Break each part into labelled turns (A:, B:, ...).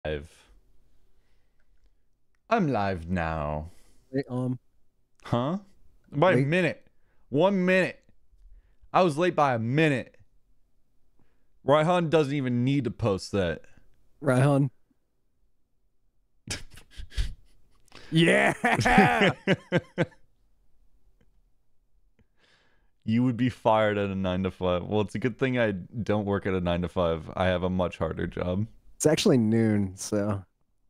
A: Live. I'm live now.
B: Hey,
A: Huh? By a
B: Late.
A: minute. 1 minute. I was late by a minute. Raihan doesn't even need to post that.
B: Raihan. Yeah.
A: You would be fired at a 9 to 5. Well, it's a good thing I don't work at a 9 to 5. I have a much harder job.
B: It's actually noon, so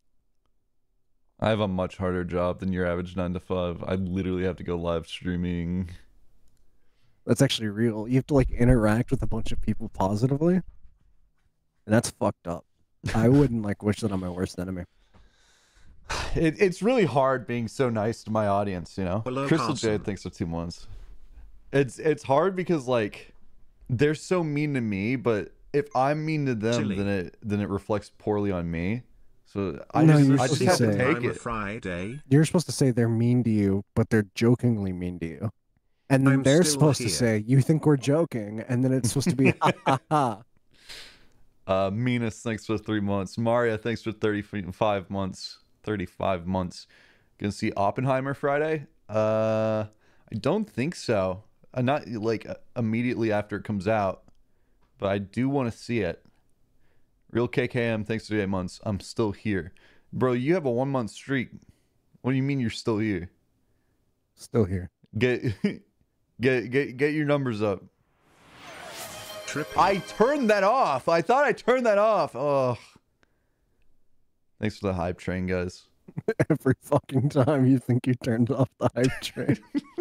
A: I have a much harder job than your average 9 to 5. I literally have to go live streaming.
B: that's actually real. You have to like interact with a bunch of people positively, and that's fucked up. I wouldn't like wish that on my worst enemy.
A: It's really hard being so nice to my audience, you know?
C: Hello,
A: Crystal
C: Carson.
A: Jade thinks for 2 months. It's hard because like they're so mean to me, but if I'm mean to them,
C: Silly.
A: then it reflects poorly on me. So I
B: No,
A: just
B: you're
A: I just
B: supposed
A: have
B: to
A: to
B: say-
A: take it.
C: Friday.
B: You're supposed to say they're mean to you, but they're jokingly mean to you, and then
C: I'm
B: they're
C: still
B: supposed to
C: here.
B: say you think we're joking, and then it's supposed to be ha ha ha.
A: Minas, thanks for 3 months. Maria, thanks for 35 months. 35 months. Gonna see Oppenheimer Friday? I don't think so. Not like immediately after it comes out, but I do want to see it. Real KKM, thanks for 8 months. I'm still here, bro. You have a 1 month streak. What do you mean you're still here?
B: Still here.
A: Get get your numbers up.
C: Trippy.
A: I turned that off. I thought I turned that off. Oh, thanks for the hype train, guys.
B: Every fucking time you think you turned off the hype train.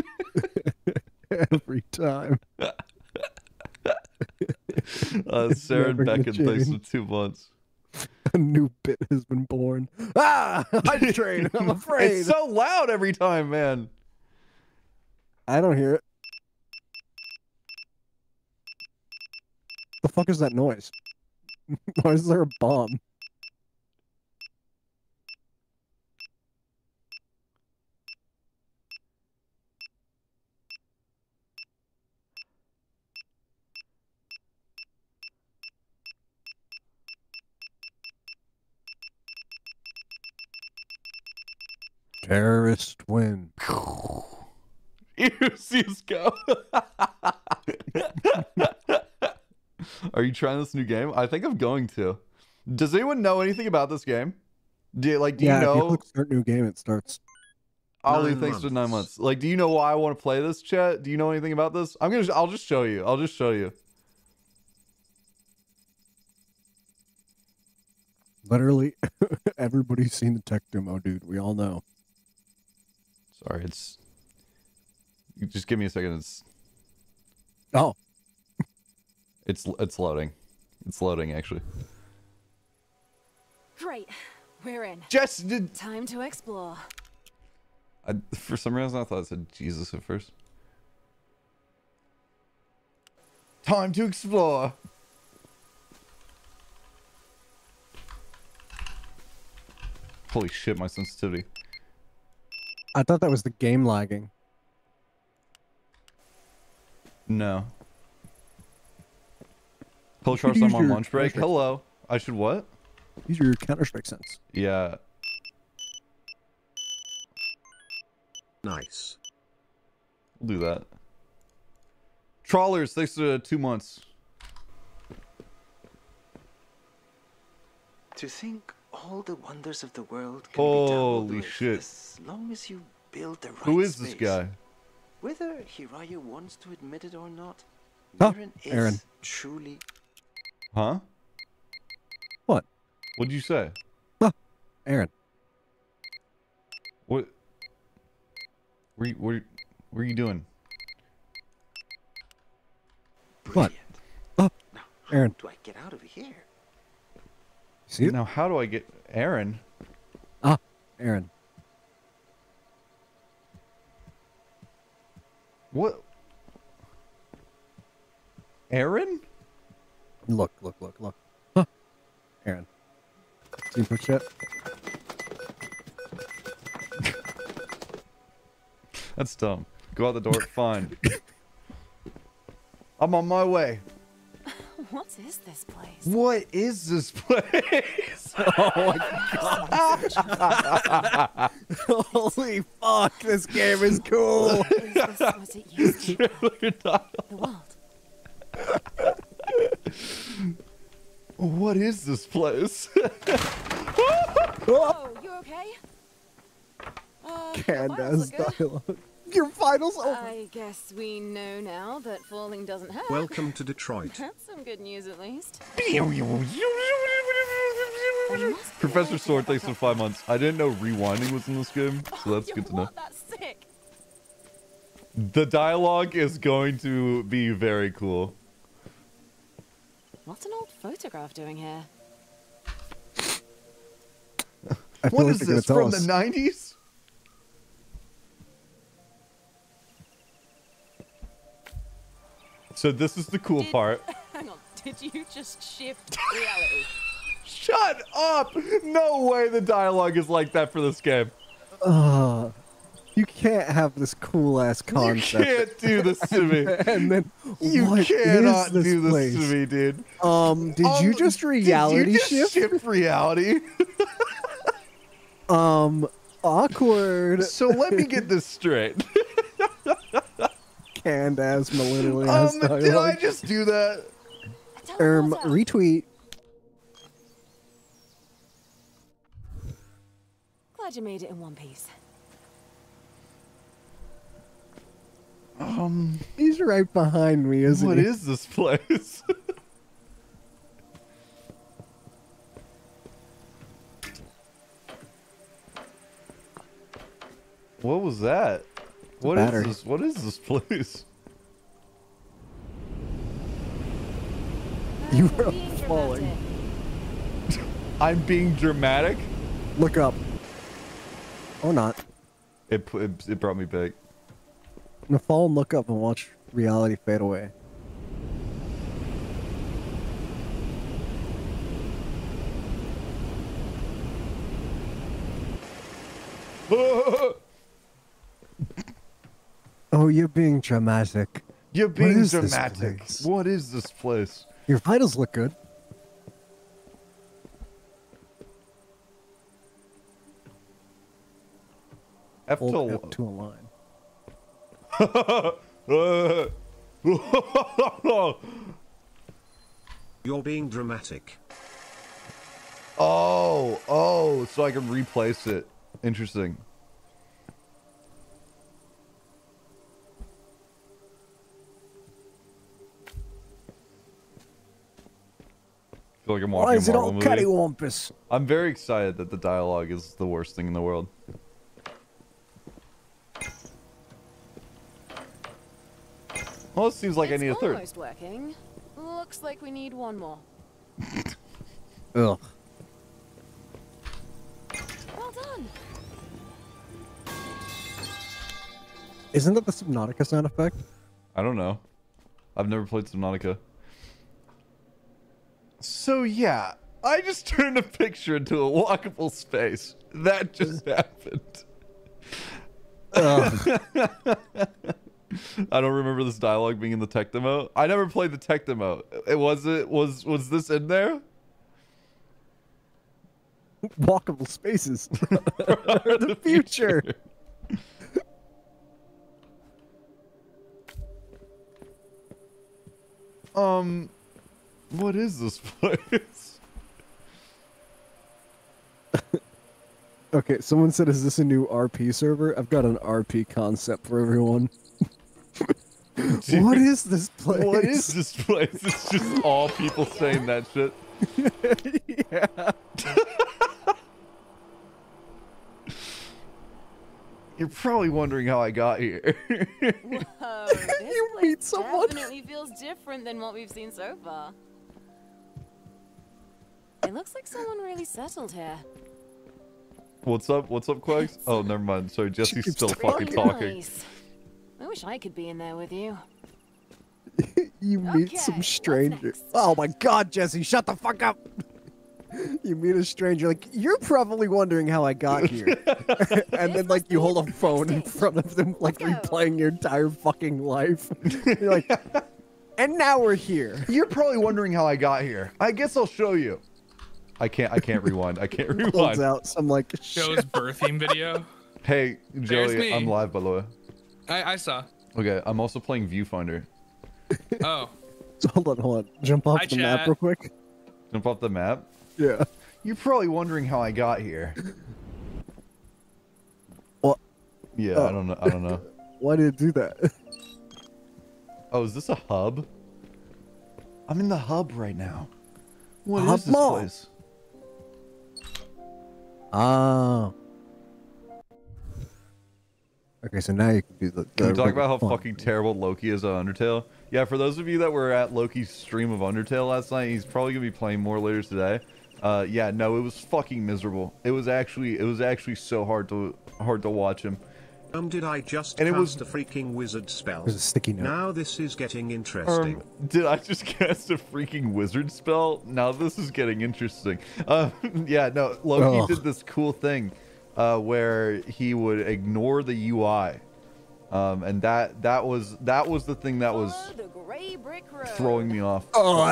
B: Every time.
A: Sarah and
B: Never gonna
A: Beckon, thanks for
B: change.
A: 2 months.
B: A new bit has been born. Ah, hype train. I'm afraid.
A: It's so loud every time, man.
B: I don't hear it. The fuck is that noise? Why is there a bomb? Terrorist win.
A: You see us go. Are you trying this new game? I think I'm going to. Does anyone know anything about this game? Do you
B: Yeah, if you
A: know?
B: click start new game, it starts.
A: Ollie,
C: 9
A: thanks for 9
C: months.
A: months. Like, do you know why I want to play this, chat? Do you know anything about this? I'll just show you. I'll just show you.
B: Literally, everybody's seen the tech demo, dude. We all know.
A: Sorry, you just give me a second.
B: Oh,
A: It's loading. It's loading actually.
D: Great. We're in.
A: Jess did.
D: Time to explore.
A: For some reason, I thought it said Jesus at first. Time to explore. Holy shit, my sensitivity.
B: I thought that was the game lagging.
A: No. Hello, Charles,
B: Use
A: I'm on
B: your
A: lunch break.
B: Counter-Strike.
A: Hello. I should what?
B: These are your Counter-Strike sense.
A: Yeah.
C: Nice.
A: We'll do that. Trawlers, thanks for 2 months.
E: To think all the wonders of the world can be
A: Holy
E: dabbled with
A: shit.
E: as long as you build the right
A: Who is this
E: space.
A: guy?
E: Whether Hiraya wants to admit it or not,
B: Huh,
E: Mirren is
B: Aaron.
E: truly
A: Huh?
B: What?
A: What'd you say?
B: Aaron.
A: What? What are you doing?
B: What?
E: brilliant.
B: Oh,
E: Now,
B: Aaron.
E: how do I get out of here?
B: See it?
A: Now, how do I get Aaron?
B: Ah, Aaron.
A: What? Aaron?
B: Look. Huh. Aaron. See push it?
A: That's dumb. Go out the door. Fine. I'm on my way.
D: What is this place?
A: What is this place?
B: Oh my god. Holy fuck, this game is cool.
D: Is this what it used to be? The world.
A: What is this place?
D: Oh, you okay?
B: Candace dialogue. Your finals over.
D: I guess we know now that falling doesn't hurt.
C: Welcome to Detroit.
D: That's some good news, at least.
A: Professor Sword, thanks for 5 months. I didn't know rewinding was in this game, so that's good to know.
D: What? That's sick.
A: The dialogue is going to be very cool.
D: What's an old photograph doing here?
B: I feel
A: What
B: like
A: is
B: they're gonna
A: this,
B: tell
A: from
B: us.
A: the 90s? So this is the cool part.
D: Hang on. Did you just shift reality?
A: Shut up! No way the dialogue is like that for this game.
B: You can't have this cool ass
A: You
B: concept.
A: can't do this to me.
B: And then
A: You
B: what
A: cannot
B: is this
A: do this
B: place?
A: to me, dude.
B: Did you just reality
A: did you just
B: shift?
A: shift reality?
B: Awkward.
A: So let me get this straight.
B: Canned ass millennial ass
A: Did I
B: dialogue.
A: just do that?
D: Teleporter.
B: Retweet.
D: Glad you made it in one piece.
B: He's right behind me, isn't
A: What
B: he?
A: is this place? What was that? What is
B: battery.
A: this? What is this place?
B: You
D: Oh,
B: are
D: being
B: falling.
D: dramatic.
A: I'm being dramatic.
B: Look up. Or not.
A: It brought me back.
B: Now fall and look up and watch reality fade away. Oh, you're being dramatic.
A: You're being
B: is this
A: dramatic.
B: place?
A: What is this place?
B: Your vitals look good.
A: F
B: Hold
A: to
B: up to a line.
C: You're being dramatic.
A: Oh, so I can replace it. Interesting. I feel like I'm
B: Why
A: watching
B: is
A: a
B: it all
A: Marvel movie.
B: cattywampus?
A: I'm very excited that the dialogue is the worst thing in the world. Well, it seems like I
D: It's
A: need a third.
D: almost working. Looks like we need one more.
B: Ugh.
D: Well done.
B: Isn't that the Subnautica sound effect?
A: I don't know. I've never played Subnautica. So yeah, I just turned a picture into a walkable space. That just happened. I don't remember this dialogue being in the tech demo. I never played the tech demo. Was this in there?
B: Walkable spaces. The future.
A: What is this place?
B: Okay, someone said, is this a new RP server? I've got an RP concept for everyone. What is this place?
A: What is this place? It's just all people saying that shit.
B: Yeah.
A: You're probably wondering how I got here.
D: Whoa, this
B: You
D: place
B: meet someone?
D: definitely feels different than what we've seen so far. It looks like someone really settled here.
A: What's up? What's up, Quags? Oh, never mind. Sorry, Jesse's
B: keeps
A: still fucking
B: talking.
A: talking.
D: Nice. I wish I could be in there with you.
B: You meet
D: Okay,
B: some
D: what's
B: stranger.
D: next?
B: Oh my god, Jesse, shut the fuck up! You meet a stranger, like, you're probably wondering how I got here. And then, like, you hold a phone in front of them, like,
D: Let's go.
B: replaying your entire fucking life. You're like, And now we're here.
A: You're probably wondering how I got here. I guess I'll show you. I can't rewind. I can't
B: Holds
A: rewind.
B: out some like
F: Joe's birthing video.
A: Hey,
F: There's
A: Joey,
F: me.
A: I'm live, by the way.
F: I saw.
A: Okay, I'm also playing Viewfinder.
F: Oh.
B: hold on. Jump off
F: Hi,
B: the map
F: chat.
B: real quick.
A: Jump off the map.
B: Yeah.
A: You're probably wondering how I got here.
B: What?
A: Yeah,
B: Oh.
A: I don't know.
B: Why did it do that?
A: Oh, is this a hub? I'm in the hub right now. What
B: Hub
A: is this
B: Mall.
A: place?
B: Ah. Okay, so now you can do the.
A: Can we talk
B: regular
A: about how
B: fun.
A: fucking terrible Loki is at Undertale? Yeah, for those of you that were at Loki's stream of Undertale last night, he's probably gonna be playing more later today. Yeah, no, it was fucking miserable. It was actually so hard to watch him.
C: Did I just
A: And it
C: cast
A: was-
C: a freaking wizard spell?
B: There's a sticky note.
C: Now this is getting interesting.
A: Did I just cast a freaking wizard spell? Now this is getting interesting. Yeah, no, Loki
B: Ugh.
A: did this cool thing where he would ignore the UI, and that was the thing that was
D: Follow the gray brick road.
A: throwing me off.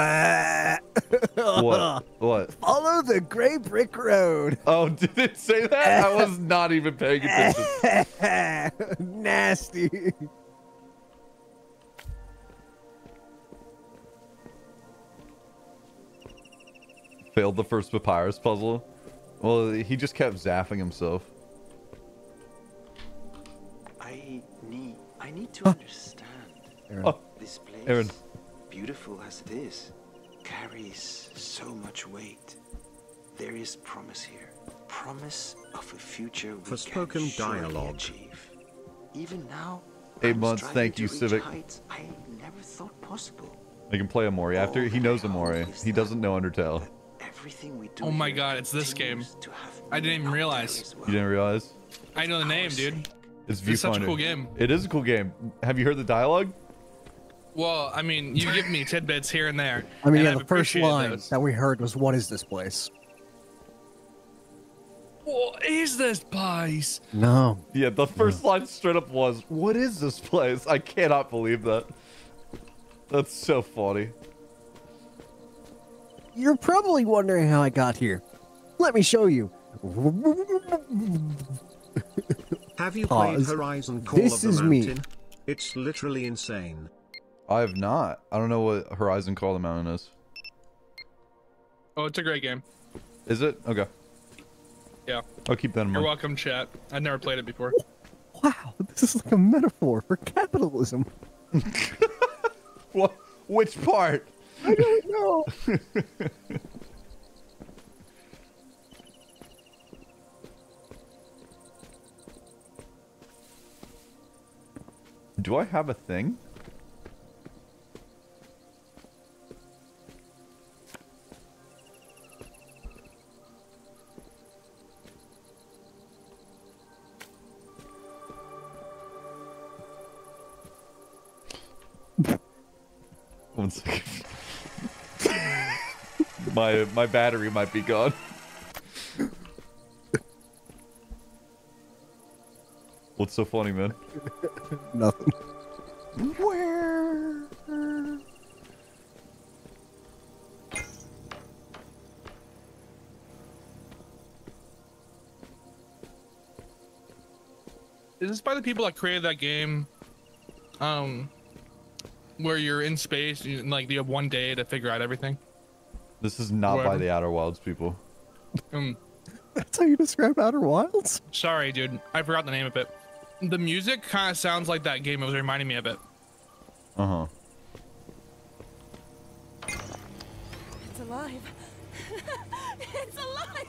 B: Oh.
A: What?
B: Follow the gray brick road.
A: Oh, did it say that? I was not even paying attention.
B: Nasty.
A: Failed the first papyrus puzzle. Well, he just kept zapping himself.
E: I need to understand.
A: Oh,
E: This place,
A: Aaron.
E: beautiful as it is, carries so much weight. There is promise here. Promise of a future we
C: Forspoken
E: can surely
C: dialogue.
E: achieve. Even now,
A: 8
E: I'm
A: months,
E: striving
A: thank
E: to
A: you,
E: reach
A: Civic.
E: heights I never thought possible.
A: I can play Amori after. He knows Amori. He doesn't know Undertale.
E: Everything we do
F: Oh my
E: here
F: god, it's this game.
E: continues to have
F: I didn't even
E: meaning out there
F: realize.
E: as well.
A: You didn't realize?
F: I know the name, dude.
A: It's Viewfinder.
F: It's such a cool game.
A: It is a cool game. Have you heard the dialogue?
F: Well, I mean, you give me tidbits here and there.
B: I mean,
F: and
B: yeah,
F: I've
B: the first
F: appreciated
B: line
F: those.
B: that we heard was, "What is this place?"
F: What is this place?
B: No.
A: Yeah, the first line straight up was, "What is this place?" I cannot believe that. That's so funny.
B: You're probably wondering how I got here. Let me show you.
C: Have you played
B: Pause.
C: Horizon Call
B: This
C: of
B: is
C: the
B: me.
C: Mountain? It's literally insane.
A: I have not. I don't know what Horizon Call of the Mountain is.
F: Oh, it's a great game.
A: Is it? Okay.
F: Yeah.
A: I'll keep that in
F: You're
A: mind.
F: welcome, chat. I've never played it before.
B: Wow, this is like a metaphor for capitalism.
A: What? Which part?
B: I don't know.
A: Do I have a thing? One second. my battery might be gone. What's so funny, man?
B: Nothing.
A: Where?
F: Is this by the people that created that game? Where you're in space and like you have one day to figure out everything.
A: This is not by
F: Wherever.
A: the Outer Wilds people.
B: That's how you describe Outer Wilds?
F: Sorry, dude. I forgot the name of it. The music kind of sounds like that game. It was reminding me of it.
A: Uh-huh.
D: It's alive. It's alive.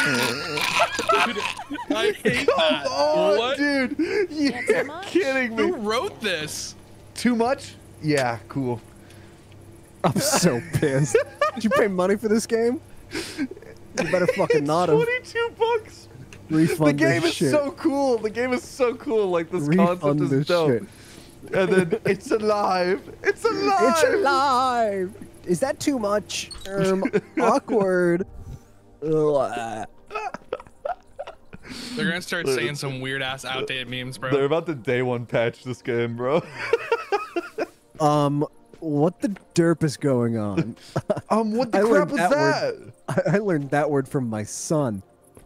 F: I hate that.
A: Oh,
F: What?
A: dude!
D: Yeah, too
A: You're
D: much?
A: kidding
F: Who
A: me.
F: wrote this?
A: Too much? Yeah, cool.
B: I'm so pissed. Did you pay money for this game? You better fucking not have.
A: $22.
B: Refund
A: The game
B: this
A: is
B: shit.
A: so cool. The game is so cool. Like this
B: Refund
A: concept is
B: this
A: dope.
B: shit.
A: And then it's alive. It's alive.
B: It's alive. Is that too much? Awkward. Ugh.
F: They're gonna start saying some weird ass outdated memes,
A: They're
F: bro.
A: about to day one patch this game, bro.
B: What the derp is going on?
A: What the
B: I
A: crap
B: learned
A: was
B: that
A: that?
B: word. I learned that word from my son.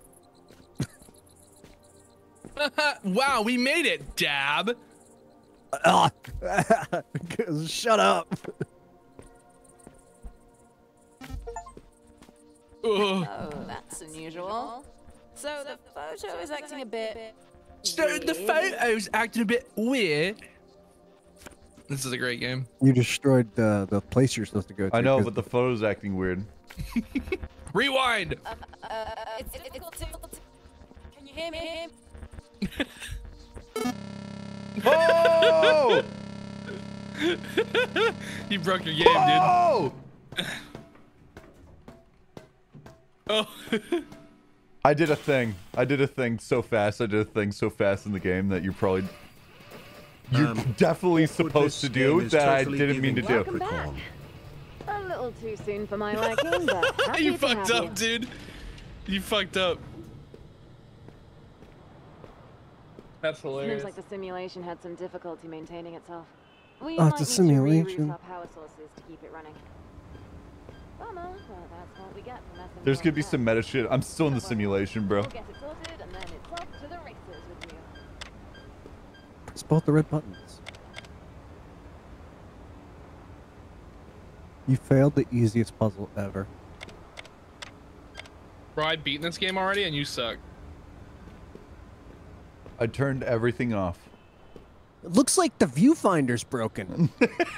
F: Wow, we made it, Dab.
B: Ah, shut up.
F: Ugh.
D: Oh, that's unusual. So the photo is acting a bit.
F: So the photo's acting a bit weird. This is a great game.
B: You destroyed the place you're supposed to go to.
A: I know,
B: 'cause
A: but the photo's acting weird.
F: Rewind.
D: It's difficult to. Can you hear me?
A: Oh!
F: You broke your game, dude.
A: Oh!
F: Oh.
A: I did a thing. I did a thing so fast. I did a thing so fast in the game that you're definitely supposed to do that I didn't mean to do.
G: Welcome back. A little too soon for my liking, but happy
F: You
G: to
F: fucked
G: have
F: up, dude. You fucked up. That's hilarious.
G: Seems like the simulation had some difficulty maintaining itself. We
B: Oh,
G: might
B: it's a
G: need to
B: simulation.
G: reroute our power sources to keep it running. Bummer, but that's what we get for messing
A: There's
G: with
A: gonna be
G: our
A: some meta shit. I'm still in the simulation, bro.
G: We'll get it sorted, and then it's off to the races with you.
B: Press both the red buttons. You failed the easiest puzzle ever.
F: Bro, I've beaten this game already, and you suck.
A: I turned everything off.
B: It looks like the viewfinder's broken.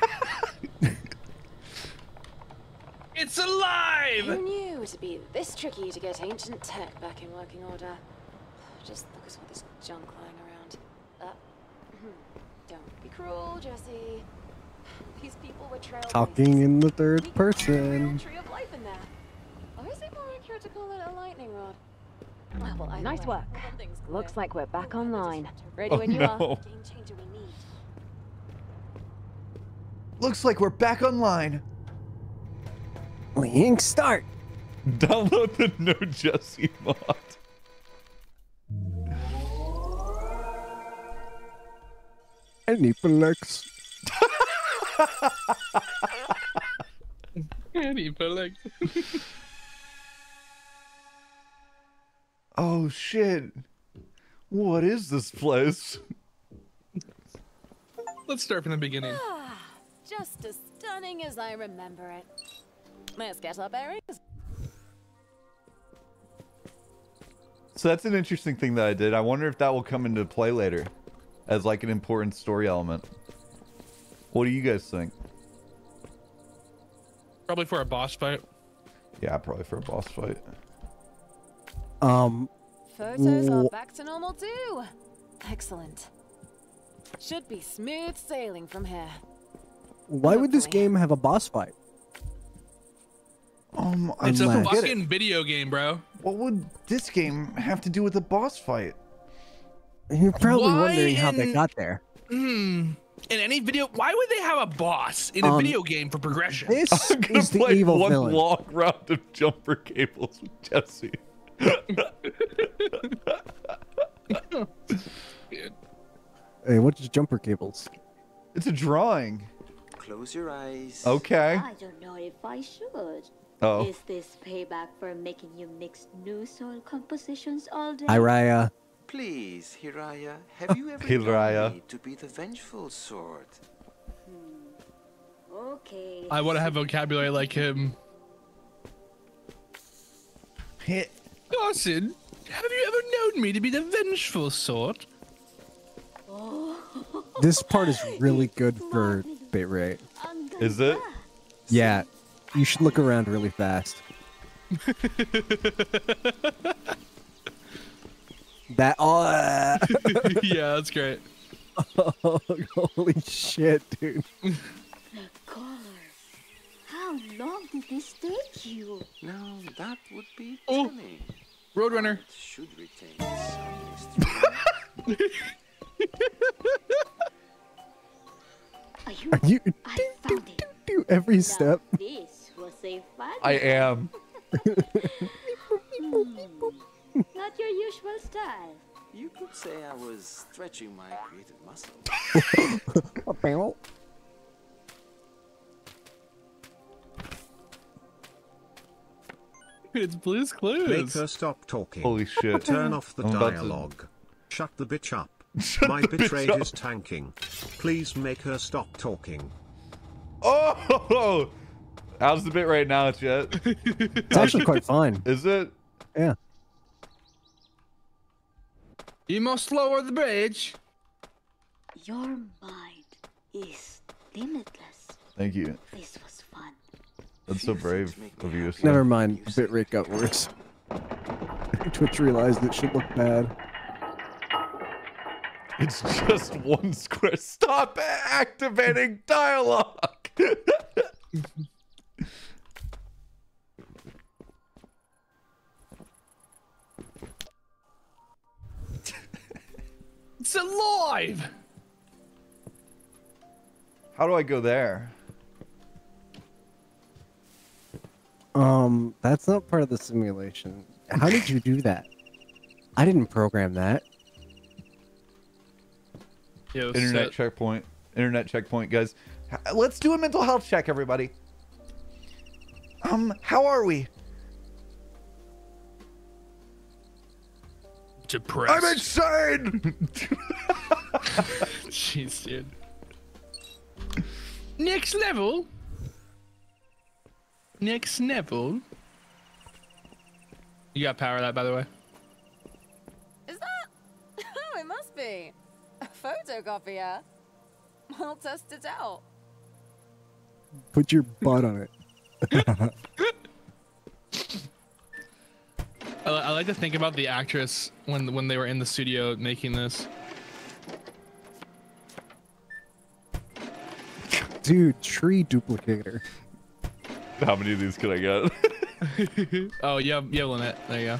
F: It's alive!
G: Who knew it'd be this tricky to get ancient tech back in working order? Just look at all this junk lying around. Don't be cruel, Jesse. These people were trailblazers.
B: Talking in the third
G: We could find a real
B: person.
G: tree of life in there. Or is it more accurate to call it a lightning rod? Well, either
H: Nice
G: way,
H: work.
G: one thing's clear.
H: Looks like we're back online.
G: Ready
A: Oh,
G: when you
A: no.
G: are. Game changer we need.
A: Looks like we're back online.
B: Link start.
A: Download the No Jesse mod.
B: Any flex.
F: Any Felix.
A: Oh shit. What is this place?
F: Let's start from the beginning.
G: Just as stunning as I remember it. Let's get our bearings.
A: So that's an interesting thing that I did. I wonder if that will come into play later as like an important story element. What do you guys think?
F: Probably for a boss fight.
A: Yeah, probably for a boss fight.
G: Photos are
B: Wh-
G: back to normal too. Excellent. Should be smooth sailing from here.
B: Why would this
G: Hopefully.
B: game have a boss fight?
F: It's a
B: Unless-
F: fucking video game, bro.
A: What would this game have to do with a boss fight?
B: You're probably
F: Why
B: wondering how they
F: in-
B: got there.
F: In any video, why would they have a boss in a video game for progression?
B: This
A: I'm gonna
B: is the
A: play
B: evil
A: one
B: villain.
A: long round of jumper cables with Jesse.
B: Hey, what's jumper cables?
A: It's a drawing.
E: Close your eyes.
A: Okay.
I: I don't know if I should.
A: Oh.
I: Is this payback for making you mix new soil compositions all day?
B: Hi, Raya.
E: Please, Hiraya, have you ever
A: Hiraya.
E: known me to be the vengeful sort?
I: Okay.
F: I want to have vocabulary like him.
A: Hit.
F: Dawson, have you ever known me to be the vengeful sort?
B: This part is really good for bit rate.
A: Is it?
B: Yeah, you should look around really fast. That
F: Yeah, that's great.
B: holy shit, dude.
I: Colors. How long did this take you?
E: Now that would be
F: Oh.
E: telling.
F: Roadrunner.
E: It should retain some mystery.
I: Are you?
B: You
I: I found it.
B: do every
I: Now,
B: step.
I: this was a fun.
A: I am.
I: Not your usual style.
E: You could say I was stretching my creative muscle.
F: It's Blue's
C: Make
F: Clues.
C: her stop talking.
A: Holy shit.
C: Turn off the
A: I'm about to-
C: dialogue. Shut the bitch up.
A: Shut
C: My
A: the
C: bit
A: bitch
C: rate
A: up.
C: is tanking. Please make her stop talking.
A: Oh! How's the bit right now, Chet?
B: It's actually quite fine.
A: Is it?
B: Yeah.
F: You must lower the bridge.
I: Your mind is limitless.
A: Thank you.
I: This was fun.
A: That's so
E: Few
A: brave
E: things make
A: of
E: me
A: you.
E: happy.
A: Sir.
B: Never mind. Bitrate got worse. Twitch realized it should look bad.
A: It's just one square. Stop activating dialogue.
F: It's alive.
A: How do I go there?
B: That's not part of the simulation. How did you do that? I didn't program that.
F: Yo,
A: Internet
F: sit.
A: checkpoint. Internet checkpoint, guys. Let's do a mental health check, everybody. How are we?
F: Depressed.
A: I'm insane.
F: Jeez, dude. Next level. Next level. You got power that, by the way.
D: Is that? Oh, it must be. A photocopier. I'll test it out.
B: Put your butt on it.
F: I like to think about the actress when they were in the studio making this.
B: Dude, tree duplicator.
A: How many of these can I get?
F: Oh, you have limit. There you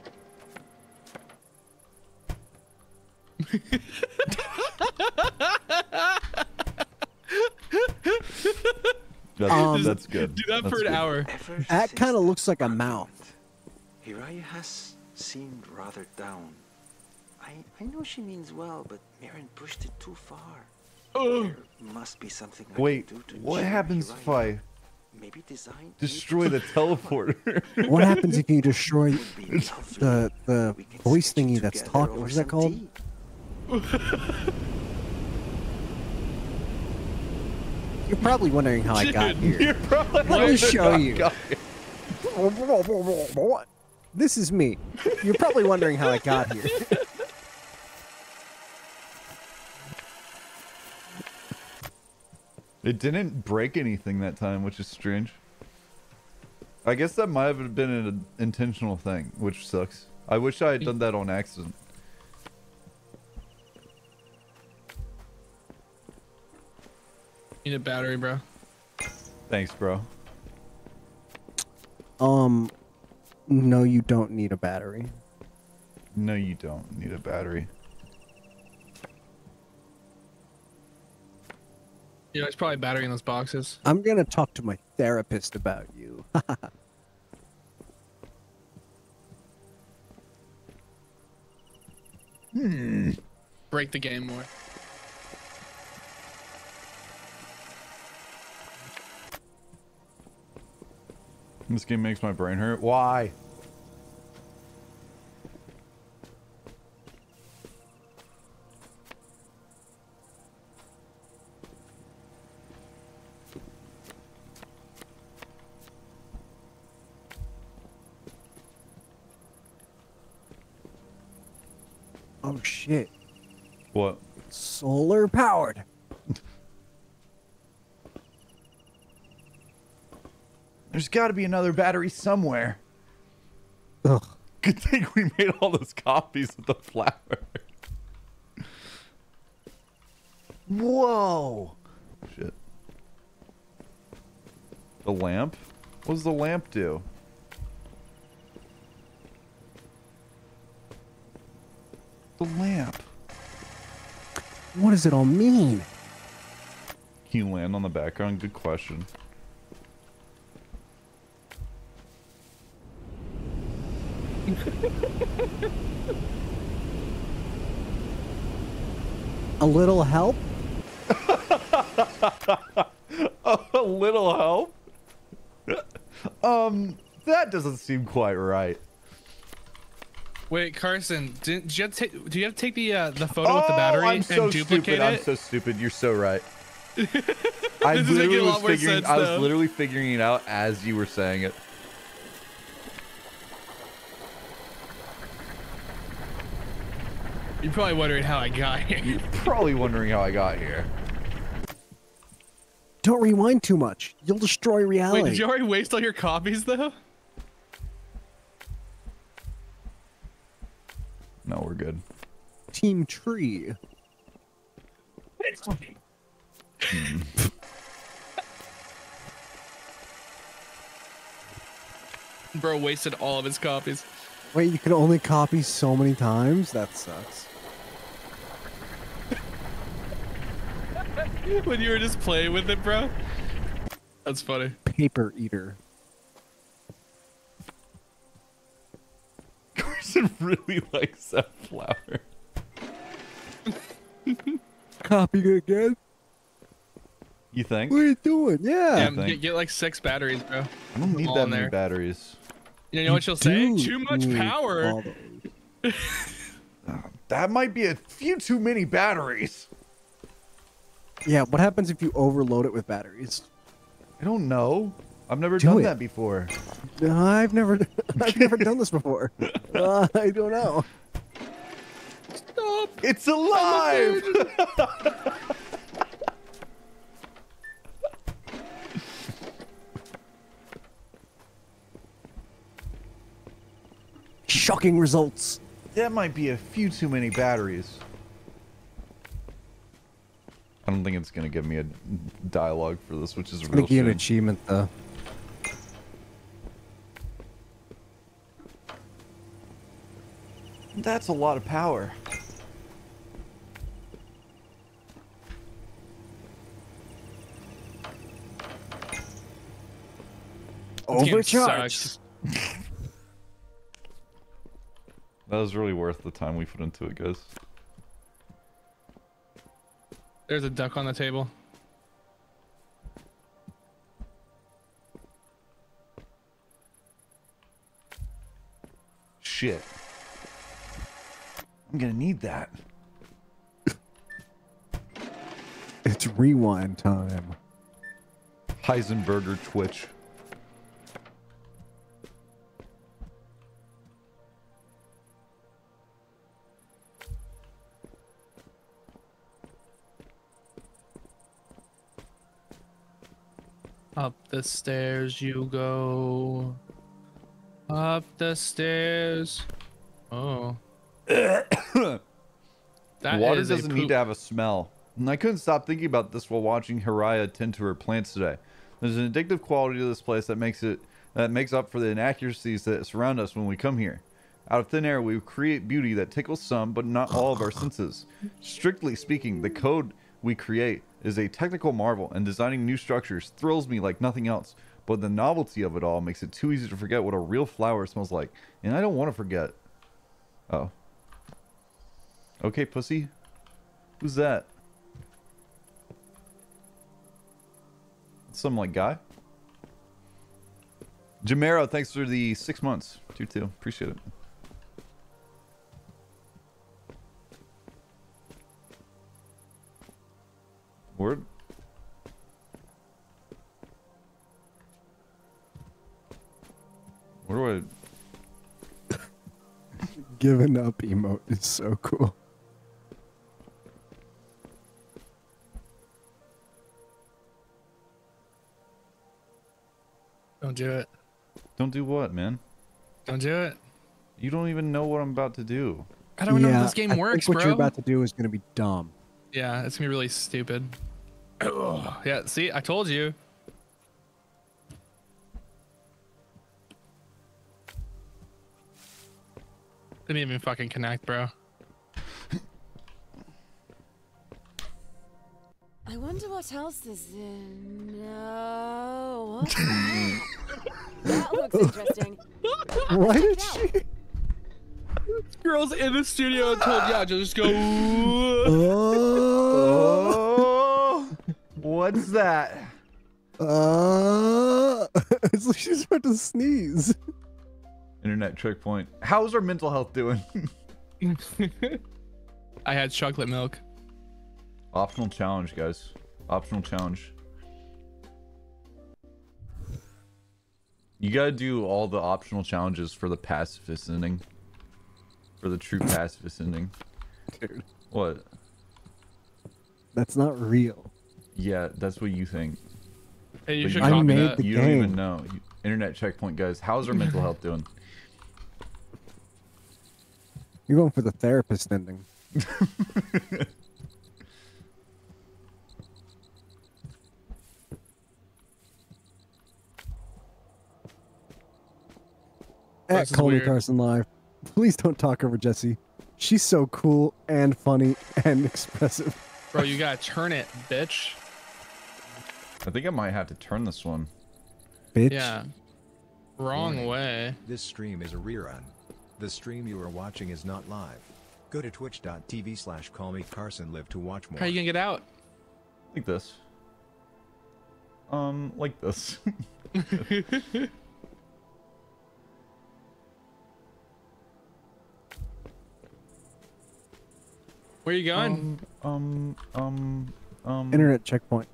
A: That's good.
F: Do that
A: That's
F: for an
A: good.
F: hour.
E: Ever
B: That
E: since
B: kind of
E: the
B: looks like a
E: argument,
B: mouth.
E: Hiraya has seemed rather down. I know she means well, but Marin pushed it too far. There must be something I
A: Wait,
E: can do to
A: what
E: cheer
A: happens if
E: Hiraya.
A: I
E: Maybe design
A: destroy the teleporter?
B: What happens if you destroy
E: would be lovely.
B: the
E: We can
B: voice
E: sketch
B: thingy
E: it
B: that's
E: together
B: talking?
E: over
B: What's that
E: some
B: called?
E: tea.
B: You're probably wondering how I got
F: Dude,
B: here.
A: Probably
B: Let me show you.
A: got it.
B: This is me. You're probably wondering how I got here.
A: It didn't break anything that time, which is strange. I guess that might have been an intentional thing, which sucks. I wish I had done that on accident.
F: Need a battery, bro.
A: Thanks, bro.
B: No, you don't need a battery.
A: No, you don't need a battery.
F: Yeah, there's probably a battery in those boxes.
B: I'm gonna talk to my therapist about you.
F: Break the game more.
A: This game makes my brain hurt. Why?
B: Oh shit.
A: What?
B: Solar powered.
A: There's got to be another battery somewhere.
B: Ugh.
A: Good thing we made all those copies of the flower. Whoa. Shit. The lamp? What does the lamp do? The lamp.
B: What does it all mean?
A: Can you land on the background? Good question.
B: A little help?
A: A little help? That doesn't seem quite right.
F: Wait, Carson, do you have to take the photo with the battery
A: I'm so
F: and duplicate
A: stupid.
F: it?
A: I'm so stupid. You're so right. I
F: This is making a lot more sense,
A: I was
F: though.
A: literally figuring it out as you were saying it.
F: You're probably wondering how I got here.
A: You're probably wondering how I got here.
B: Don't rewind too much. You'll destroy reality.
F: Wait, did you already waste all your copies though?
A: No, we're good.
B: Team Tree.
F: Bro wasted all of his copies.
B: Wait, you can only copy so many times? That sucks.
F: When you were just playing with it, bro. That's funny.
B: Paper eater.
A: Carson really likes that flower.
B: Copy it again?
A: You think?
B: What are you doing? Yeah.
F: Yeah, get like 6 batteries, bro.
A: I don't need
F: all
A: that
F: in
A: many
F: there.
A: batteries.
F: You know what she'll say?
B: do
F: Too much
B: need
F: power.
B: all those.
A: That might be a few too many batteries.
B: Yeah, what happens if you overload it with batteries?
A: I don't know. I've never
B: Do
A: done
B: it.
A: that before.
B: I've never done this before. I don't know.
F: Stop.
A: It's alive!
B: Shocking results.
A: That might be a few too many batteries. I don't think it's gonna give me a dialogue for this, which is
B: I
A: real
B: think you an
A: shame.
B: achievement though.
A: That's a lot of power.
F: This game
B: Overcharged.
F: sucks.
A: That was really worth the time we put into it, guys.
F: There's a duck on the table.
A: Shit. I'm gonna need that.
B: It's rewind time.
A: Heisenberger Twitch.
F: Up the stairs you go. Up the stairs. Oh. That
A: Water
F: is a
A: doesn't need
F: poop.
A: to have a smell. And I couldn't stop thinking about this while watching Hiraya tend to her plants today. There's an addictive quality to this place that makes up for the inaccuracies that surround us when we come here. Out of thin air, we create beauty that tickles some, but not all of our senses. Strictly speaking, the code we create is a technical marvel, and designing new structures thrills me like nothing else. But the novelty of it all makes it too easy to forget what a real flower smells like. And I don't want to forget. Oh. Okay, pussy. Who's that? Some like guy. Jamero, thanks for the 6 months. 2-2. Appreciate it. Word. Where do I...
B: Giving up emote is so cool.
F: Don't do it.
A: Don't do what, man?
F: Don't do it.
A: You don't even know what I'm about to do.
F: I don't know if this game
B: I
F: works,
B: think what
F: bro.
B: you're about to do is going to be dumb.
F: Yeah, it's gonna be really stupid. Ugh. Yeah, see, I told you. Didn't even fucking connect, bro.
D: I wonder what else is in. No. What the heck? That looks interesting.
B: Why did
D: Check
B: she?
D: it
F: Girls in the studio told yeah, just go.
A: Oh, what's that?
B: It's like she's about to sneeze.
A: Internet checkpoint. How's our mental health doing?
F: I had chocolate milk.
A: Optional challenge, guys. Optional challenge. You gotta do all the optional challenges for the pacifist ending. For the true pacifist ending.
B: Dude,
A: What?
B: that's not real.
A: Yeah, that's what you think.
F: Hey, you
A: But
F: should
B: I
F: copy
B: made
F: that.
B: the
A: You don't even
B: game.
A: know. Internet checkpoint, guys. How's our mental health doing?
B: You're going for the therapist ending. At
F: This is
B: Call Me
F: weird.
B: Carson Live. Please don't talk over Jesse. She's so cool and funny and expressive.
F: Bro, you gotta turn it, bitch.
A: I think I might have to turn this one.
B: Bitch.
F: Yeah. Wrong
H: Warning.
F: way.
H: This stream is a rerun. The stream you are watching is not live. Go to twitch.tv/callmecarsonlive to watch more.
F: How you gonna get out?
A: Like this. Like this.
F: Where you going?
B: Internet checkpoint.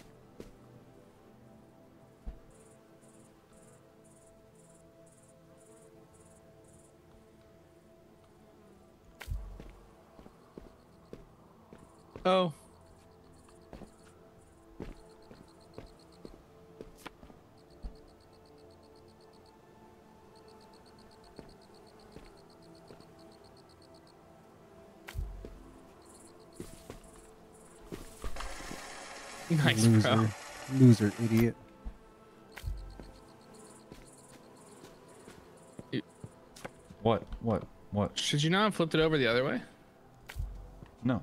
F: Oh. Nice,
B: Loser.
F: bro.
B: Loser, idiot.
A: What? What?
F: Should you not have flipped it over the other way?
A: No.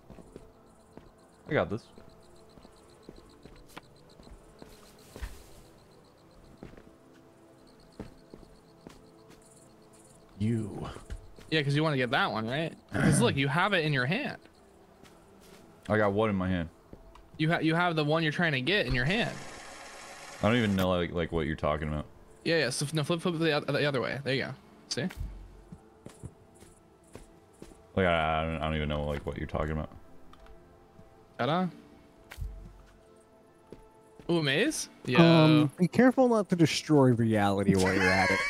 A: I got this. You.
F: Yeah, because you want to get that one, right? Because look, you have it in your hand.
A: I got what in my hand?
F: You have the one you're trying to get in your hand.
A: I don't even know like what you're talking about.
F: Yeah. So no, flip it the other way. There you go. See?
A: Like I don't even know like what you're talking about.
F: Ta-da. Ooh, a maze? Yeah.
B: Be careful not to destroy reality while you're at it.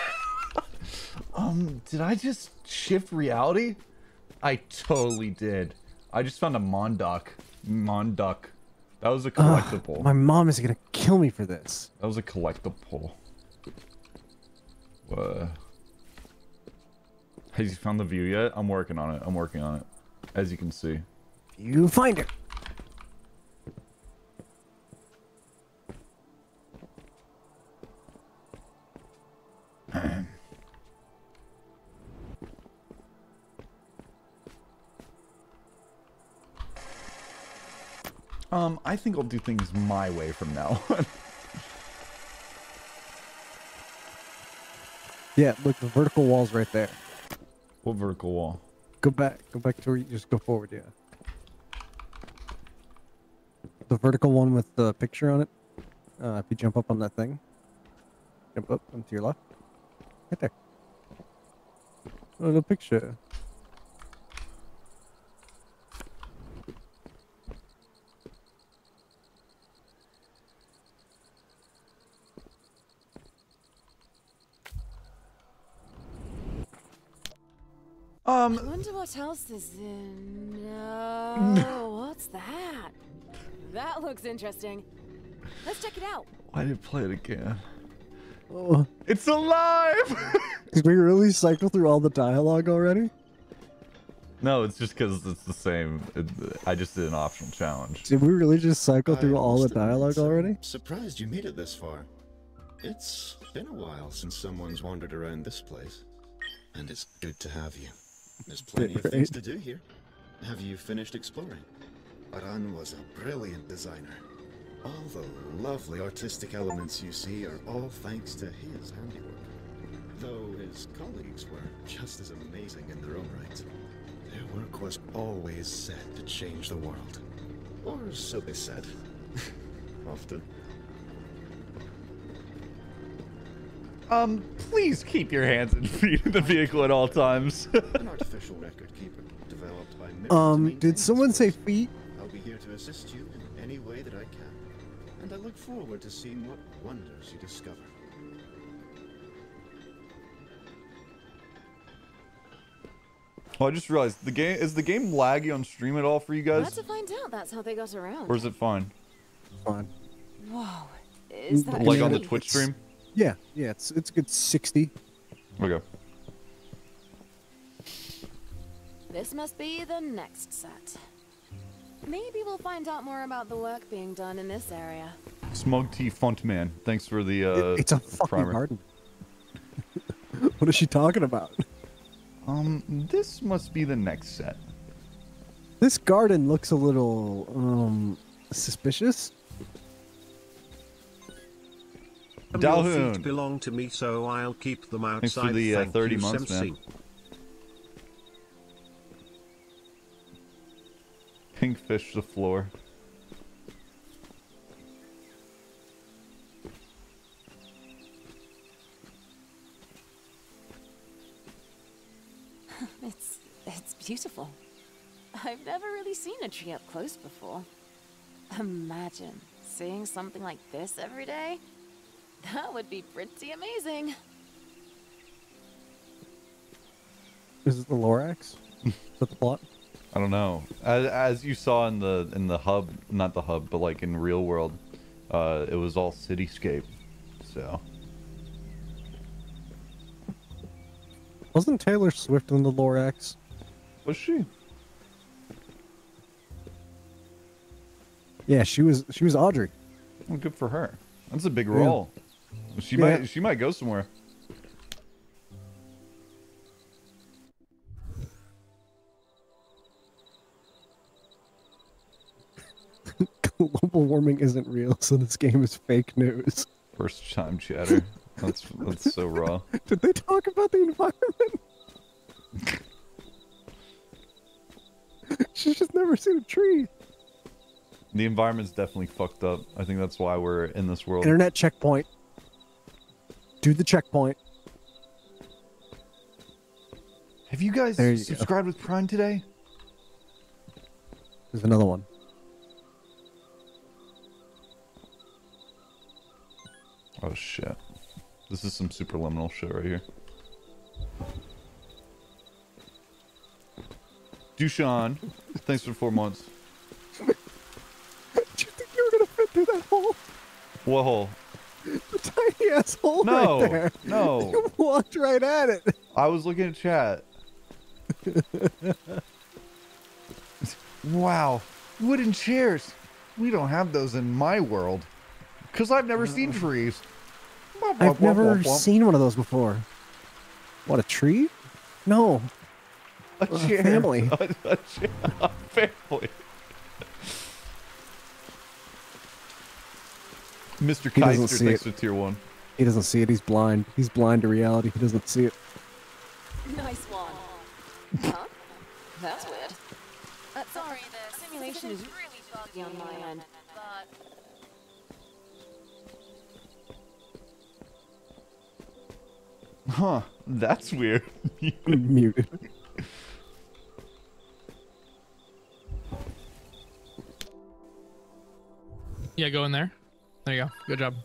A: Did I just shift reality? I totally did. I just found a Monduck. That was a collectible.
B: My mom is gonna kill me for this.
A: That was a collectible. Has you found the view yet? I'm working on it. As you can see.
B: You find it.
A: I think I'll do things my way from now on.
B: Yeah, look, the vertical wall's right there.
A: What vertical wall?
B: Go back to where you just go forward, yeah. The vertical one with the picture on it. If you jump up on that thing. Jump up and to your left. Right there. Oh, the picture.
D: I wonder what else is in. No, what's that? That looks interesting. Let's check it out.
A: Why did I play it again?
B: Oh,
A: It's alive!
B: did we really cycle through all the dialogue already?
A: No, it's just because it's the same. I just did an optional challenge.
B: Did we really just cycle through
J: I
B: all the
J: must admit,
B: dialogue already?
J: I'm surprised you made it this far. It's been a while since someone's wandered around this place. And it's good to have you. There's plenty of things to do here. Have you finished exploring? Aran was a brilliant designer. All the lovely artistic elements you see are all thanks to his handiwork. Though his colleagues were just as amazing in their own right. Their work was always set to change the world. Or so they said. Often.
A: Please keep your hands and feet in the vehicle at all times.
J: An artificial record keeper developed by Mitchell to
B: Did someone say feet?
J: I'll be here to assist you in any way that I can, and I look forward to seeing what wonders you discover.
A: Oh, I just realized the game is the game laggy on stream at all for you
D: Glad
A: guys,
D: to find out that's how they got around.
A: or is it fine?
B: Fine.
D: Whoa. Is that
A: Like on the
D: really-
A: Twitch stream?
B: Yeah, it's a good 60.
A: Okay.
D: This must be the next set. Maybe we'll find out more about the work being done in this area.
A: Smug T Funtman, thanks for the
B: It's a fucking
A: primer.
B: garden. What is she talking about?
A: This must be the next set.
B: This garden looks a little suspicious.
C: Your
A: Dalhoon.
C: feet belong to me, so I'll keep them outside.
A: Thanks for the
C: Thank
A: 30
C: you,
A: months,
C: Semsi.
A: man. Pinkfish the floor.
D: It's beautiful. I've never really seen a tree up close before. Imagine seeing something like this every day. That would be pretty amazing.
B: Is it the Lorax? Is that the plot?
A: I don't know. As you saw in the hub, not the hub, but like in real world, it was all cityscape. So
B: Wasn't Taylor Swift in the Lorax?
A: was she?
B: Yeah, she was Audrey.
A: Well, good for her. That's a big
B: Yeah.
A: role. She
B: Yeah.
A: might go somewhere.
B: Global warming isn't real, so this game is fake news.
A: First time chatter. That's so raw.
B: Did they talk about the environment? She's just never seen a tree.
A: The environment's definitely fucked up. I think that's why we're in this world.
B: Internet checkpoint. Do the checkpoint.
A: Have you guys
B: There you go.
A: subscribed with Prime today?
B: There's another one.
A: Oh shit. This is some superliminal shit right here. Dushan, thanks for 4 months.
B: Did you think you were gonna fit through that hole?
A: What hole?
B: The tiny ass hole
A: No,
B: right there.
A: no.
B: You walked right at it.
A: I was looking at chat. Wow. Wooden chairs. We don't have those in my world. Because I've never seen trees.
B: I've never seen one of those before. What, a tree? No.
A: a chair.
B: family.
A: A chair. A family. Mr.
B: He doesn't
A: Keister,
B: see
A: thanks
B: it.
A: for tier 1.
B: He doesn't see it. He's blind. He's blind to reality. He doesn't see it.
D: Nice one. Huh? That's weird. Sorry, the simulation is really buggy on my end, but...
A: Huh. That's weird.
B: Muted.
F: Yeah, go in there. There you go. Good job.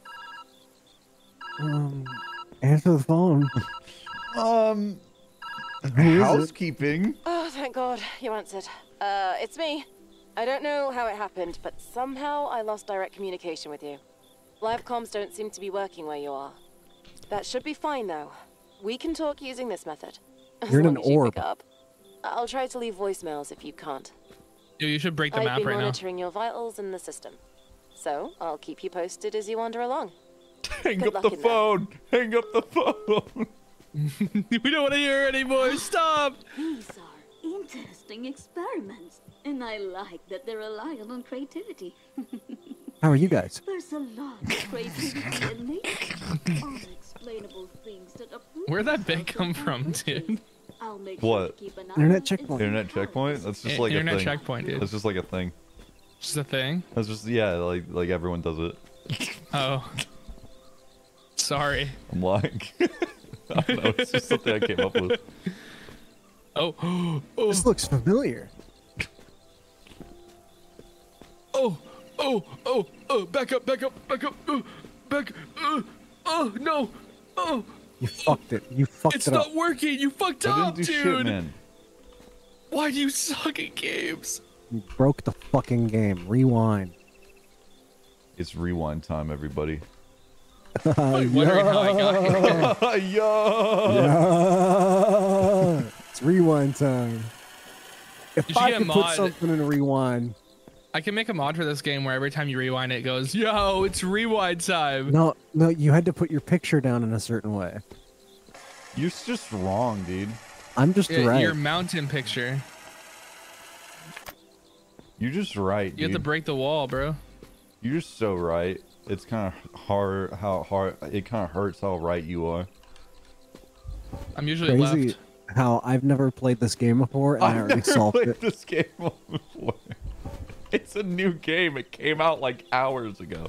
B: Answer the phone. Who is it?
A: Housekeeping.
D: Oh, thank God, you answered. It's me. I don't know how it happened, but somehow I lost direct communication with you. Live comms don't seem to be working where you are. That should be fine, though. We can talk using this method. As
B: You're in
D: long
B: an
D: as you
B: orb.
D: pick up. I'll try to leave voicemails if you can't.
F: Dude, you should break the
D: I've
F: map
D: been
F: right now.
D: monitoring your vitals in the system. So, I'll keep you posted as you wander along.
A: Hang
D: Good
A: up
D: luck
A: the
D: in there.
A: phone. Hang up the phone.
F: We don't want to hear it anymore. Stop.
I: These are interesting experiments, and I like that they're reliant on creativity.
B: How are you guys?
I: There's a lot of creativity in nature. Unexplainable things that approve
F: Where'd that bit
I: themselves
F: come
I: on
F: from,
I: purpose.
F: dude?
I: I'll make
A: What?
I: sure to keep an eye
B: Internet
I: out
B: checkpoint.
I: and see
A: Internet
I: how it
A: checkpoint?
I: is.
A: That's just like a
F: Internet
A: thing.
F: checkpoint, dude.
A: That's just like a thing.
F: Just a thing.
A: That's just, yeah, like everyone does it.
F: Oh. Sorry.
A: I'm lying. I don't know. It's just something I came up with.
F: Oh.
B: This looks familiar.
F: Oh. Back up. Oh, no. Oh.
B: You fucked it. You fucked
F: It's
B: it up.
F: not working. You fucked
A: I
F: up,
A: didn't do
F: dude.
A: shit, man.
F: Why do you suck at games?
B: You broke the fucking game. Rewind.
A: It's rewind time, everybody.
F: I'm wondering how I got here.
A: Yo!
B: Yeah. It's rewind time. If
F: You should
B: I
F: get a
B: could put
F: mod.
B: something in a rewind.
F: I can make a mod for this game where every time you rewind it goes, yo, it's rewind time.
B: No, you had to put your picture down in a certain way.
A: You're just wrong, dude.
B: I'm just
F: Yeah,
B: right.
F: your mountain picture.
A: You're just right, dude.
F: You have to break the wall, bro.
A: You're just so right. It's kind of hard it kind of hurts how right you are.
F: I'm usually
B: Crazy
F: left.
B: how I've never played this game before and I
A: I've
B: already
A: never
B: solved
A: played
B: it.
A: this game before. It's a new game. It came out like hours ago.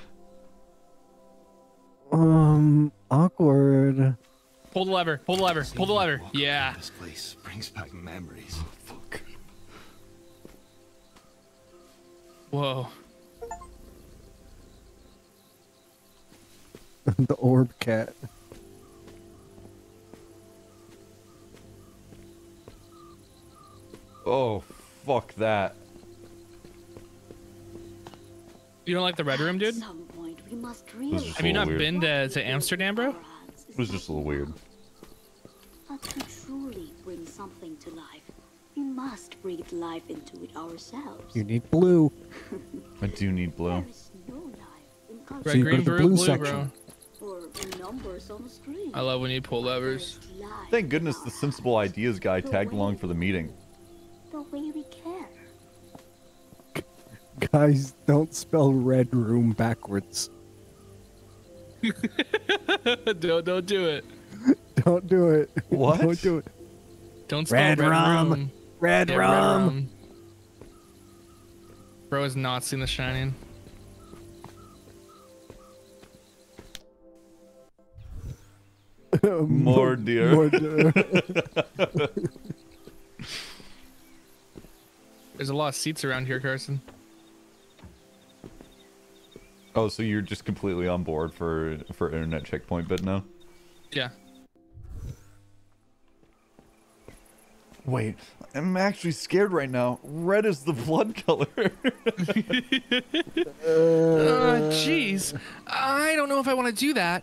B: Awkward.
F: Pull the lever. Pull the lever. Pull the lever. Yeah.
J: This place brings back memories.
A: Fuck.
F: Whoa.
B: The orb cat.
A: Oh, fuck that.
F: You don't like the red room, dude?
I: At some point, we must
A: This is
I: realize
A: just
F: Have you
A: a little
F: not
A: weird.
F: been to Amsterdam, bro?
A: It was just a little weird.
I: But to truly bring something to life, we must breathe life into it ourselves.
B: You need blue.
A: I do need blue.
I: There is no life in
F: Red,
B: So you
F: green,
B: go to the
F: blue,
B: blue
F: blue,
B: section.
F: bro.
I: or numbers on the screen.
F: I love when you pull levers.
I: There is life
A: Thank goodness
I: in
A: the
I: our
A: Sensible
I: hands.
A: Ideas guy
I: The
A: tagged
I: way
A: along for the meeting.
I: The way we care.
B: Guys, don't spell red room backwards.
F: Don't do it.
B: Don't do it.
A: What?
B: Don't do it.
F: Don't spell
B: Red
F: red
B: rum.
F: room.
B: Red
F: Yeah,
B: rum.
F: Bro has not seen The Shining.
A: More deer.
B: More deer.
F: There's a lot of seats around here, Carson.
A: Oh, so you're just completely on board for internet checkpoint bit now?
F: Yeah.
A: Wait, I'm actually scared right now. Red is the blood color.
F: Jeez. I don't know if I want to do that.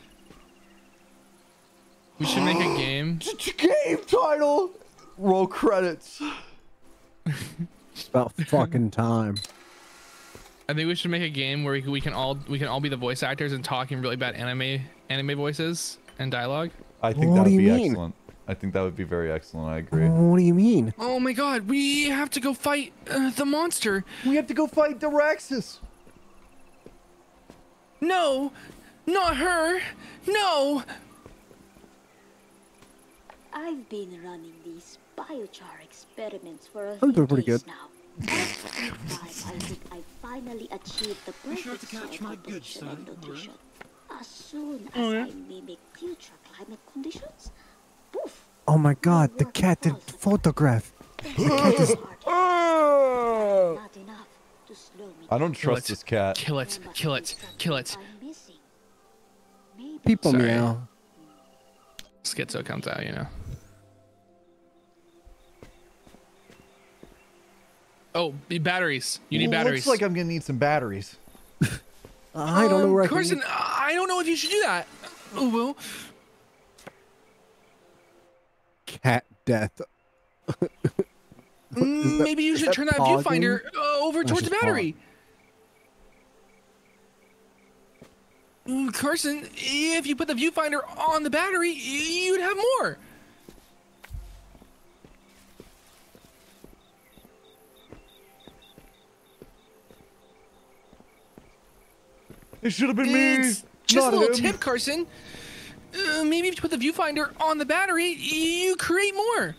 F: We should make a game.
A: Game title. Roll credits.
B: It's about fucking time.
F: I think we should make a game where we can all be the voice actors and talking really bad anime voices and dialogue.
A: I think
B: What
A: that would
B: do
A: be
B: you mean?
A: excellent. I think that would be very excellent. I agree.
B: What do you mean?
F: Oh my god, we have to go fight the monster.
A: We have to go fight Diraxis.
F: No, not her. No.
I: I've been running these biochar experiments for a
B: I'm
I: few
B: doing pretty
I: days
B: good.
I: now. After some time, I think I finally achieved the perfect
J: sure to catch
I: soil
J: my good
I: composition and
J: son,
I: nutrition. As soon as
F: Oh, yeah?
I: I mimic future climate conditions, poof!
B: Oh my god, the cat did photograph.
I: The cat is
B: Oh!
I: not enough to slow me
A: I don't
I: down.
A: trust this cat.
F: Kill it.
I: There must
F: Kill
I: be
F: it.
I: something
F: Kill it.
I: I'm missing. Maybe
B: People
F: Sorry.
B: meow.
F: Schizo comes out, you know. Oh, batteries. You need batteries.
A: Looks like I'm gonna need some batteries.
B: I don't know where I can
F: Carson, I don't know if you should do that. Oh, well.
B: cat death.
F: Maybe you should turn that viewfinder over towards the
B: just
F: battery. Carson, if you put the viewfinder on the battery, you'd have more.
A: It should have been me.
F: It's just
A: not
F: a little
A: him.
F: tip, Carson. Maybe if you put the viewfinder on the battery, you create more.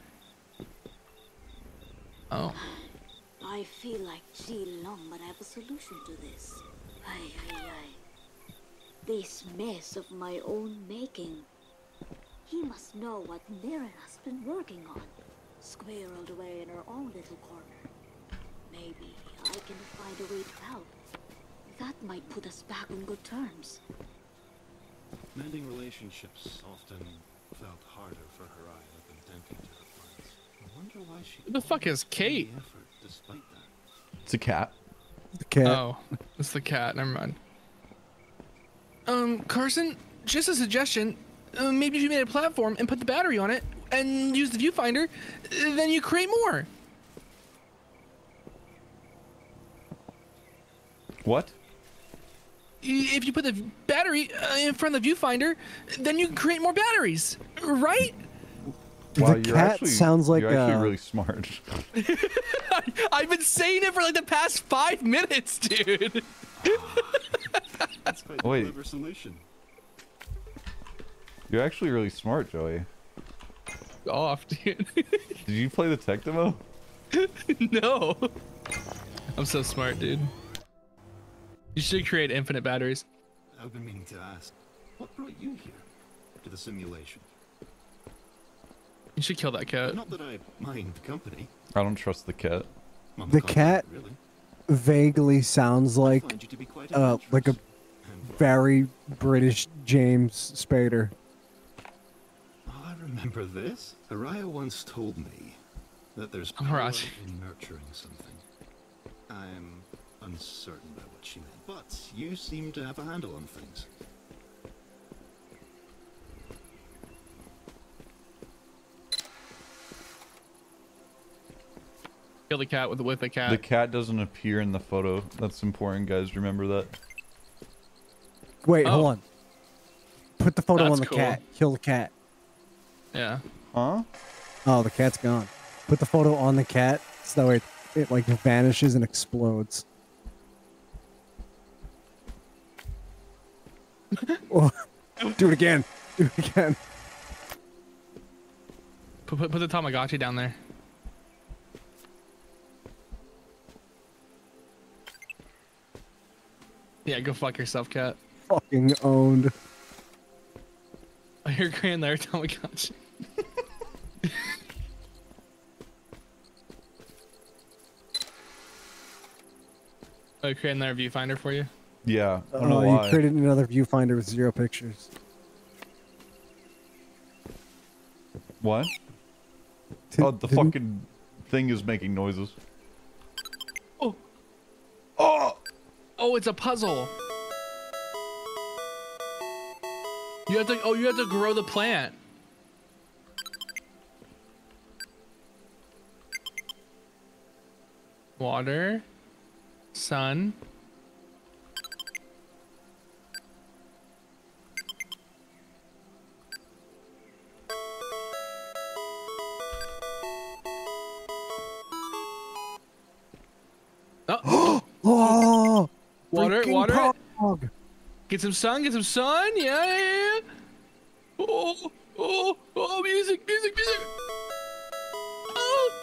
F: Oh.
I: I feel like Ji Long, but I have a solution to this. Ay, ay, ay. this mess of my own making. He must know what Mirren has been working on, squirreled away in her own little corner. Maybe I can find a way to help. That might put us back on good terms.
J: Mending relationships often felt harder for Haraya than tending to her plants. I wonder why she.
F: Who the fuck is Kate?
J: Effort despite that.
A: It's a cat.
B: The cat.
F: Oh, it's the cat. Never mind. Carson, just a suggestion. Maybe if you made a platform and put the battery on it and use the viewfinder, then you create more.
A: What?
F: If you put the battery in front of the viewfinder, then you can create more batteries, right?
A: Wow,
B: The cat sounds like
A: you're actually really smart.
F: I've been saying it for like the past 5 minutes, dude.
J: That's quite a
A: Wait.
J: clever solution.
A: You're actually really smart, Joey.
F: Off, dude.
A: Did you play the tech demo?
F: No. I'm so smart, dude. You should create infinite batteries.
J: I've been meaning to ask, what brought you here to the simulation?
F: You should kill that cat.
J: Not that I mind company.
A: I don't trust the cat.
J: On
B: The
J: contrary,
B: cat
J: really.
B: vaguely sounds like
J: Find you to be quite
B: like a
J: adventurous. And
B: very British James Spader.
J: oh, I remember this. Araya once told me that there's power
F: Right.
J: in nurturing something. I'm uncertain about what she meant, but you seem to have a handle on things.
F: Kill the cat with the cat.
A: The cat doesn't appear in the photo. That's important, guys. Remember that.
B: Wait,
F: Oh.
B: hold on. Put the photo
F: That's
B: on the
F: cool.
B: cat. Kill the cat.
F: Yeah.
A: Huh?
B: Oh, the cat's gone. Put the photo on the cat so that way it like vanishes and explodes. Oh, do it again. Do it again.
F: Put the Tamagotchi down there. Yeah, go fuck yourself, cat.
B: Fucking owned.
F: Oh, you're creating there, Tamagotchi. Oh, you're creating their viewfinder for you?
A: Yeah. I don't know
B: Oh,
A: why.
B: you created another viewfinder with 0 pictures.
A: What?
B: Did-
A: Oh, the
B: didn't-
A: fucking thing is making noises.
F: Oh.
A: Oh!
F: Oh, it's a puzzle. You have to grow the plant. Water, sun. Oh,
B: Oh,
F: water,
B: freaking
F: water.
B: Pog.
F: Get some sun, get some sun. Yeah, yeah, yeah. Oh, music, music, music. Oh.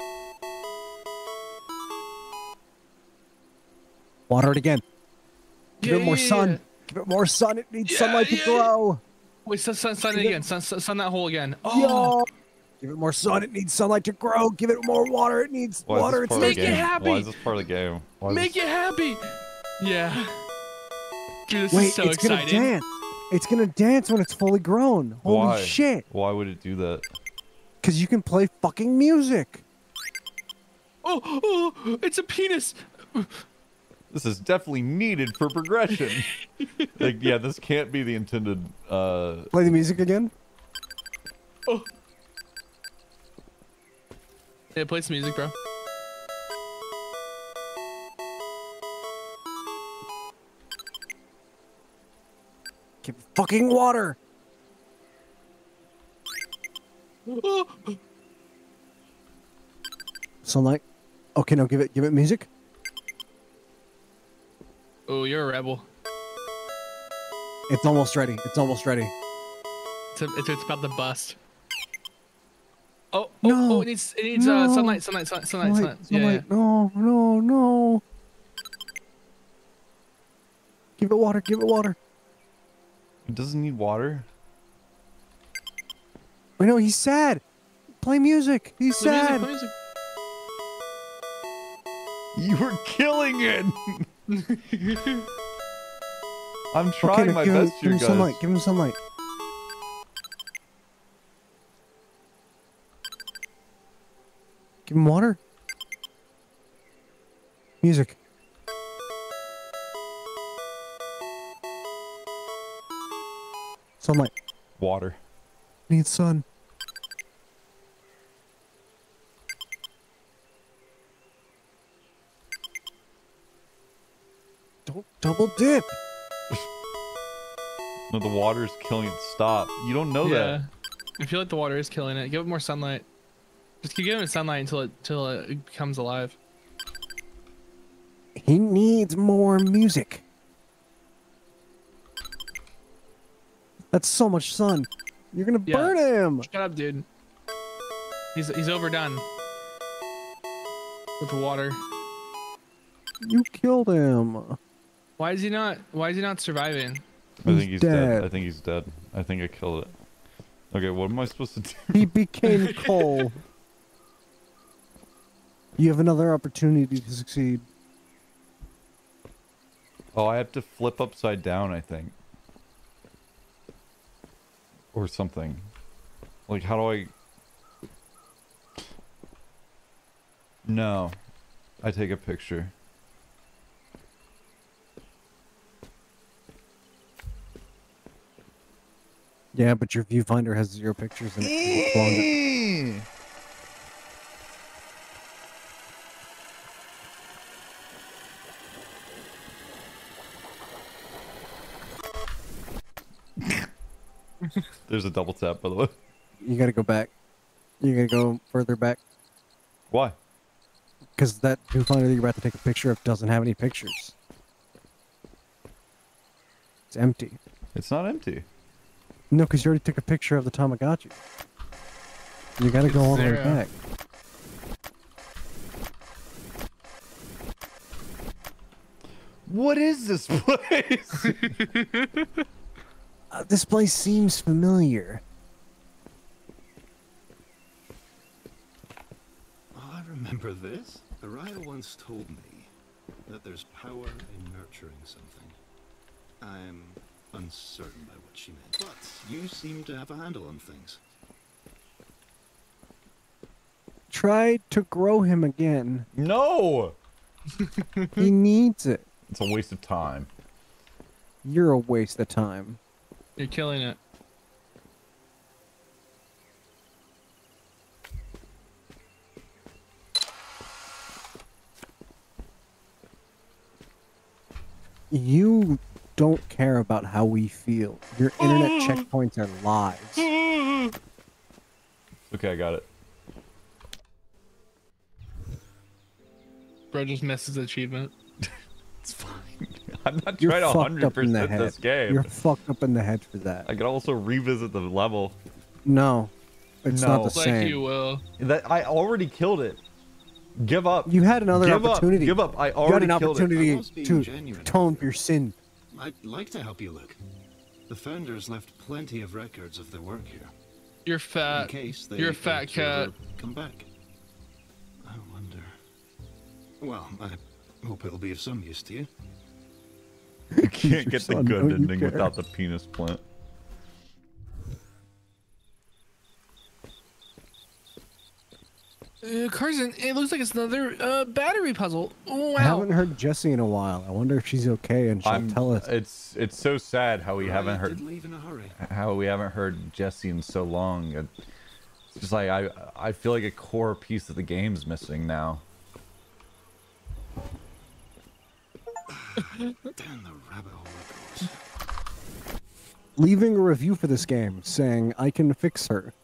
B: Water it again. Give it more
F: Yeah,
B: sun.
F: yeah.
B: Give it more sun. It needs
F: Yeah,
B: sunlight to
F: yeah,
B: grow.
F: Wait, sun it again. Sun that hole again.
B: Yo.
F: Oh,
B: Give it more sun. It needs sunlight to grow. Give it more water. It needs
A: Why
B: water.
A: is this
B: It's
A: part of the
F: Make it
A: game?
F: happy.
A: Why is this part of the game? Why is
F: make
A: this...
F: it happy. Yeah. Dude, this
B: Wait,
F: is so
B: it's
F: exciting.
B: gonna dance. It's gonna dance when it's fully grown. Holy
A: Why?
B: shit!
A: Why would it do that?
B: Because you can play fucking music.
F: Oh, it's a penis.
A: This is definitely needed for progression. Like, yeah, this can't be the intended.
B: Play the music again.
F: Oh. Yeah, play some music, bro.
B: Give it fucking water.
F: Oh.
B: Sunlight. Okay, no, give it music.
F: Oh, you're a rebel.
B: It's almost ready. It's almost ready.
F: It's about to bust. Oh,
B: No.
F: it needs
B: No.
F: sunlight.
B: Sunlight.
F: Yeah.
B: No. Give it water. Give it water.
A: It doesn't need water.
B: I know he's sad. Play music. He's
F: Play music,
B: sad.
F: play music.
A: You were killing it. I'm
B: Okay,
A: trying my best
B: give
A: here,
B: him
A: guys.
B: sunlight. Give him sunlight. Give him water. Music. Sunlight.
A: Water.
B: Needs sun. Don't double dip.
A: No, the water is killing it. Stop. You don't know that.
F: I feel like the water is killing it. Give it more sunlight. Just keep giving it sunlight until it becomes alive.
B: He needs more music. That's so much sun. You're gonna
F: Yeah.
B: burn him.
F: Shut up, dude. He's overdone with the water.
B: You killed him.
F: Why is he not surviving?
A: I think he's dead.
B: dead.
A: I think he's dead. I think I killed it. Okay, what am I supposed to do?
B: He became coal. You have another opportunity to succeed.
A: Oh, I have to flip upside down, I think. Or something. Like, how do I... No. I take a picture.
B: Yeah, but your viewfinder has 0 pictures in it. You cloned it.
A: There's a double tap, by the way.
B: You gotta go back. You gotta go further back.
A: Why?
B: Because that viewfinder that you're about to take a picture of doesn't have any pictures. It's empty.
A: It's not empty.
B: No, because you already took a picture of the Tamagotchi. You gotta go all the way
F: 0.
B: back.
A: What is this place?
B: This place seems familiar.
J: Oh, I remember this. Araya once told me that there's power in nurturing something. I'm uncertain by what she meant, but you seem to have a handle on things.
B: Try to grow him again.
A: No!
B: He needs it.
A: It's a waste of time.
B: You're a waste of time.
F: You're killing it.
B: You don't care about how we feel. Your internet checkpoints are lies.
A: Okay, I got it.
F: Bro just missed his achievement.
A: It's fine. I'm not
B: You're
A: trying to
B: fucked up in the
A: 100%
B: head.
A: this game.
B: You're fucked up in the head for that.
A: I could also revisit the level.
B: No, it's not
A: No.
B: the
F: Like
B: same.
F: you will.
A: That I already killed it. Give up.
B: You had another
A: Give
B: opportunity.
A: Up. Give up. I
B: You had
A: already
B: an
A: killed it.
J: I
B: opportunity
J: was being
B: to
J: genuine.
B: atone for your sin.
J: I'd like to help you look. The founders left plenty of records of their work here.
F: You're
J: In
F: fat.
J: case they
F: You're a fat
J: ever
F: cat.
J: come back. I wonder. Well, I hope it'll be of some use to you.
A: You can't
B: your
A: get the
B: son,
A: good
B: don't you
A: ending
B: care?
A: without the penis plant.
F: Carson, it looks like it's another battery puzzle. Oh, wow.
B: I haven't heard Jessie in a while. I wonder if she's okay and she'll tell us.
A: It's so sad how we
J: I
A: haven't
J: did
A: heard
J: leave in a hurry.
A: Jesse in so long. It's just like I feel like a core piece of the game's missing now.
J: Down the rabbit hole it goes.
B: Leaving a review for this game saying, I can fix her.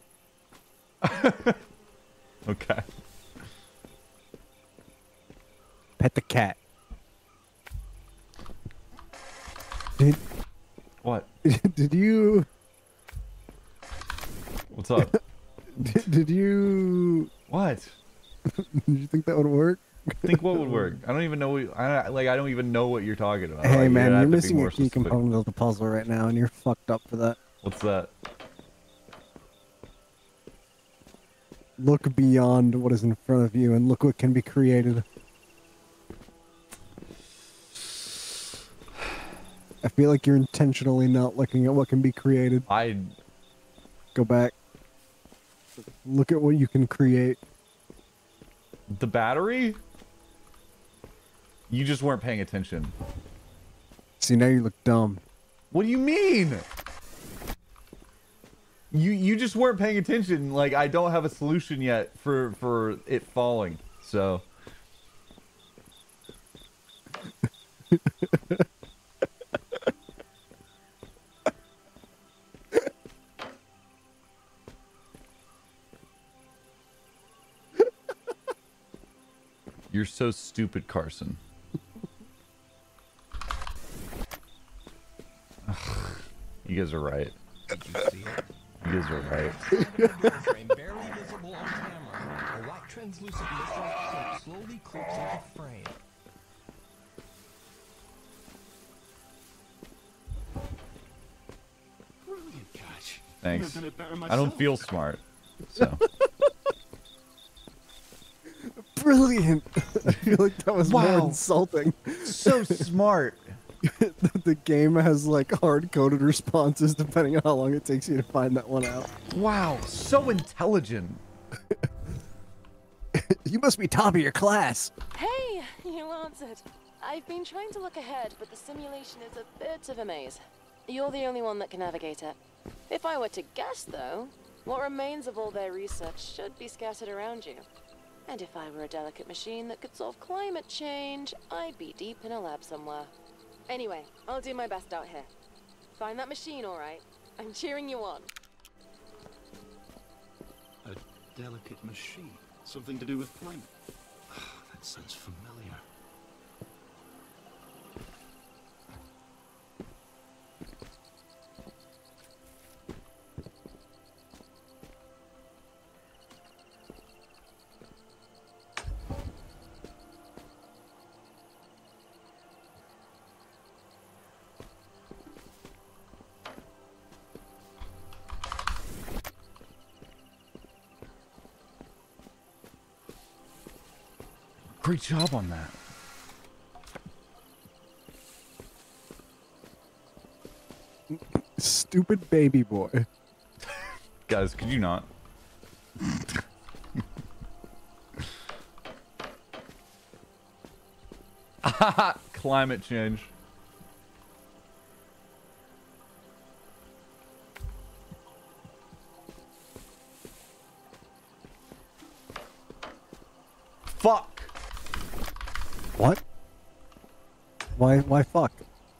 A: Okay.
B: Pet the cat. Did
A: What?
B: did you
A: What's up?
B: did you
A: What?
B: did you think that would work?
A: Think what would work? I don't even know. I don't even know what you're talking about.
B: Hey
A: Like,
B: man,
A: have
B: you're
A: to be
B: missing
A: more
B: a key
A: specific.
B: component of the puzzle right now, and you're fucked up for that.
A: What's that?
B: Look beyond what is in front of you and look what can be created. I feel like you're intentionally not looking at what can be created. Go back. Look at what you can create.
A: The battery? You just weren't paying attention.
B: See, now you look dumb.
A: What do you mean? You just weren't paying attention. Like, I don't have a solution yet for it falling. So you're so stupid, Carson. You guys are right.
H: Did you see it?
A: You guys are right.
K: Frame barely visible on camera. A white translucent missile shape slowly creeps into frame.
J: Brilliant catch.
A: Thanks.
J: I've done it better
A: I don't
J: myself.
A: feel smart. So
B: Brilliant! I feel like that was more
A: Wow.
B: insulting.
A: so smart.
B: The game has like hard-coded responses depending on how long it takes you to find that one out.
A: Wow, so intelligent.
B: You must be top of your class.
D: Hey, you answered. I've been trying to look ahead, but the simulation is a bit of a maze. You're the only one that can navigate it. If I were to guess, though, what remains of all their research should be scattered around you. And if I were a delicate machine that could solve climate change, I'd be deep in a lab somewhere. Anyway, I'll do my best out here. Find that machine, all right? I'm cheering you on.
J: A delicate machine. Something to do with climate. That sounds familiar.
A: Great job on that.
B: Stupid baby boy.
A: Guys, could you not? Climate change. Fuck.
B: What? Why fuck?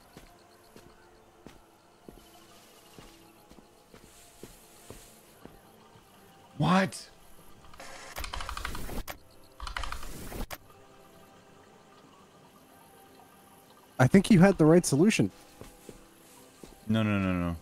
A: What?
B: I think you had the right solution.
A: No, no, no, no.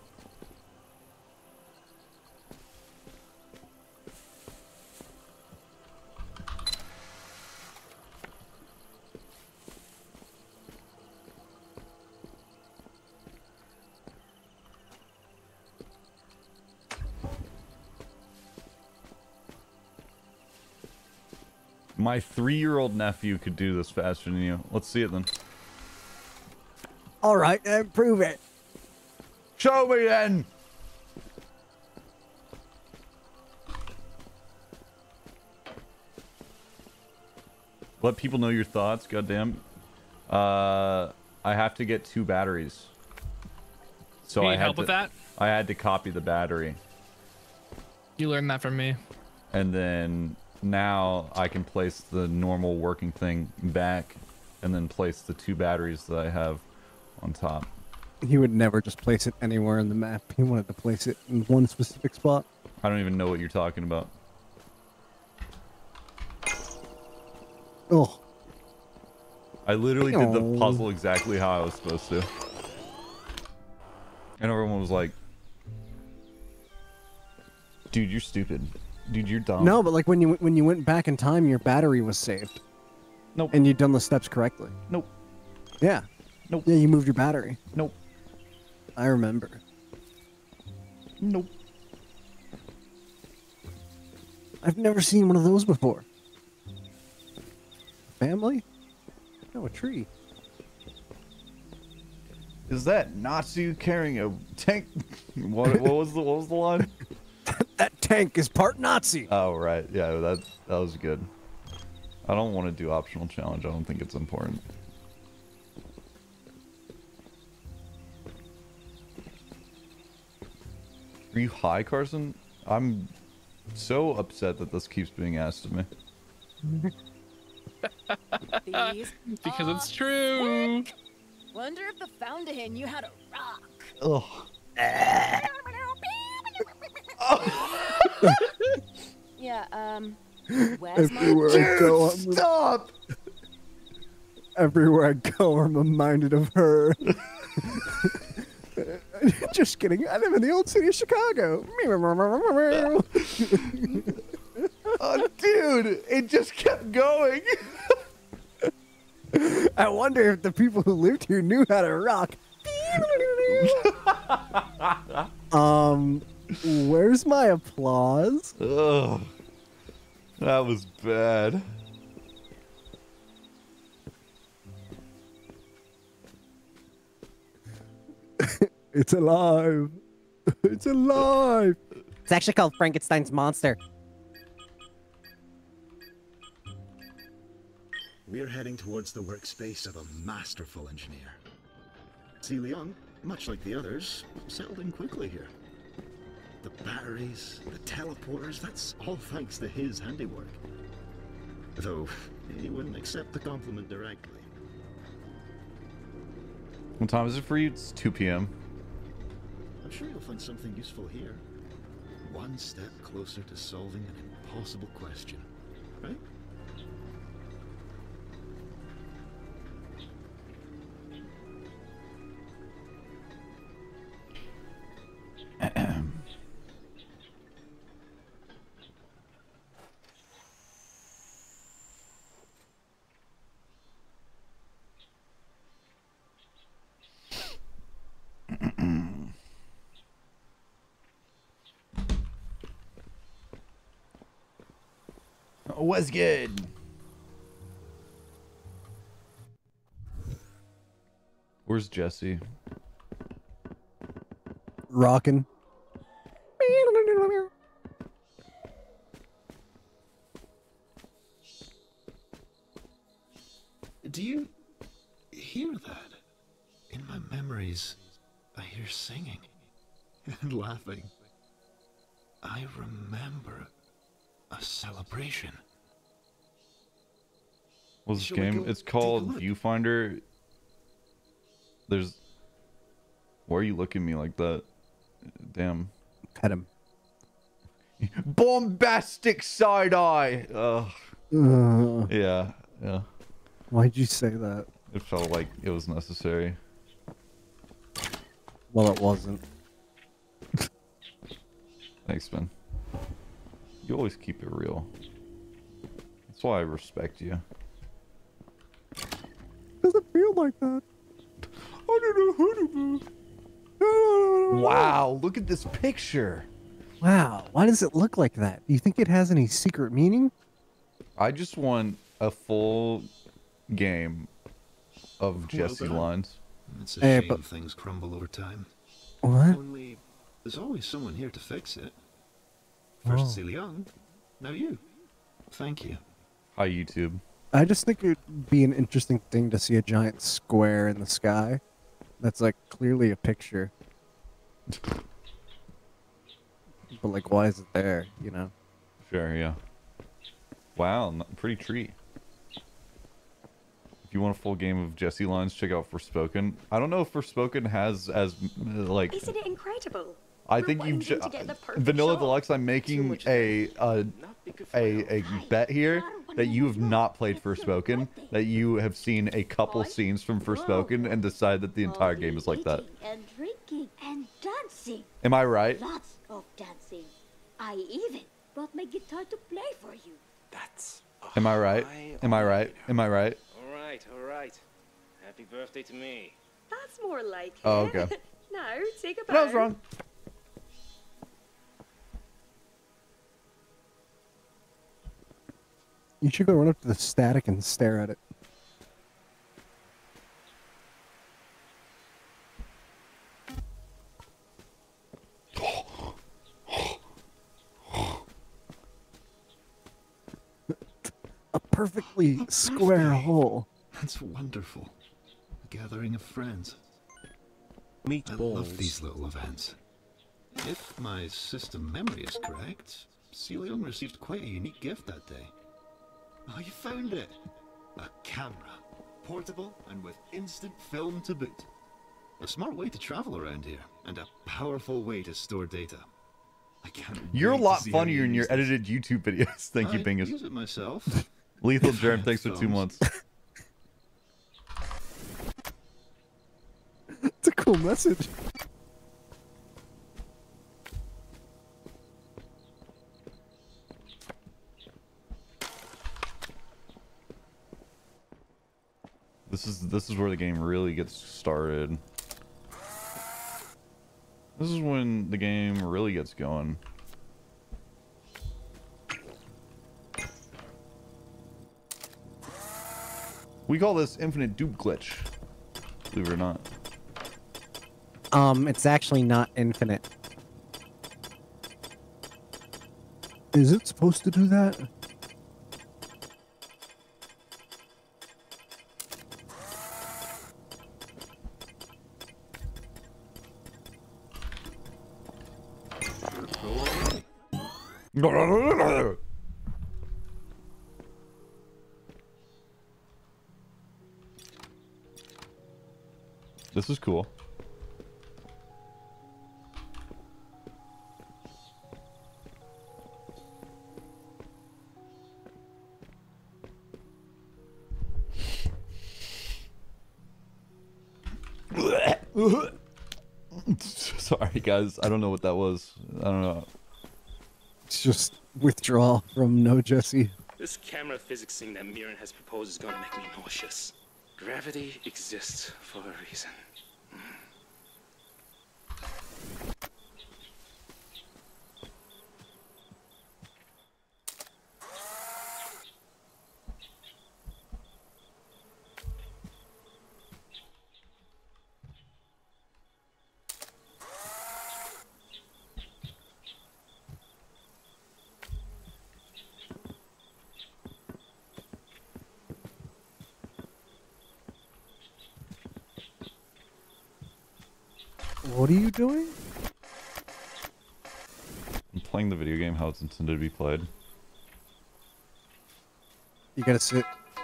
A: My 3-year-old nephew could do this faster than you. Let's see it then.
B: All right, then prove it.
A: Show me then. Let people know your thoughts. Goddamn. I have to get 2 batteries. So
F: You
A: I
F: need
A: had
F: help
A: to,
F: with that?
A: I had to copy the battery,
F: You learned that from me.
A: and then now I can place the normal working thing back, and then place the 2 batteries that I have on top.
B: He would never just place it anywhere in the map. He wanted to place it in one specific spot.
A: I don't even know what you're talking about.
B: Oh,
A: I literally did the
B: Ew.
A: puzzle exactly how I was supposed to. And everyone was like, dude, you're stupid. Dude, you're dumb.
B: no, but like when you went back in time, your battery was saved.
A: Nope.
B: And you've done the steps correctly.
A: Nope.
B: Yeah.
A: Nope.
B: Yeah, you moved your battery.
A: Nope.
B: I remember.
A: Nope.
B: I've never seen one of those before. Family? No, a tree.
A: Is that Nazi carrying a tank? What was the line?
B: That tank is part Nazi.
A: Oh right, yeah, that was good. I don't want to do optional challenge. I don't think it's important. Are you high, Carson? I'm so upset that this keeps being asked of me.
D: These
F: Because it's true.
D: Wonder if the Fountain knew how to rock.
A: Ugh.
D: Yeah, where's my...
B: Everywhere I go,
A: Stop!
B: Everywhere I go, I'm reminded of her. Just kidding. I live in the old city of Chicago.
A: Oh, dude, it just kept going.
B: I wonder if the people who lived here knew how to rock. Where's my applause?
A: Ugh. That was bad.
B: It's alive. It's alive.
L: It's actually called Frankenstein's Monster.
J: We're heading towards the workspace of a masterful engineer. Si Leung, much like the others, settled in quickly here. The batteries, the teleporters, that's all thanks to his handiwork. Though, he wouldn't accept the compliment directly.
A: What time is it for you? It's 2 p.m.
J: I'm sure you'll find something useful here. One step closer to solving an impossible question, right?
A: What's good? Where's Jesse?
B: Rockin'.
J: Do you hear that? In my memories, I hear singing and laughing. I remember a celebration.
A: What's this
J: Shall we
A: game?
J: go
A: It's
J: take a
A: called
J: look?
A: Viewfinder. There's... Why are you looking at me like that? Damn.
B: Pet him.
A: Bombastic side eye! Ugh. Yeah, yeah.
B: Why'd you say that?
A: It felt like it was necessary.
B: Well, it wasn't.
A: Thanks, man. You always keep it real. That's why I respect you.
B: Doesn't feel like that.
A: I don't know how to. Wow, look at this picture.
B: Wow, why does it look like that? Do you think it has any secret meaning?
A: I just want a full game of Jesse
J: done.
A: lines.
J: It's a
B: Hey,
J: shame
B: but-
J: things crumble over time.
B: What?
J: Only, there's always someone here to fix it. First
B: Oh.
J: Si Leung, now you. Thank you.
A: Hi, YouTube.
B: I just think it'd be an interesting thing to see a giant square in the sky. That's like clearly a picture. But like, why is it there? You know?
A: Sure, yeah. Wow, pretty tree. If you want a full game of Jesse lines, check out Forspoken. I don't know if Forspoken has as like.
M: Isn't it incredible?
A: I
M: We're
A: think you
M: wanting to get the perfect
A: Vanilla
M: shot.
A: Deluxe. I'm making a bet here that you have not played Forspoken, that you have seen a couple scenes from Forspoken and decide that the entire game is like that.
I: And drinking and dancing.
A: Am I right?
I: Lots of dancing. I even brought my guitar to play for you.
E: That's
A: Am I right?
E: high
A: Am I right? Am I right?
M: All right, all right. Happy birthday to me.
N: That's more like it.
A: Oh, okay.
N: Now, take a bow.
A: No, I was wrong.
B: You should go run up to the static and stare at it. A perfectly square hole.
J: That's wonderful. A gathering of friends. I
C: Meatballs.
J: love these little events. If my system memory is correct, Celion received quite a unique gift that day. Oh, you found it! A camera. Portable and with instant film to boot. A smart way to travel around here, and a powerful way to store data. I can't
A: You're a
J: wait to
A: lot
J: see how
A: funnier
J: you
A: in your
J: use this.
A: edited YouTube videos. Thank you,
J: I
A: Bingus.
J: use it myself.
A: Lethal
J: If I
A: Germ,
J: had
A: thanks for 2
J: thumbs.
A: months.
B: It's a cool message.
A: This is where the game really gets started. This is when the game really gets going. We call this infinite dupe glitch. Believe it or not.
L: It's actually not infinite.
B: Is it supposed to do that?
A: This is cool. Sorry, guys. I don't know what that was. I don't know.
B: It's just withdrawal from No Jesse.
M: This camera physics thing that Mirren has proposed is gonna make me nauseous. Gravity exists for a reason.
B: What are you doing?
A: I'm playing the video game how it's intended to be played.
B: You gotta sit.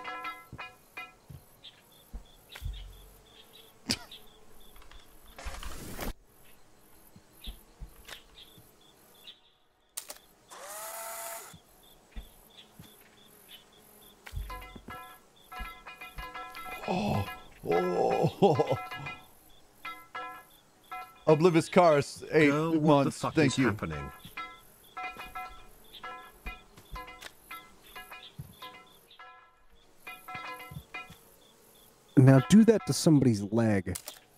A: Oh. Oblivious Cars, 8
C: Girl, what the
A: months.
C: fuck
A: Thank
C: is
A: you.
C: happening?
B: Now do that to somebody's leg.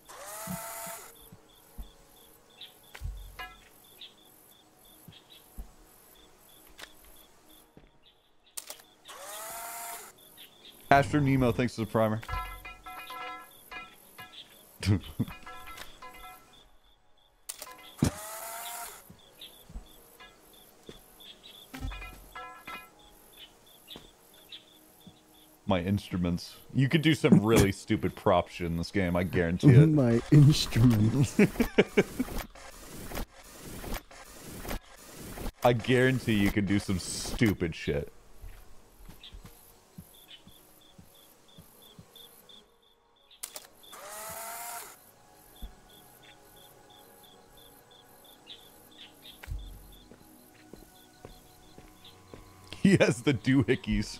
A: Astro Nemo, thanks for the primer. My instruments. You could do some really stupid prop shit in this game, I guarantee it.
B: My instruments.
A: I guarantee you could do some stupid shit. He has the doohickeys.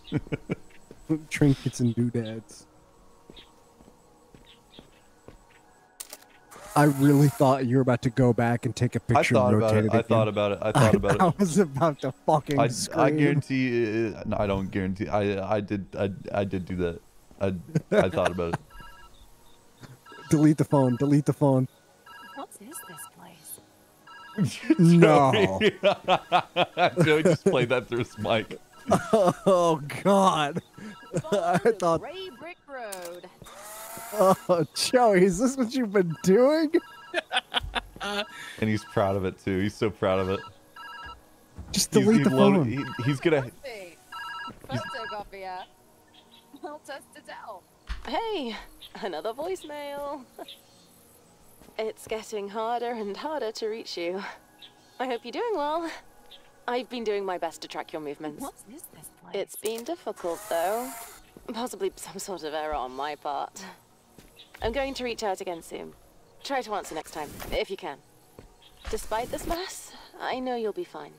B: Trinkets and doodads. I really thought you were about to go back and take a picture.
A: I thought
B: and
A: about
B: rotate
A: it. I thought about it. I thought about it.
B: I was about to fucking
A: I
B: scream.
A: guarantee. No, I don't guarantee. I did do that. I thought about it.
B: Delete the phone. Delete the phone.
D: What is this place?
B: No.
A: Joey just played that through his mic.
B: Oh God. I thought.
D: Gray Brick Road.
B: Oh, Joey, is this what you've been doing?
A: And he's proud of it too. He's so proud of it.
B: Just delete the phone.
A: He's gonna.
D: Photocopier. I'll test to tell. Hey, another voicemail. It's getting harder and harder to reach you. I hope you're doing well. I've been doing my best to track your movements.
G: What is this place?
D: It's been difficult, though. Possibly some sort of error on my part. I'm going to reach out again soon. Try to answer next time, if you can. Despite this mess, I know you'll be fine.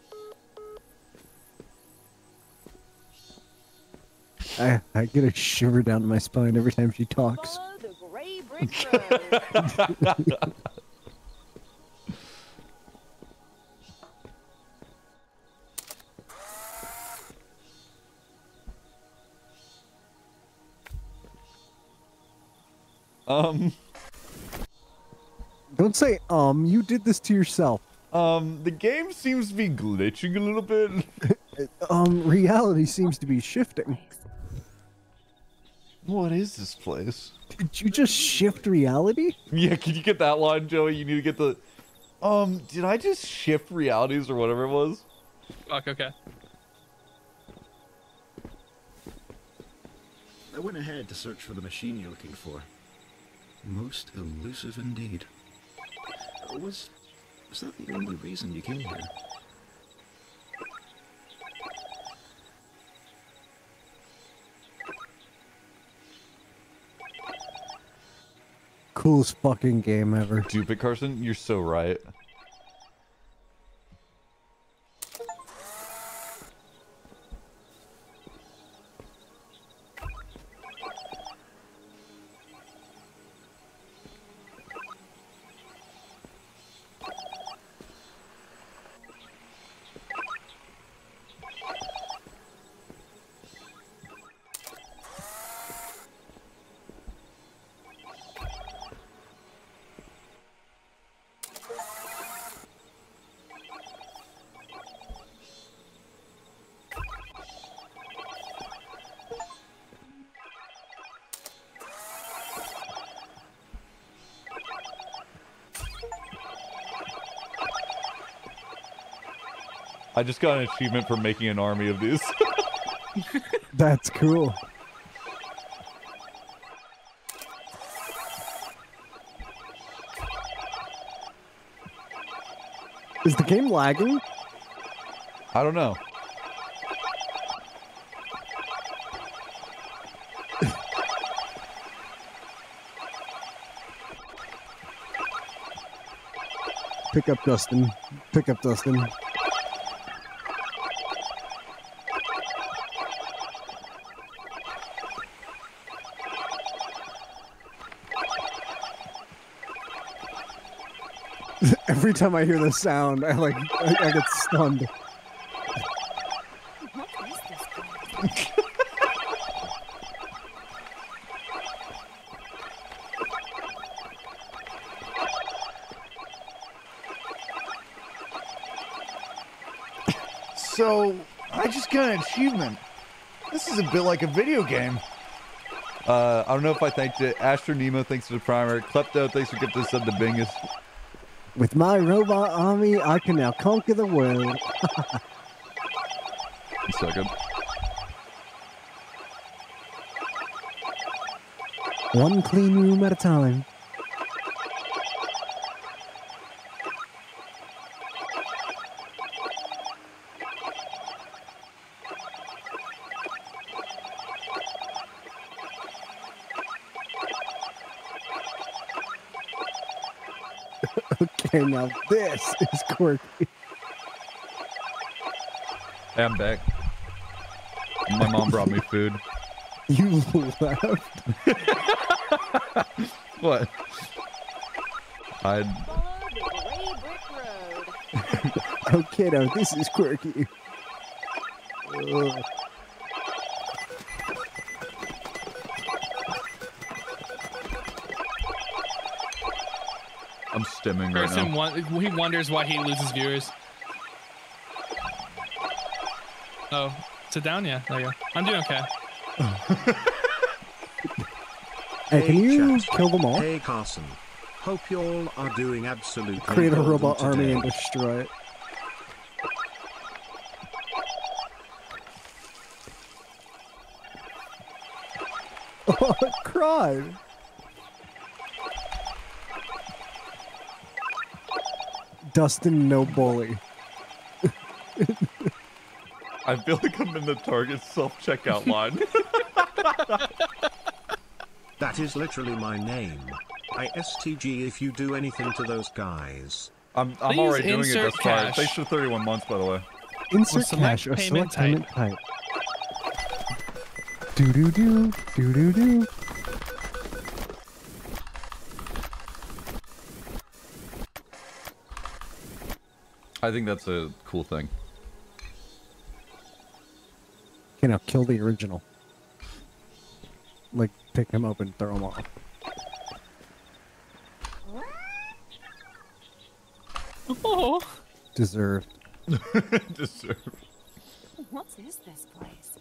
B: I get a shiver down my spine every time she talks.
D: Follow the Gray Brick Road.
B: Don't say you did this to yourself.
A: The game seems to be glitching a little bit.
B: Reality seems to be shifting.
A: What is this place?
B: Did you just shift reality?
A: Yeah, can you get that line, Joey? You need to get the... did I just shift realities or whatever it was?
F: Fuck, okay.
J: I went ahead to search for the machine you're looking for. Most elusive indeed. Was that the only reason you came here?
B: Coolest fucking game ever.
A: Stupid, Carson. You're so right. I just got an achievement for making an army of these.
B: That's cool. Is the game lagging?
A: I don't know.
B: Pick up Dustin. Pick up Dustin. Every time I hear the sound, I get stunned.
G: What is this place?
A: So, I just got an achievement. This is a bit like a video game. I don't know if I thanked it. Astro Nemo, thanks for the primer. Klepto, thanks for getting this up to Bingus.
B: With my robot army, I can now conquer the world.
A: A second.
B: One clean room at a time. Okay, now this is quirky.
A: Hey, I'm back. My mom brought me food.
B: You left?
A: What? I'd.
B: Oh, kiddo, this is quirky. Ugh.
A: I'm stimming right
F: Person
A: now.
F: he wonders why he loses viewers. Oh, sit down, yeah. There you go. I'm doing okay.
B: Hey, can you kill them all?
C: Hey Carson. Hope y'all are doing absolutely
B: Create a
C: golden
B: robot army
C: today.
B: and destroy it. Oh, it cried. Dustin, no bully.
A: I feel like I'm in the Target self-checkout line.
C: That is literally my name. ISTG if you do anything to those guys.
A: I'm
F: Please
A: already doing it.
F: insert
A: That's fine.
F: cash.
A: Thanks for 31 months, by the way.
B: Insert
F: select
B: cash or
F: payment
B: select payment type. Do do do do do do.
A: I think that's a cool thing.
B: Okay, now kill the original. Like, pick him up and throw him off.
F: Oh.
B: Deserved.
A: Deserved.
G: What is this place?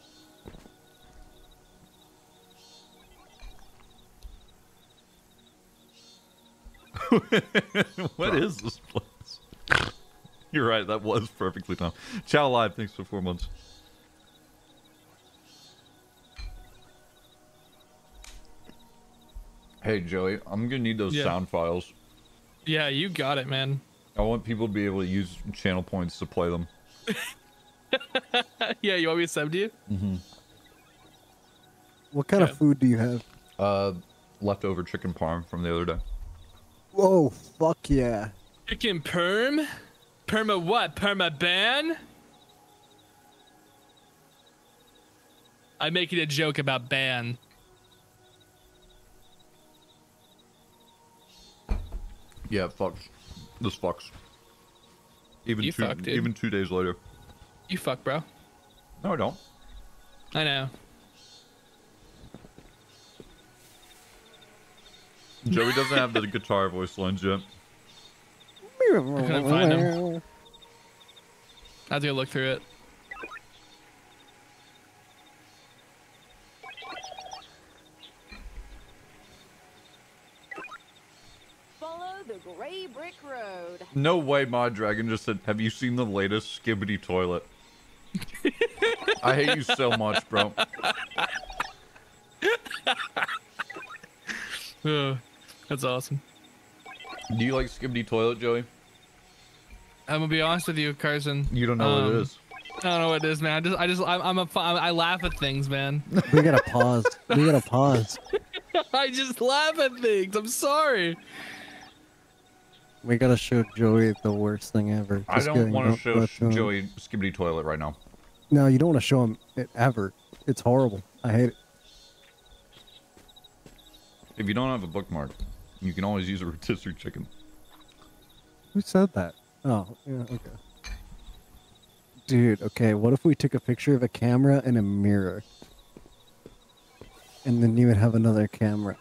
A: What is this place? You're right, that was perfectly timed. Chow Live, thanks for 4 months. Hey Joey, I'm gonna need those
F: Yeah.
A: sound files.
F: Yeah, you got it, man.
A: I want people to be able to use channel points to play them.
F: Yeah, you want me to sub to you?
A: Mm-hmm.
B: What kind of food do you have?
A: Leftover chicken parm from the other day.
B: Whoa, fuck yeah.
F: Chicken perm? Perma what? Perma ban? I'm making a joke about ban.
A: Yeah, it fucks. This fucks. Even
F: You
A: two,
F: fuck, dude.
A: even 2 days later.
F: You fuck, bro.
A: No, I don't.
F: I know.
A: Joey doesn't have the guitar voice lines yet.
F: I couldn't find him. I have to go look through it.
D: Follow the gray brick road.
A: No way, Mod Dragon just said, have you seen the latest Skibbity toilet? I hate you so much, bro.
F: That's awesome.
A: Do you like Skibbity toilet, Joey?
F: I'm gonna be honest with you, Carson.
A: You don't know what it is.
F: I don't know what it is, man. I laugh at things, man.
B: We gotta pause. We gotta pause.
F: I just laugh at things. I'm sorry.
B: We gotta show Joey the worst thing ever.
A: I
B: Just
A: don't
B: kidding,
A: want to show
B: him.
A: Joey Skibbity toilet right now.
B: No, you don't want to show him it ever. It's horrible. I hate it.
A: If you don't have a bookmark, you can always use a rotisserie chicken.
B: Who said that? Oh, yeah, okay. Dude, okay, what if we took a picture of a camera and a mirror? And then you would have another camera.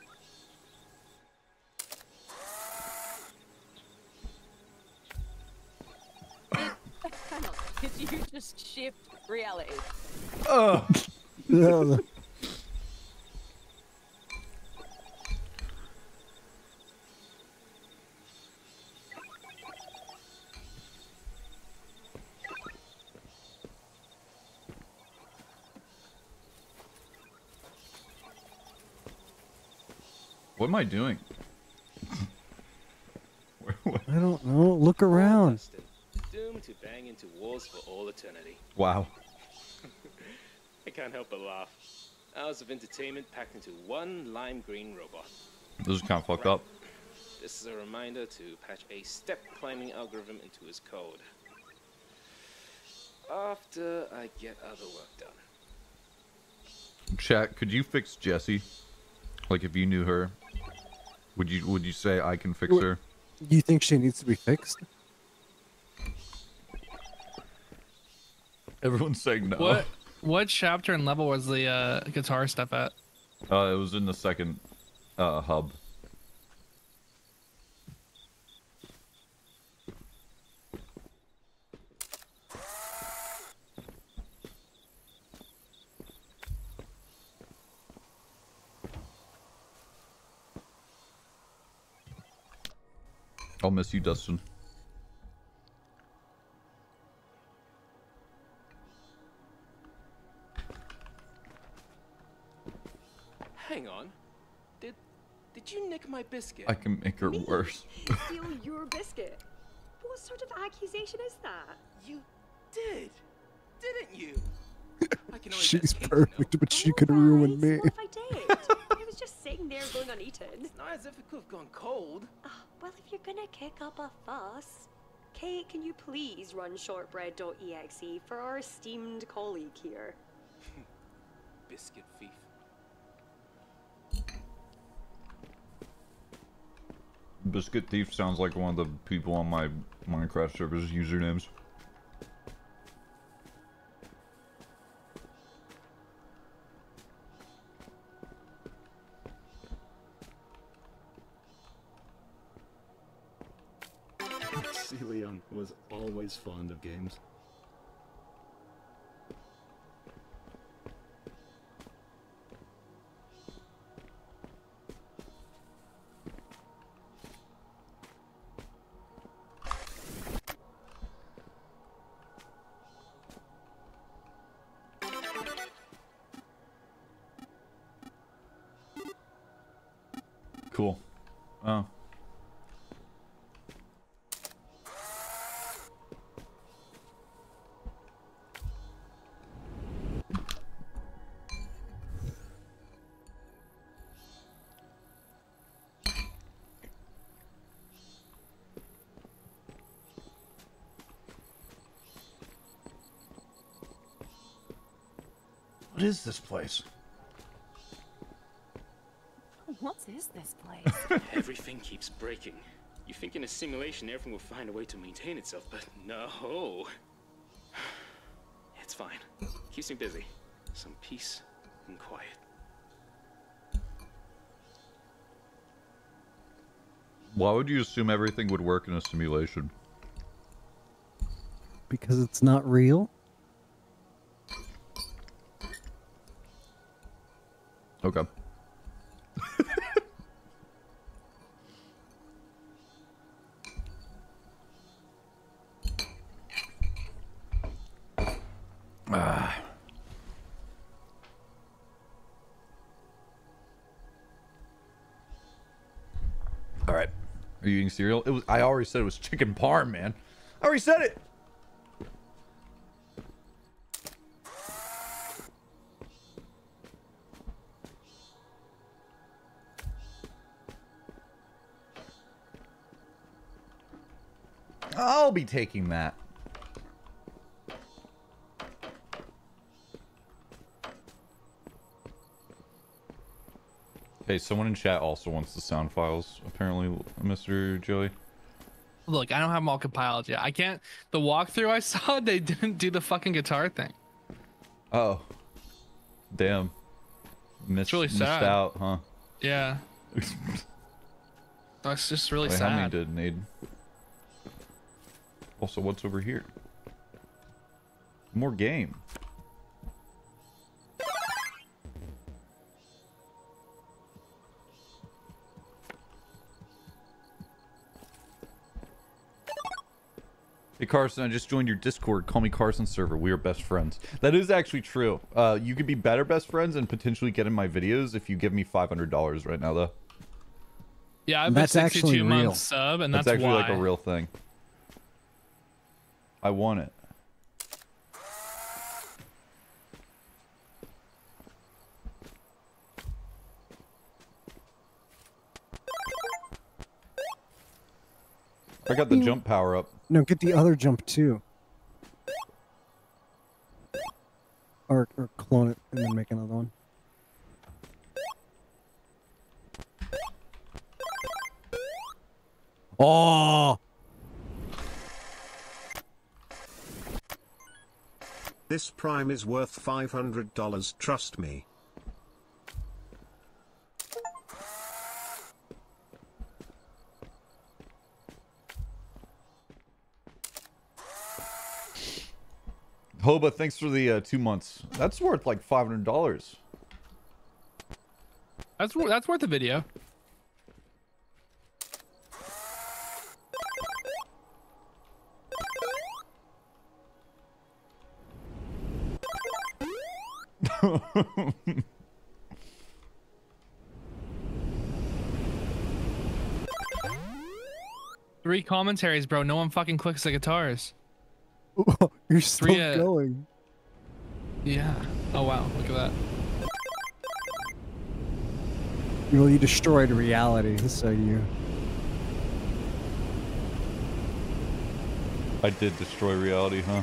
D: Hang on, did you just shift reality?
A: Oh.
B: Yeah.
A: What am I doing?
B: I don't know. Look around.
M: Doomed to bang into walls for all eternity.
A: Wow.
M: I can't help but laugh. Hours of entertainment packed into one lime green robot.
A: This is kind of fucked up.
M: This is a reminder to patch a step climbing algorithm into his code. After I get other work done.
A: Chat, could you fix Jessie? Like if you knew her, would you say I can fix her?
B: You think she needs to be fixed?
A: Everyone's saying no.
F: What chapter and level was the guitar stuff at?
A: It was in the second hub. I'll miss you, Dustin.
M: Hang on. Did you nick my biscuit?
A: I can make her worse.
N: Steal your biscuit? What sort of accusation is that?
M: You didn't you? I can only
B: She's
M: just
B: perfect, but she could ruin me.
N: What if I did? I was just sitting there going uneaten.
M: It's not as if it could have gone cold.
N: Well, if you're gonna kick up a fuss, Kate, can you please run shortbread.exe for our esteemed colleague here?
M: Biscuit thief.
A: Biscuit Thief sounds like one of the people on my Minecraft server's usernames.
J: Leon was always fond of games.
A: Cool. Oh. What is this place?
D: What is this place?
M: Everything keeps breaking. You think in a simulation everything will find a way to maintain itself, but no. It's fine. Keeps me busy. Some peace and quiet.
A: Why would you assume everything would work in a simulation?
B: Because it's not real?
A: Okay. All right. Are you eating cereal? It was. I already said it was chicken parm, man. I already said it. I'll be taking that. Okay, someone in chat also wants the sound files, apparently, Mr. Joey.
F: Look, I don't have them all compiled yet. I can't. The walkthrough I saw, they didn't do the fucking guitar thing.
A: Oh. Damn.
F: It's really
A: Missed
F: sad.
A: out, huh?
F: Yeah. That's just really
A: Wait,
F: sad.
A: how many did need? Also, what's over here? More game. Hey Carson, I just joined your Discord. Call me Carson server. We are best friends. That is actually true. You could be better best friends and potentially get in my videos if you give me $500 right now, though.
F: Yeah, I've been 62 months sub, and that's
A: actually
F: why.
A: like a real thing. I want it. I got the jump power up.
B: No, get the other jump too. Or clone it and then make another one. Oh,
C: This Prime is worth $500, trust me.
A: Hoba, thanks for the 2 months. That's worth like $500.
F: That's worth a video. Three commentaries, bro. No one fucking clicks the guitars.
B: you're still
F: Three,
B: going.
F: Yeah. Oh wow, look at that.
B: Well, you destroyed reality, so you.
A: I did destroy reality, huh?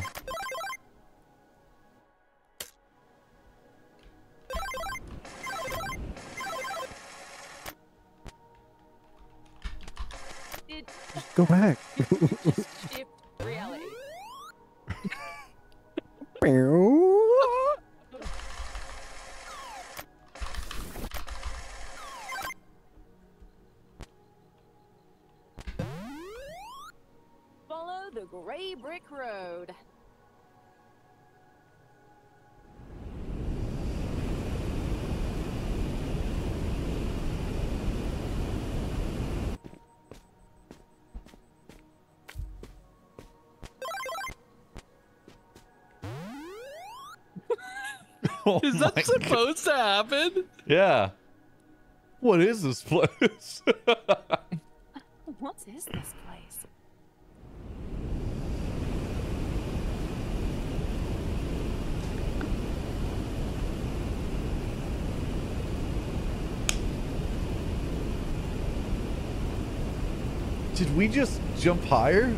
B: Go back.
D: Reality. Follow the gray brick road.
A: Oh
F: Is that
A: my
F: supposed to happen?
A: Yeah. What is this place?
D: What is this place?
A: Did we just jump higher?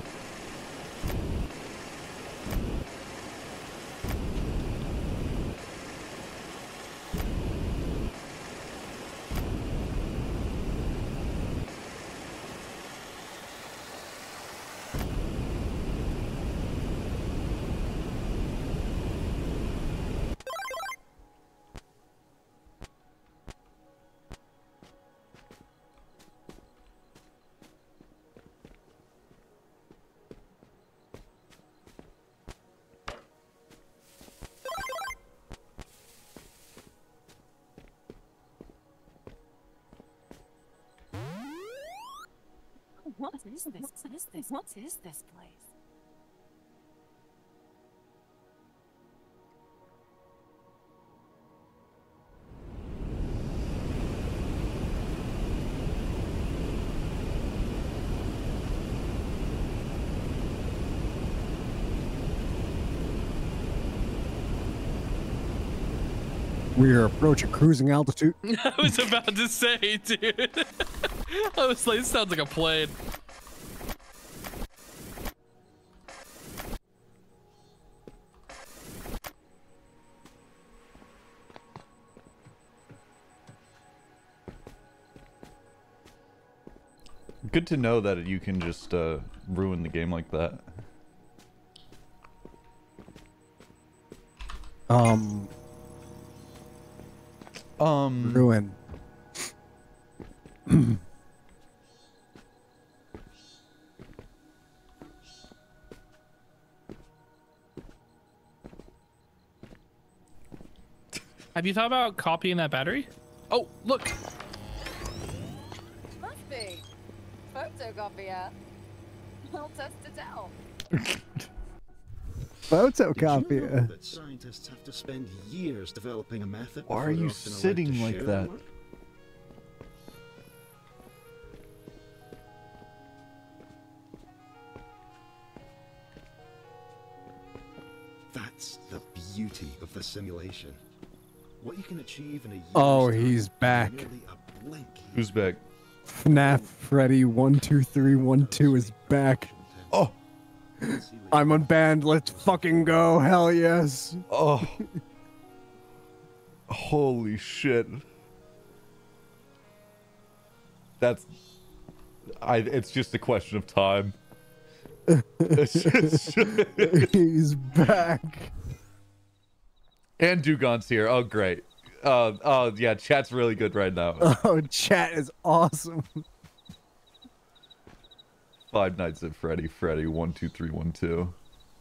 D: What is this? What is this? What is this place?
B: We are approaching cruising altitude.
F: I was about to say, dude. I was like, this sounds like a plane.
A: Good to know that you can just ruin the game like that.
B: Ruin.
F: Have you thought about copying that battery? Oh, look.
D: Must be. Photocopier. I'll test it out.
B: Photocopier.
J: That scientists have to spend years developing a method.
A: Why are
J: before
A: you
J: they're often allowed
A: sitting
J: to
A: like
J: share
A: that?
J: the work? That's the beauty of the simulation. What you can achieve in a year's
B: Oh,
J: time
B: he's
J: is
B: back.
J: merely a blink.
A: Who's back?
B: FNAF Freddy 12312 is back.
A: Oh,
B: I'm unbanned. Let's fucking go. Hell yes.
A: oh. Holy shit. That's It's just a question of time.
B: He's back.
A: And Dugon's here. Oh, great. Oh, yeah, chat's really good right now.
B: Oh, chat is awesome.
A: Five Nights at Freddy, 12312.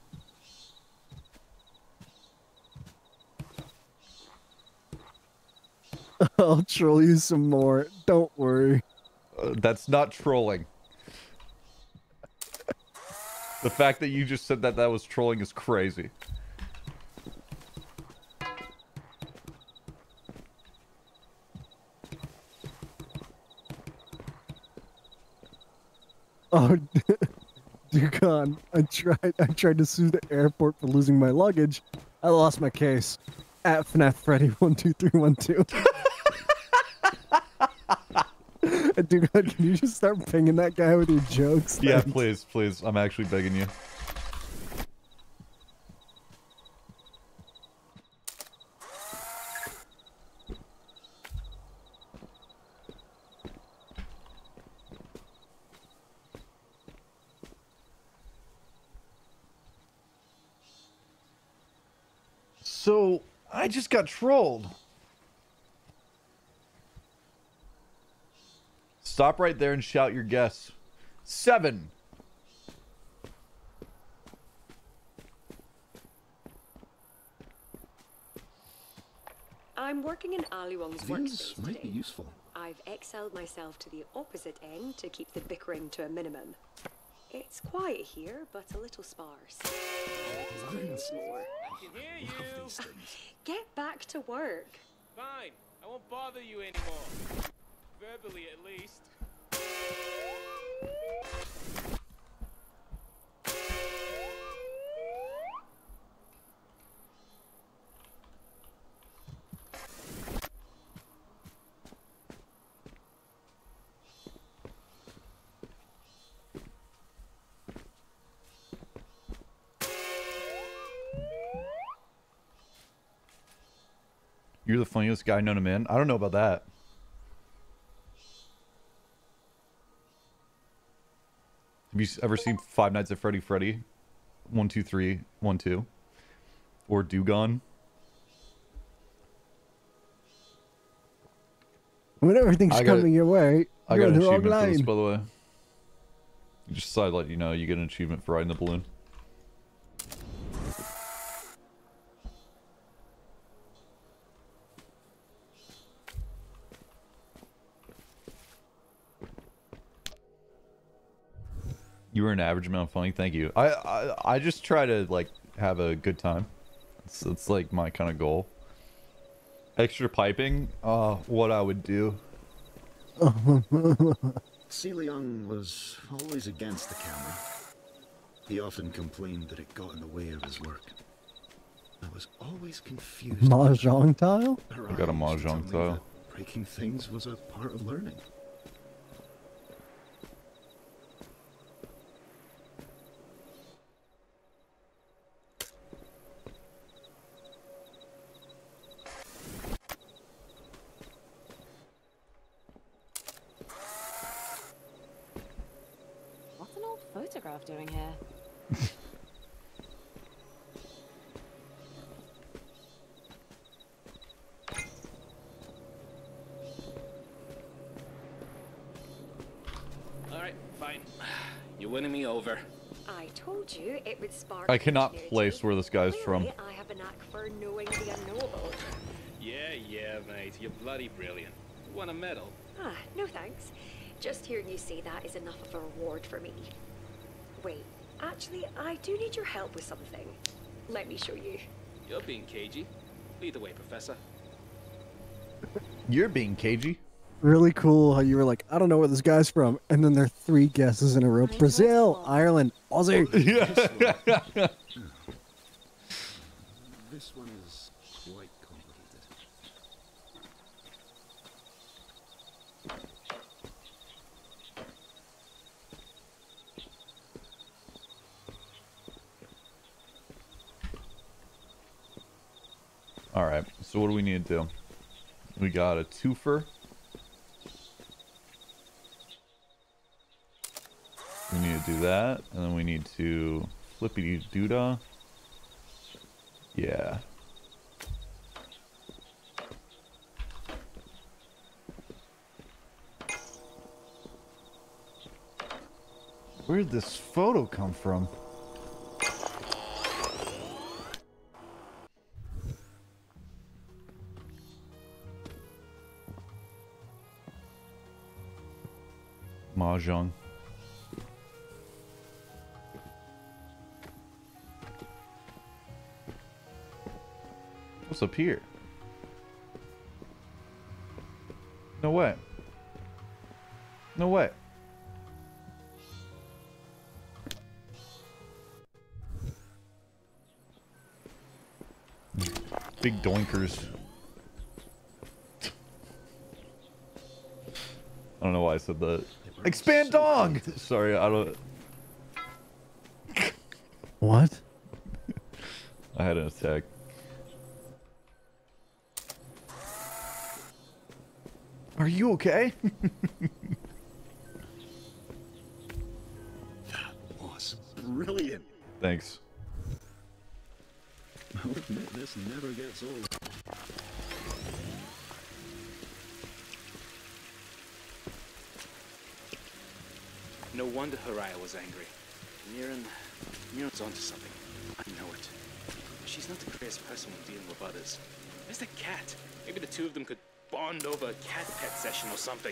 B: I'll troll you some more. Don't worry.
A: That's not trolling. The fact that you just said that was trolling is crazy.
B: Oh, Dugon, I tried to sue the airport for losing my luggage. I lost my case. At FNAF Freddy 12312. Dugon, can you just start pinging that guy with your jokes?
A: Yeah,
B: Thanks.
A: please. I'm actually begging you. So, I just got trolled. Stop right there and shout your guess. 7.
N: I'm working in Ali Wong's
J: These
N: workspace
J: might
N: today.
J: be useful.
N: I've excelled myself to the opposite end to keep the bickering to a minimum. It's quiet here, but a little sparse.
J: Once more.
M: I can hear you.
N: Get back to work.
M: Fine. I won't bother you anymore. Verbally, at least.
A: You're the funniest guy known to man. I don't know about that. Have you ever seen Five Nights at Freddy 12312? Or Dugon?
B: When everything's coming your way,
A: I
B: you're
A: got
B: on
A: an
B: the wrong
A: achievement for this,
B: line.
A: by the way. Just thought I'd let you know you get an achievement for riding the balloon. You were an average amount funny. Thank you. I just try to like have a good time. It's like my kind of goal. Extra piping. What I would do.
J: Si Leung was always against the camera. He often complained that it got in the way of his work. I was always confused.
B: Mahjong tile?
A: I got a mahjong tile.
J: Breaking things was a part of learning.
D: What's an old photograph doing here?
M: Alright, fine. You're winning me over.
N: I told you it would spark.
A: I cannot
N: ingenuity.
A: place where this guy's from.
N: Clearly, I have a knack for knowing the unknowable.
M: Yeah, mate. You're bloody brilliant. Want a medal?
N: Ah, no thanks. Just hearing you say that is enough of a reward for me. Wait, actually, I do need your help with something. Let me show you.
M: You're being cagey. Lead the way, Professor.
A: You're being cagey.
B: Really cool how you were like, I don't know where this guy's from. And then there are 3 guesses in a row. Brazil, Ireland, Aussie.
A: Yeah.
J: This one is quite complicated.
A: Alright, so what do we need to do? We got a twofer. We need to do that, and then we need to flippity doodah. Yeah. Where did this photo come from? Mahjong. What's up here? No way. No way. Big doinkers. I don't know why I said that. Expand dong! Sorry, I don't...
B: What?
A: I had an attack. Are you okay?
J: That was brilliant.
A: Thanks.
J: I'll admit this never gets old.
M: No wonder Haraya was angry. Miran's onto something. I know it. She's not the greatest person when dealing with others. Where's the cat? Maybe the two of them could bond over a cat pet session or something.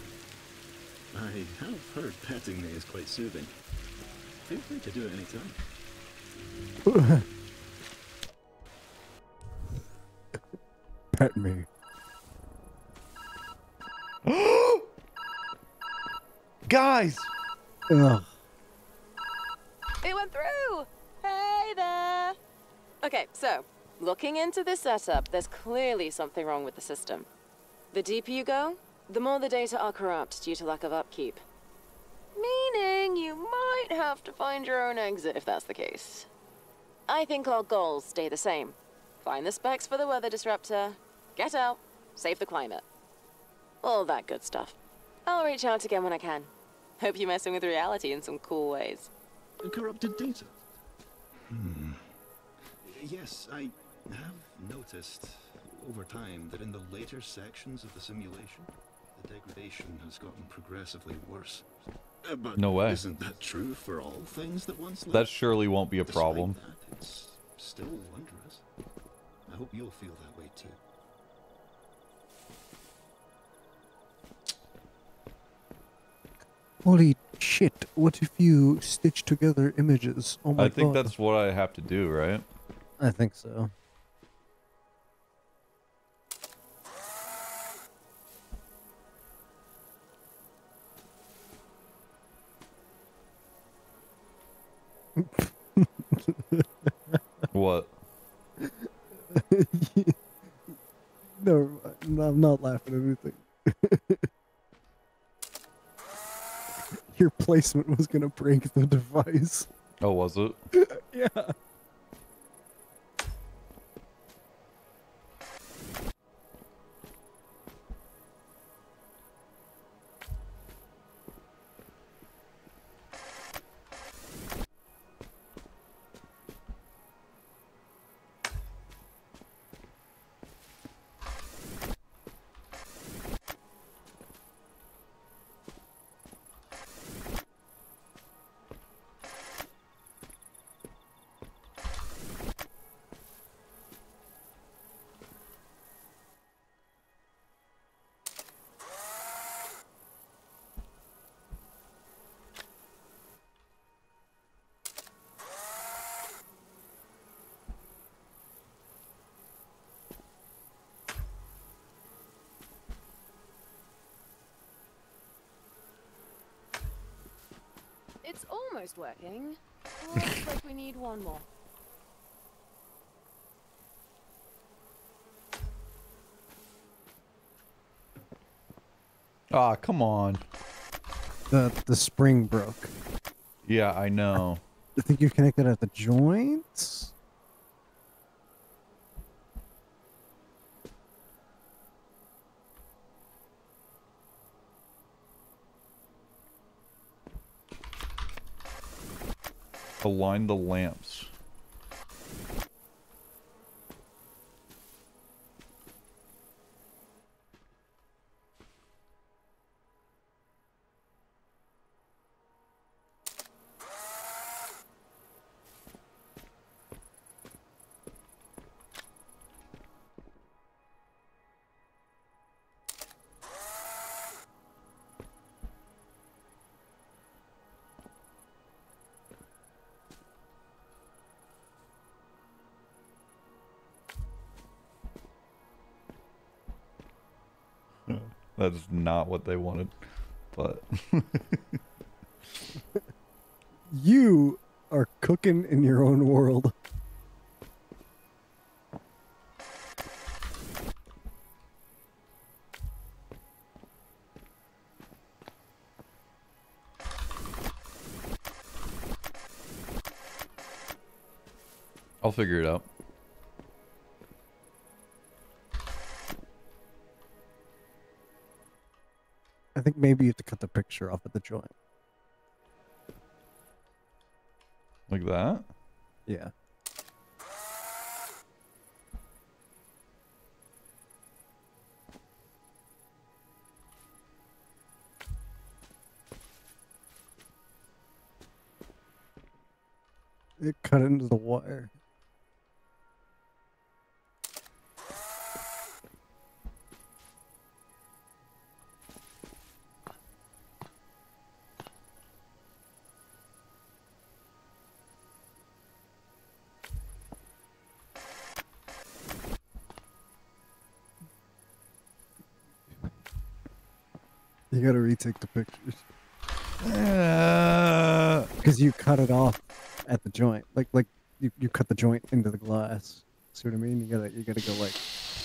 J: I have heard petting me is quite soothing. Feel free to do it anytime.
B: Pet me.
A: Guys!
B: Ugh.
D: It went through! Hey there! Okay, so, looking into this setup, there's clearly something wrong with the system. The deeper you go, the more the data are corrupt due to lack of upkeep. Meaning you might have to find your own exit if that's the case. I think our goals stay the same. Find the specs for the weather disruptor, get out, save the climate. All that good stuff. I'll reach out again when I can. Hope you're messing with reality in some cool ways.
J: Corrupted data? Yes, I have noticed over time that in the later sections of the simulation, the degradation has gotten progressively worse. But
A: No way.
J: Isn't that true for all things that once lived?
A: That surely won't be a
J: Despite
A: problem.
J: that, it's still wondrous. I hope you'll feel that way too.
B: Holy shit, what if you stitch together images? Oh my god.
A: I think that's what I have to do, right?
B: I think so.
A: What?
B: No, I'm not laughing at anything. Your placement was gonna break the device.
A: Oh, was it?
B: Yeah.
D: It's almost working. Looks like we need one more.
A: Ah, come on.
B: The spring broke.
A: Yeah, I know.
B: I think you're connected at the joints?
A: Align the lamps. That's not what they wanted, but
B: You are cooking in your own world.
A: I'll figure it out.
B: I think maybe you have to cut the picture off at the joint.
A: Like that?
B: Yeah. It cut into the wire. You gotta retake the pictures. Because you cut it off at the joint. Like you cut the joint into the glass. See what I mean? You gotta go like.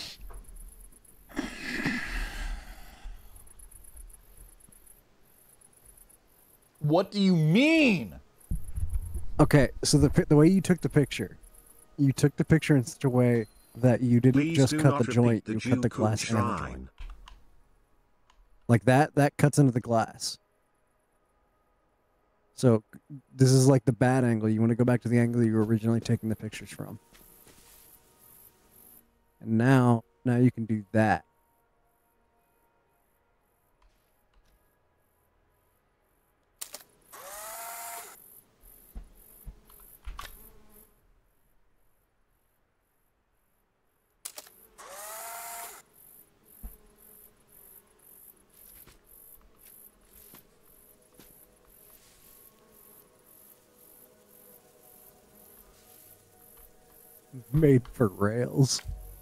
A: What do you mean?
B: Okay, so the way you took the picture in such a way that you didn't
C: Please
B: just
C: do
B: cut
C: not
B: the joint,
C: repeat
B: you cut the
C: Juku
B: glass and the joint.
C: shrine.
B: Like that cuts into the glass. So this is like the bad angle. You want to go back to the angle you were originally taking the pictures from. And now you can do that. Made for rails.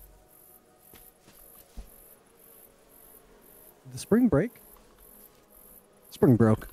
B: Did the spring break? Spring broke.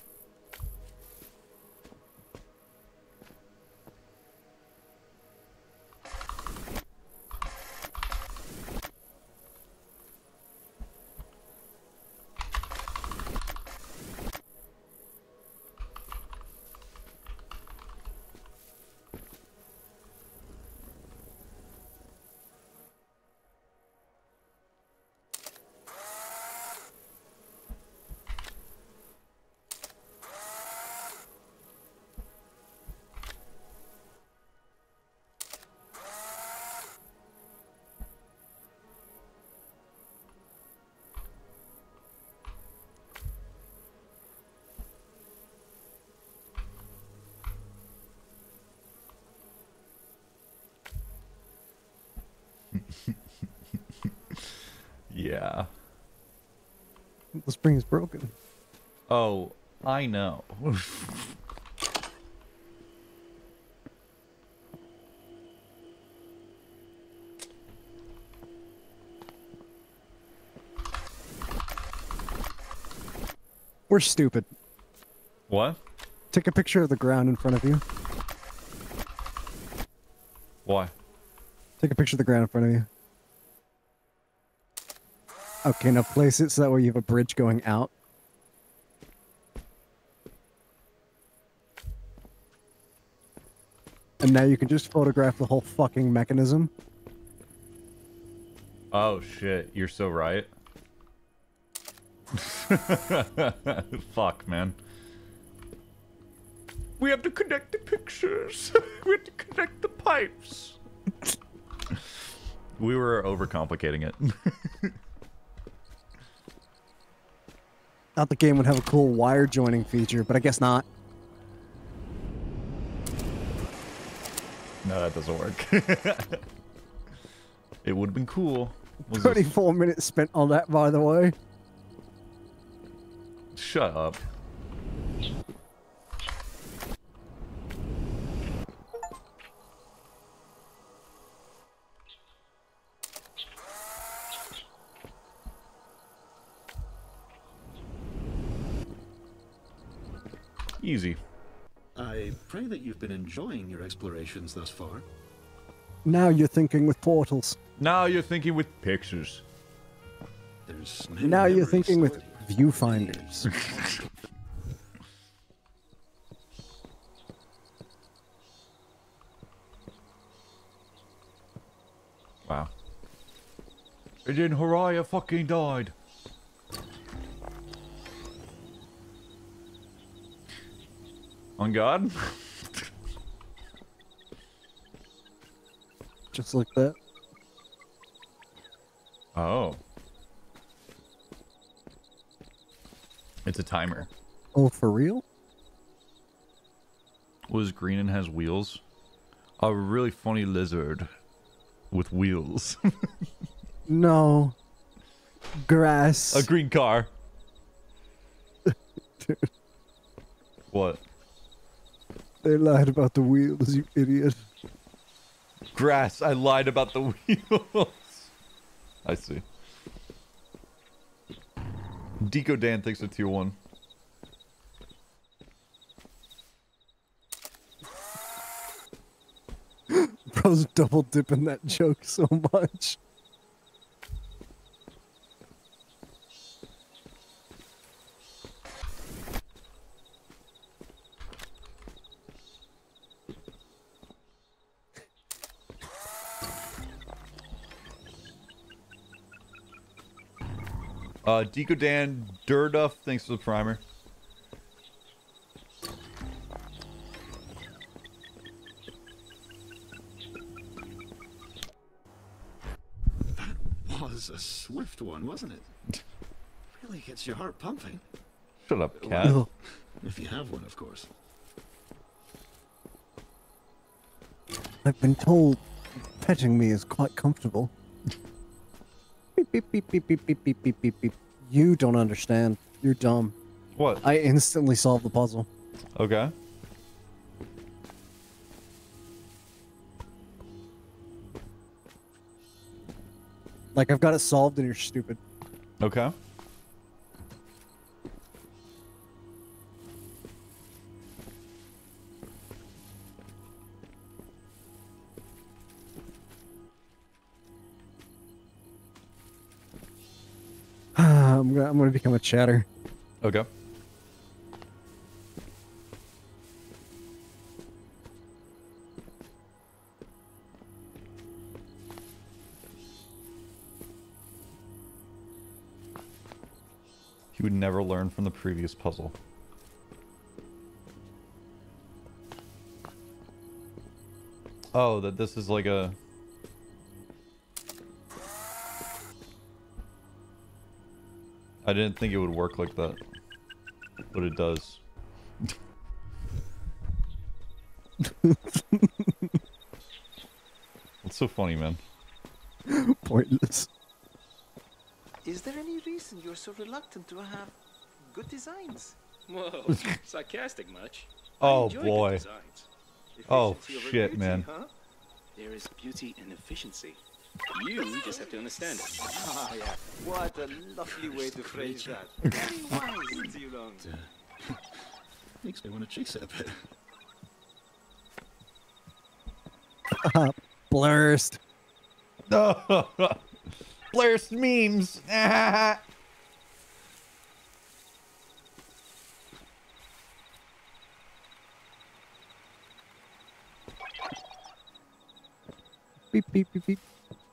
A: Yeah.
B: The spring is broken.
A: Oh, I know.
B: We're stupid.
A: What?
B: Take a picture of the ground in front of you.
A: Why?
B: Take a picture of the ground in front of you. Okay, now place it so that way you have a bridge going out. And now you can just photograph the whole fucking mechanism.
A: Oh shit, you're so right. Fuck, man. We have to connect the pictures. We have to connect the pipes. We were overcomplicating it.
B: Thought the game would have a cool wire joining feature, but I guess not.
A: No, that doesn't work. It would have been cool.
B: 24 minutes spent on that, by the way.
A: Shut up. Easy.
J: I pray that you've been enjoying your explorations thus far.
B: Now you're thinking with portals.
A: Now you're thinking with pictures.
J: There's many
B: Now you're
J: memories
B: thinking with
J: stored
B: viewfinders.
A: Wow. And then Horaya fucking died. On God?
B: Just like that.
A: Oh. It's a timer.
B: Oh, for real?
A: Was green and has wheels? A really funny lizard with wheels.
B: No. Grass.
A: A green car. What?
B: They lied about the wheels, you idiot.
A: Grass. I lied about the wheels. I see. Deco Dan thinks it's tier 1.
B: Bro's double dipping that joke so much.
A: Deco Dan Durduff, thanks for the primer.
J: That was a swift one, wasn't it? Really gets your heart pumping.
A: Shut up, cat.
J: Well, if you have one, of course.
B: I've been told petting me is quite comfortable. Beep, beep, beep, beep, beep, beep, beep, beep, beep, beep. You don't understand. You're dumb.
A: What?
B: I instantly solved the puzzle.
A: Okay.
B: Like, I've got it solved and you're stupid.
A: Okay.
B: I'm gonna become a chatter.
A: Okay. He would never learn from the previous puzzle. Oh, that this is like a... I didn't think it would work like that, but it does. It's so funny, man.
B: Pointless.
E: Is there any reason you're so reluctant to have good designs?
M: Whoa, sarcastic much?
A: Oh,
M: I enjoy
A: boy.
M: good designs.
A: Oh,
M: Efficiency over
A: shit,
M: beauty,
A: man.
M: Huh? There is beauty in efficiency. You just have to understand it.
E: Ah, yeah. What a lovely way to phrase that. Very wise, Zilong.
J: Makes me want to chase it a bit.
B: Blurst.
A: Blurst memes.
B: Beep, beep, beep, beep.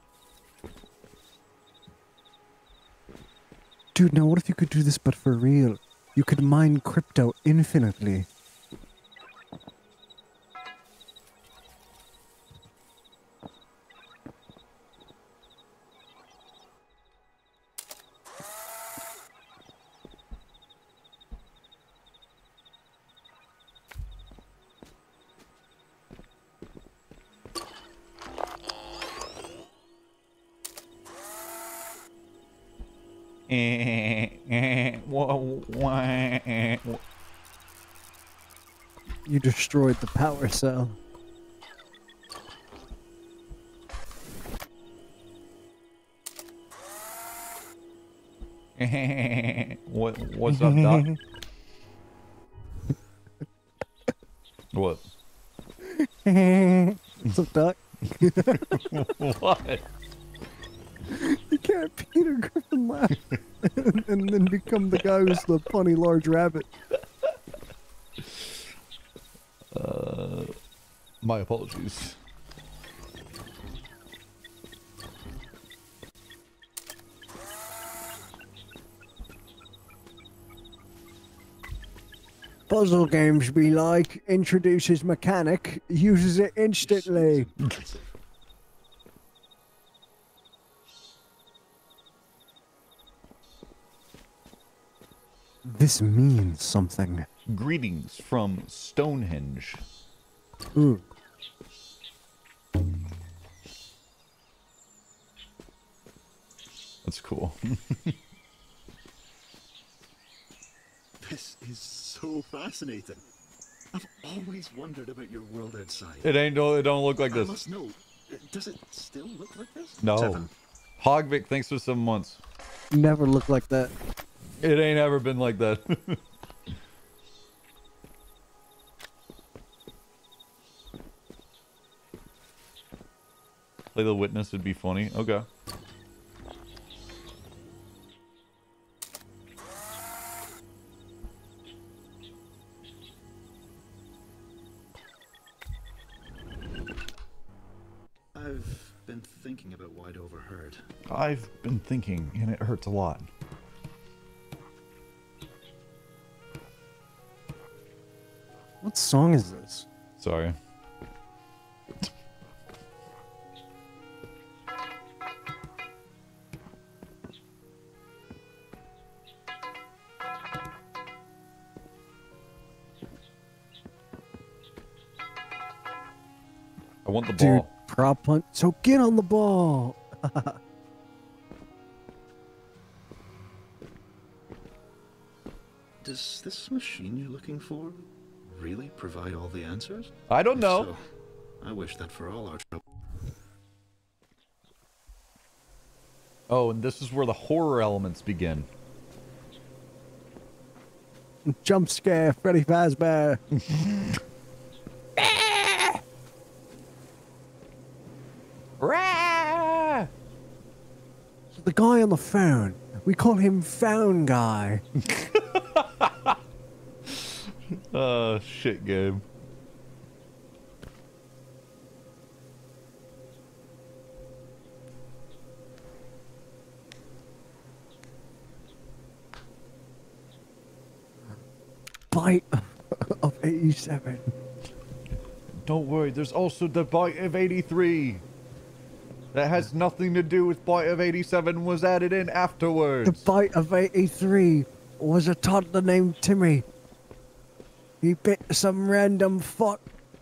B: Dude, now what if you could do this but for real? You could mine crypto infinitely. You destroyed the power cell.
A: What's up, Doc? What?
B: What's up, Doc?
A: What?
B: You can't Peter Griffin laugh and then become the guy who's the funny large rabbit.
A: My apologies.
B: Puzzle games be like, introduces mechanic, uses it instantly. This means something.
A: Greetings from Stonehenge.
B: Ooh.
A: That's cool.
J: This is so fascinating. I've always wondered about your world outside.
A: It don't look like
J: I
A: this.
J: must know. Does it still look like this?
A: No.
J: Seven.
A: Hogvik, thanks for 7 months.
B: Never looked like that.
A: It ain't ever been like that. Play the witness would be funny. Okay.
J: I've been thinking about what I'd overheard.
A: I've been thinking, and it hurts a lot.
B: What song is this?
A: Sorry. I want the
B: Dude,
A: ball.
B: prop hunt. So get on the ball.
J: Does this machine you're looking for really provide all the answers?
A: I don't
J: If
A: know.
J: so, I wish that for all our trouble.
A: Oh, and this is where the horror elements begin.
B: Jump scare, Freddy Fazbear. The guy on the phone. We call him Phone Guy.
A: Shit game.
B: Bite of 87.
A: Don't worry, there's also the Bite of 83. That has nothing to do with Bite of 87, was added in afterwards.
B: The Bite of 83 was a toddler named Timmy. He bit some random fuck.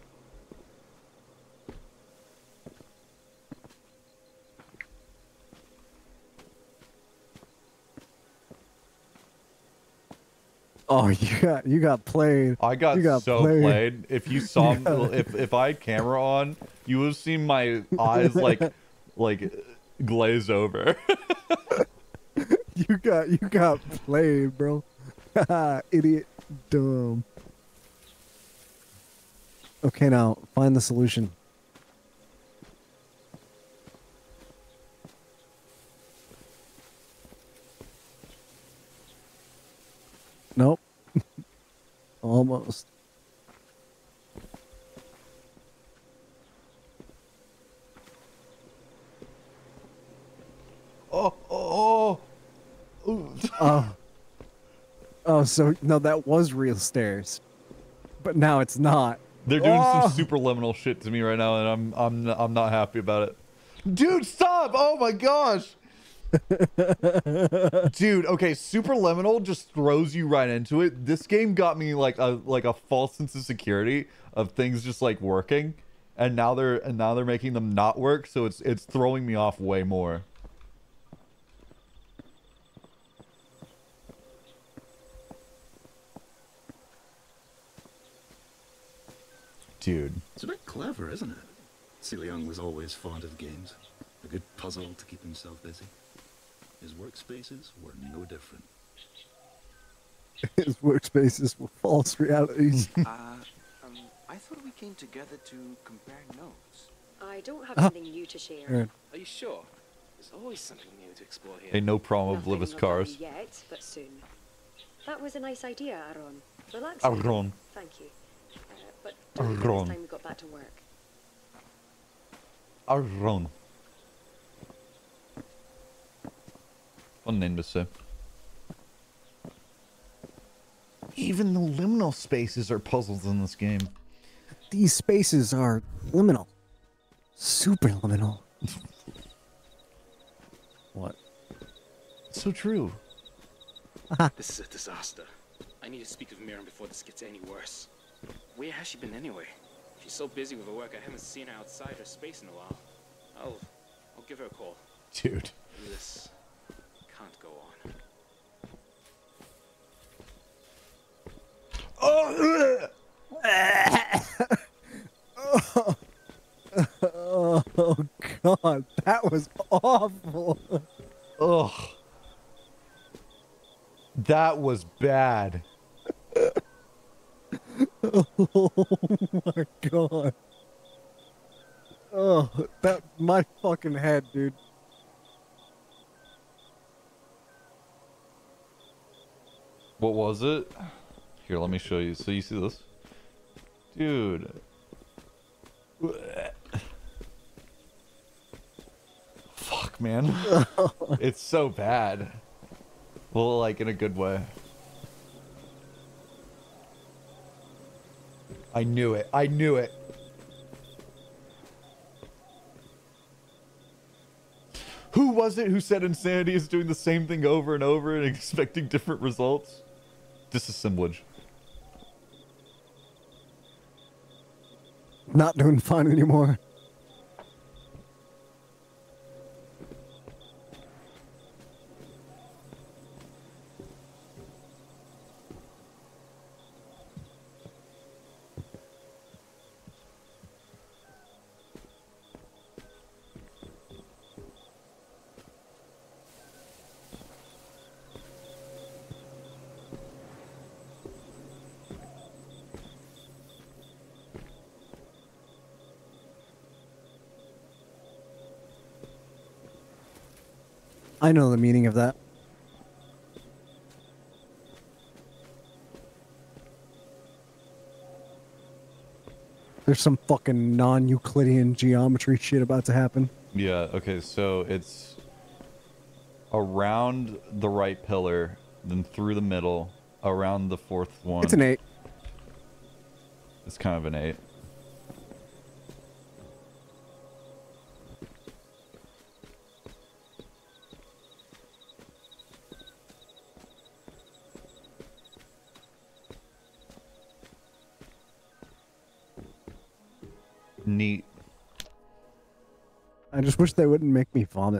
B: Oh, you got played.
A: I got,
B: You got
A: so played. If you saw, if I had camera on, you would have seen my eyes like glaze over.
B: You got played, bro. Idiot, dumb. Okay, now find the solution. Nope. Almost.
A: Oh.
B: Oh, so no, that was real stairs, but now it's not.
A: They're doing some superliminal shit to me right now, and I'm not happy about it. Dude, stop! Oh my gosh! Dude, okay, superliminal just throws you right into it. This game got me like a false sense of security of things just like working, and now they're making them not work, so it's throwing me off way more. Dude.
J: It's a bit clever, isn't it? Sealiang was always fond of games. A good puzzle to keep himself busy. His workspaces were no different.
B: His workspaces were false realities.
E: I thought we came together to compare notes.
N: I don't have anything new to share.
B: Aaron.
M: Are you sure? There's always something new to explore here.
A: Hey, no problem with
N: Nothing
A: Blivis
N: of
A: cars.
N: value yet, but soon. That was a nice idea, Aaron. Relax.
A: Aaron.
N: Thank you. But don't forget
A: Aaron.
N: it's time we got back to work.
A: Aaron. Fun name to say. Even the liminal spaces are puzzles in this game.
B: These spaces are liminal. Super liminal. What?
A: So true.
M: This is a disaster. I need to speak with Mirren before this gets any worse. Where has she been anyway? She's so busy with her work, I haven't seen her outside her space in a while. I'll give her a call.
A: Dude.
M: This can't go on.
B: Oh, oh God, that was awful.
A: Ugh. That was bad.
B: Oh my God. Oh, that my fucking head, dude.
A: What was it? Here, let me show you. So you see this? Dude. Fuck, man. It's so bad. Well, like, in a good way. I knew it. I knew it. Who was it who said insanity is doing the same thing over and over and expecting different results? Disassemblage.
B: Not doing fine anymore. I know the meaning of that. There's some fucking non-Euclidean geometry shit about to happen.
A: Yeah, okay, so it's around the right pillar, then through the middle, around the fourth one.
B: It's an 8.
A: It's kind of an 8. Neat.
B: I just wish they wouldn't make me vomit.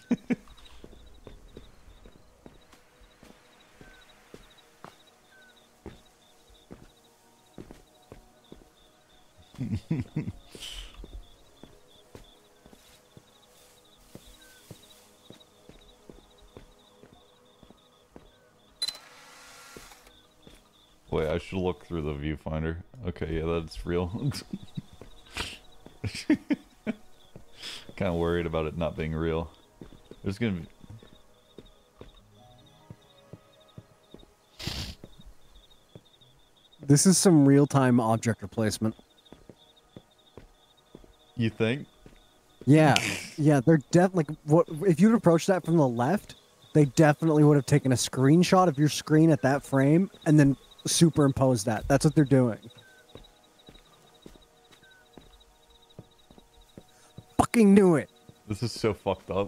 A: Wait, I should look through the viewfinder. Okay, yeah, that's real. Kind of worried about it not being real. There's gonna be...
B: This is some real-time object replacement.
A: You think?
B: Yeah, yeah, they're like what if you'd approached that from the left, they definitely would have taken a screenshot of your screen at that frame and then superimposed that. That's what they're doing. Fucking knew it.
A: This is so fucked up.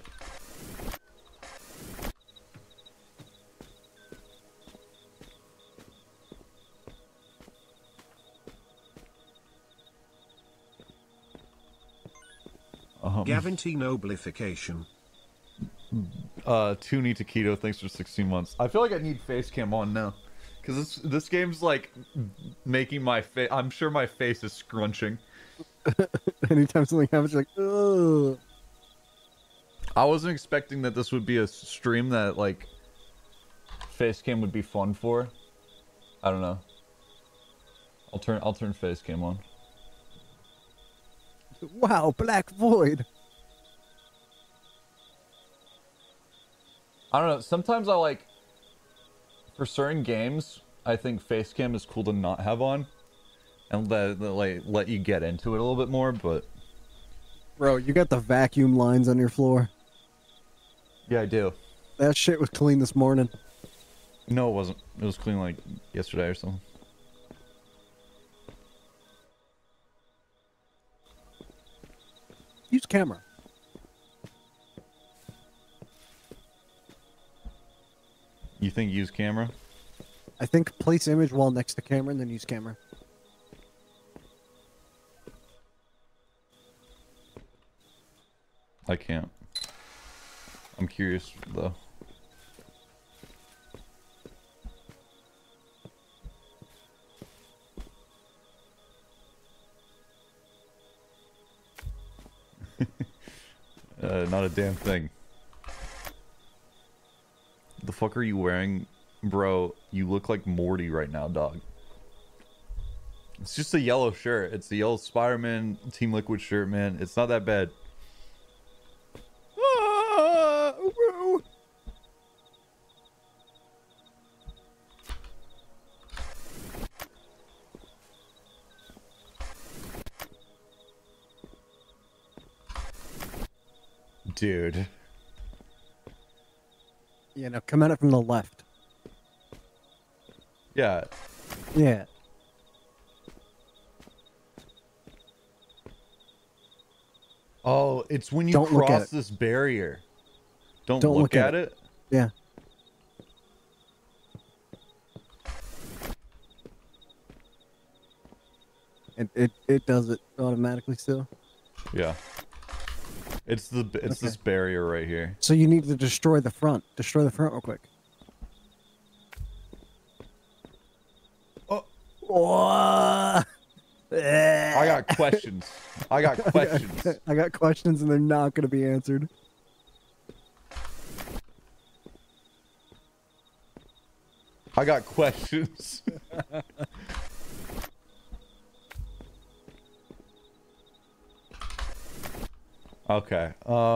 C: Gavinty Noblification.
A: Toonie Taquito, thanks for 16 months. I feel like I need face cam on now. Because this game's like making my face. I'm sure my face is scrunching.
B: Anytime something happens, you're like, ugh.
A: I wasn't expecting that this would be a stream that like face cam would be fun for. I don't know. I'll turn face cam on.
B: Wow, Black Void.
A: I don't know. Sometimes I like, for certain games, I think face cam is cool to not have on, and let you get into it a little bit more. But
B: Bro, you got the vacuum lines on your floor.
A: yeah, I do.
B: That shit was clean this morning.
A: No, it wasn't. It was clean like yesterday or something.
B: Use camera.
A: You think use camera?
B: I think place image while next to camera and then use camera.
A: I can't. I'm curious though. Not a damn thing. The fuck are you wearing? Bro, you look like Morty right now, dog. It's just a yellow shirt. It's the yellow Spider-Man Team Liquid shirt, man. It's not that bad. Dude.
B: Yeah, now come at it from the left.
A: Yeah.
B: Yeah.
A: Oh, it's when you
B: Don't look at
A: cross
B: it.
A: this barrier. Don't
B: Don't
A: look at it.
B: Yeah. And it does it automatically still.
A: Yeah. It's this barrier right here.
B: So you need to destroy the front. Destroy the front real quick. Oh.
A: I got questions. I got questions.
B: I got questions and they're not going to be answered.
A: I got questions. Okay.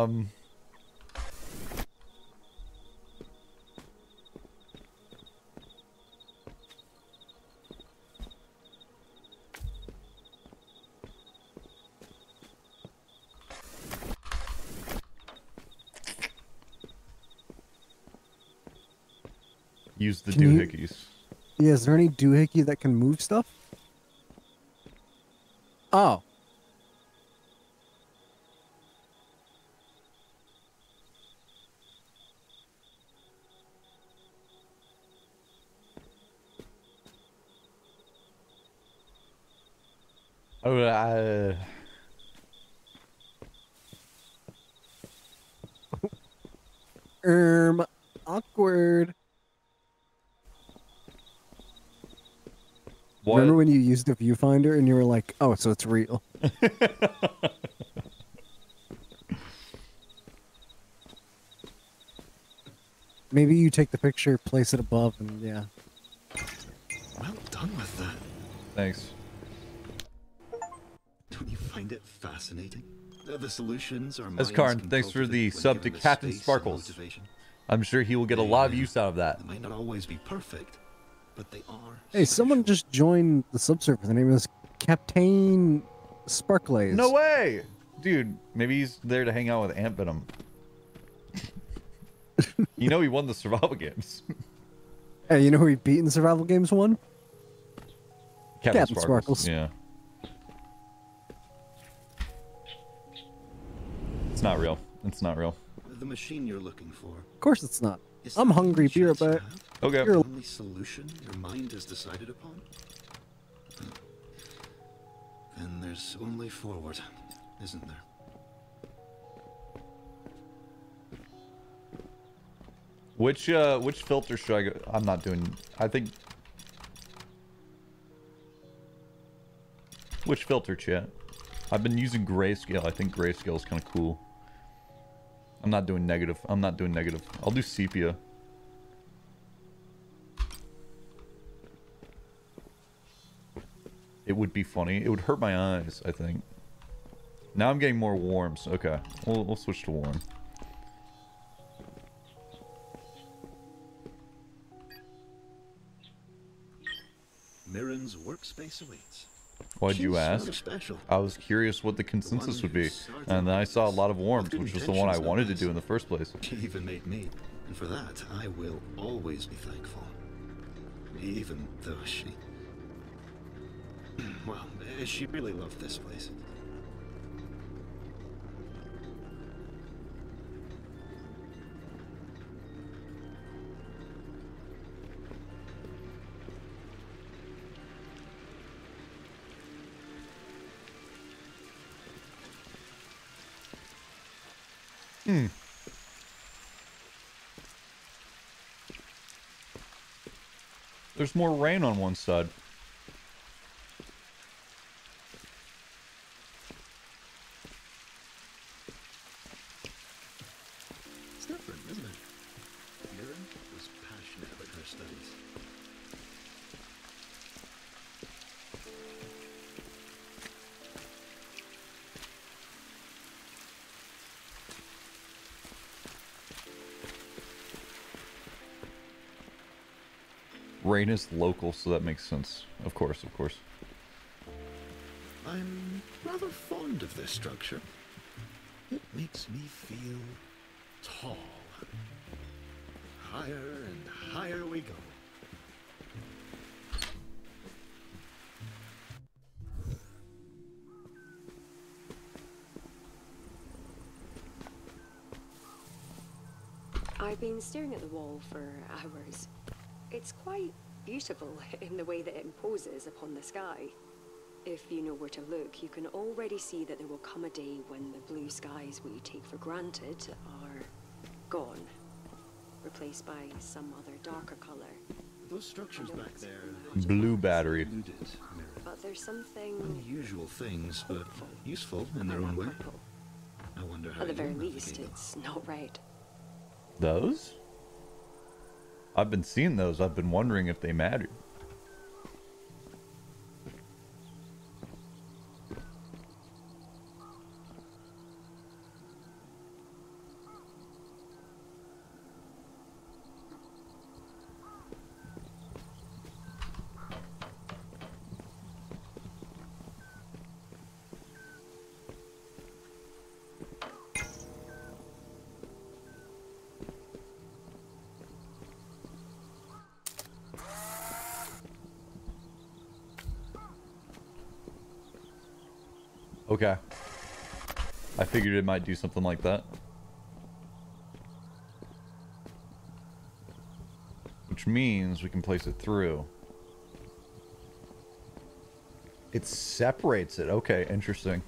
A: Use the
B: Can you-
A: doohickeys.
B: Yeah, is there any doohickey that can move stuff? Oh.
A: Oh,
B: Awkward.
A: What?
B: Remember when you used the viewfinder and you were like, oh, so it's real. Maybe you take the picture, place it above, and yeah.
J: Well done with that.
A: Thanks.
J: Don't you find it fascinating? The solutions are
A: Eskarn, thanks for the sub to Captain Sparkles. I'm sure he will get a lot of use out of that.
J: They might not always be perfect, but they are.
B: Hey, someone just joined the subserver. The name is Captain Sparklays.
A: No way! Dude, maybe he's there to hang out with Ant Venom. You know he won the survival games.
B: Hey, you know who he beat in the survival games one?
A: Captain Sparkles. Yeah. It's not real. It's not real.
J: The machine you're looking for.
B: Of course it's not. I'm hungry. Be right back.
A: Okay.
J: The only solution your mind has decided upon? Then there's only forward, isn't there?
A: Which filter should I go? I'm not doing. I think Switch filter, chat. I've been using grayscale. I think grayscale is kind of cool. I'm not doing negative. I'm not doing negative. I'll do sepia. It would be funny. It would hurt my eyes, I think. Now I'm getting more warms. Okay, we'll switch to warm.
J: Mirren's workspace awaits.
A: Why'd you
J: She's
A: ask?
J: rather special.
A: I was curious what the consensus would be, and then I saw a lot of warms, which was the one I wanted to do in the first place.
J: She even made me, and for that I will always be thankful. Even though she... Well, she really loved this place.
A: There's more rain on one side.
J: It's different, isn't it? Mirren was passionate about her studies.
A: Rain is local, so that makes sense. Of course, of course.
J: I'm rather fond of this structure. It makes me feel tall. Higher and higher we go.
N: I've been staring at the wall for hours. It's quite beautiful in the way that it imposes upon the sky. If you know where to look, you can already see that there will come a day when the blue skies we take for granted are gone, replaced by some other darker color.
J: Those structures back there...
A: Blue battery.
N: But there's something
J: Unusual things, but useful in their own way. I wonder how
N: at the
J: you
N: very
J: navigate
N: least,
J: them.
N: it's not red.
A: Those? I've been seeing those. I've been wondering if they mattered. Okay. I figured it might do something like that. Which means we can place it through. It separates it. Okay, interesting.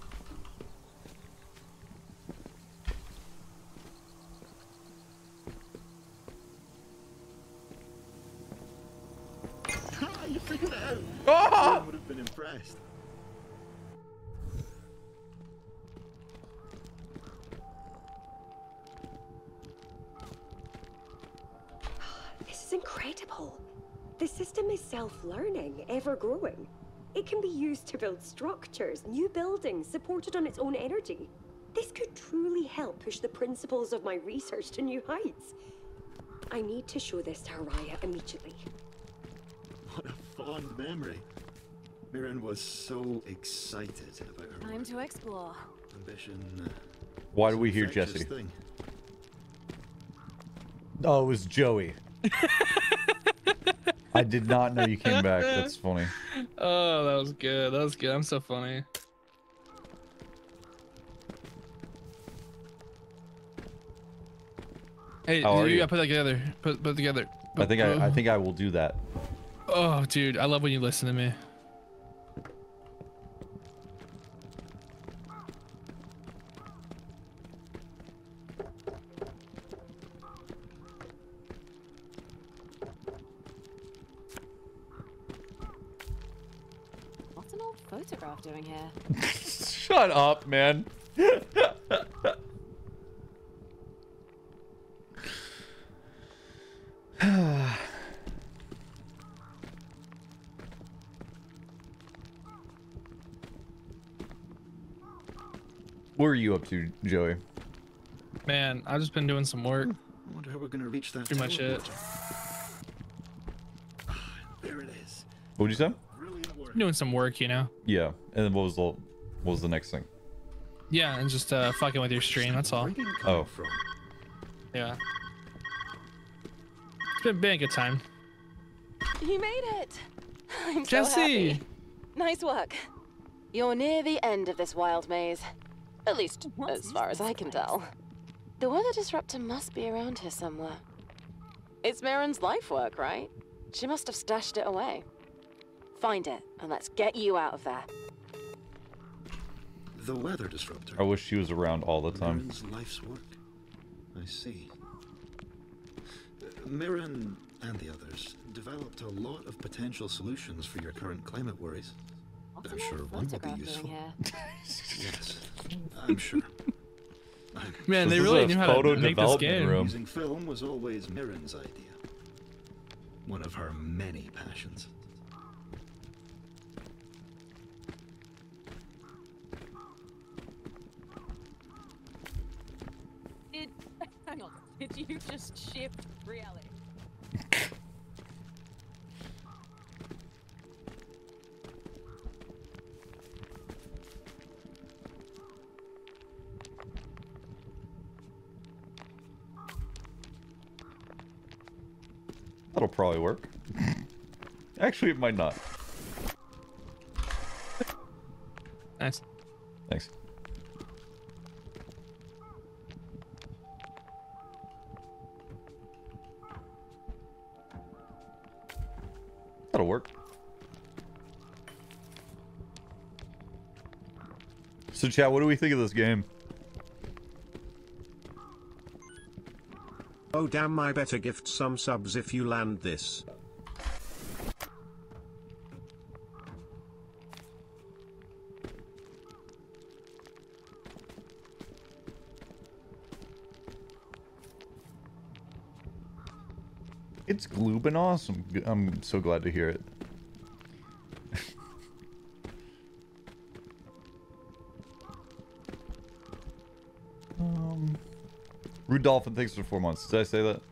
J: You figured it out!
A: Ah!
J: I would have been impressed.
N: This is incredible. The system is self-learning, ever-growing. It can be used to build structures, new buildings, supported on its own energy. This could truly help push the principles of my research to new heights. I need to show this to Haraya immediately.
J: What a fond memory. Mirren was so excited about her
D: Time to explore.
J: ambition.
A: Why do we
J: It's
A: hear
J: an infectious
A: Jesse?
J: thing.
A: Oh, it was Joey. I did not know you came back. That's funny.
F: Oh, that was good. That was good. I'm so funny. Hey,
A: How are
F: you
A: you?
F: gotta put that together. Put it together.
A: I think I will do that.
F: Oh, dude, I love when you listen to me.
D: What an old photograph doing here?
A: Shut up, man. What are you up to, Joey?
F: Man, I've just been doing some work.
J: I wonder how we're gonna reach that.
F: Pretty much it.
J: There it is.
A: What would you say?
F: Doing some work, you know.
A: Yeah, and then what was the next thing?
F: Yeah, and just fucking with your stream. That's all.
A: Oh.
F: Yeah. It's been a good time.
D: You made it! I'm so
F: Jesse!
D: happy. Nice work. You're near the end of this wild maze. At least, as far as I can tell. The weather disruptor must be around here somewhere. It's Mirren's life work, right? She must have stashed it away. Find it, and let's get you out of there.
J: The weather disruptor.
A: I wish she was around all the time.
J: Mirren's life's work. I see. Mirren and the others developed a lot of potential solutions for your current climate worries. I'm sure one will be useful. Yes, I'm sure.
F: Man, they really knew how to make this game.
J: Using film was always Mirren's idea. One of her many passions.
D: Hang on, did you just shift reality?
A: That'll probably work. Actually, it might not.
F: Nice.
A: Thanks. That'll work. So, chat, what do we think of this game?
C: Oh damn, I better gift some subs if you land this.
A: It's gloobin' awesome. I'm so glad to hear it. Rude Dolphin, thanks for 4 months. Did I say that?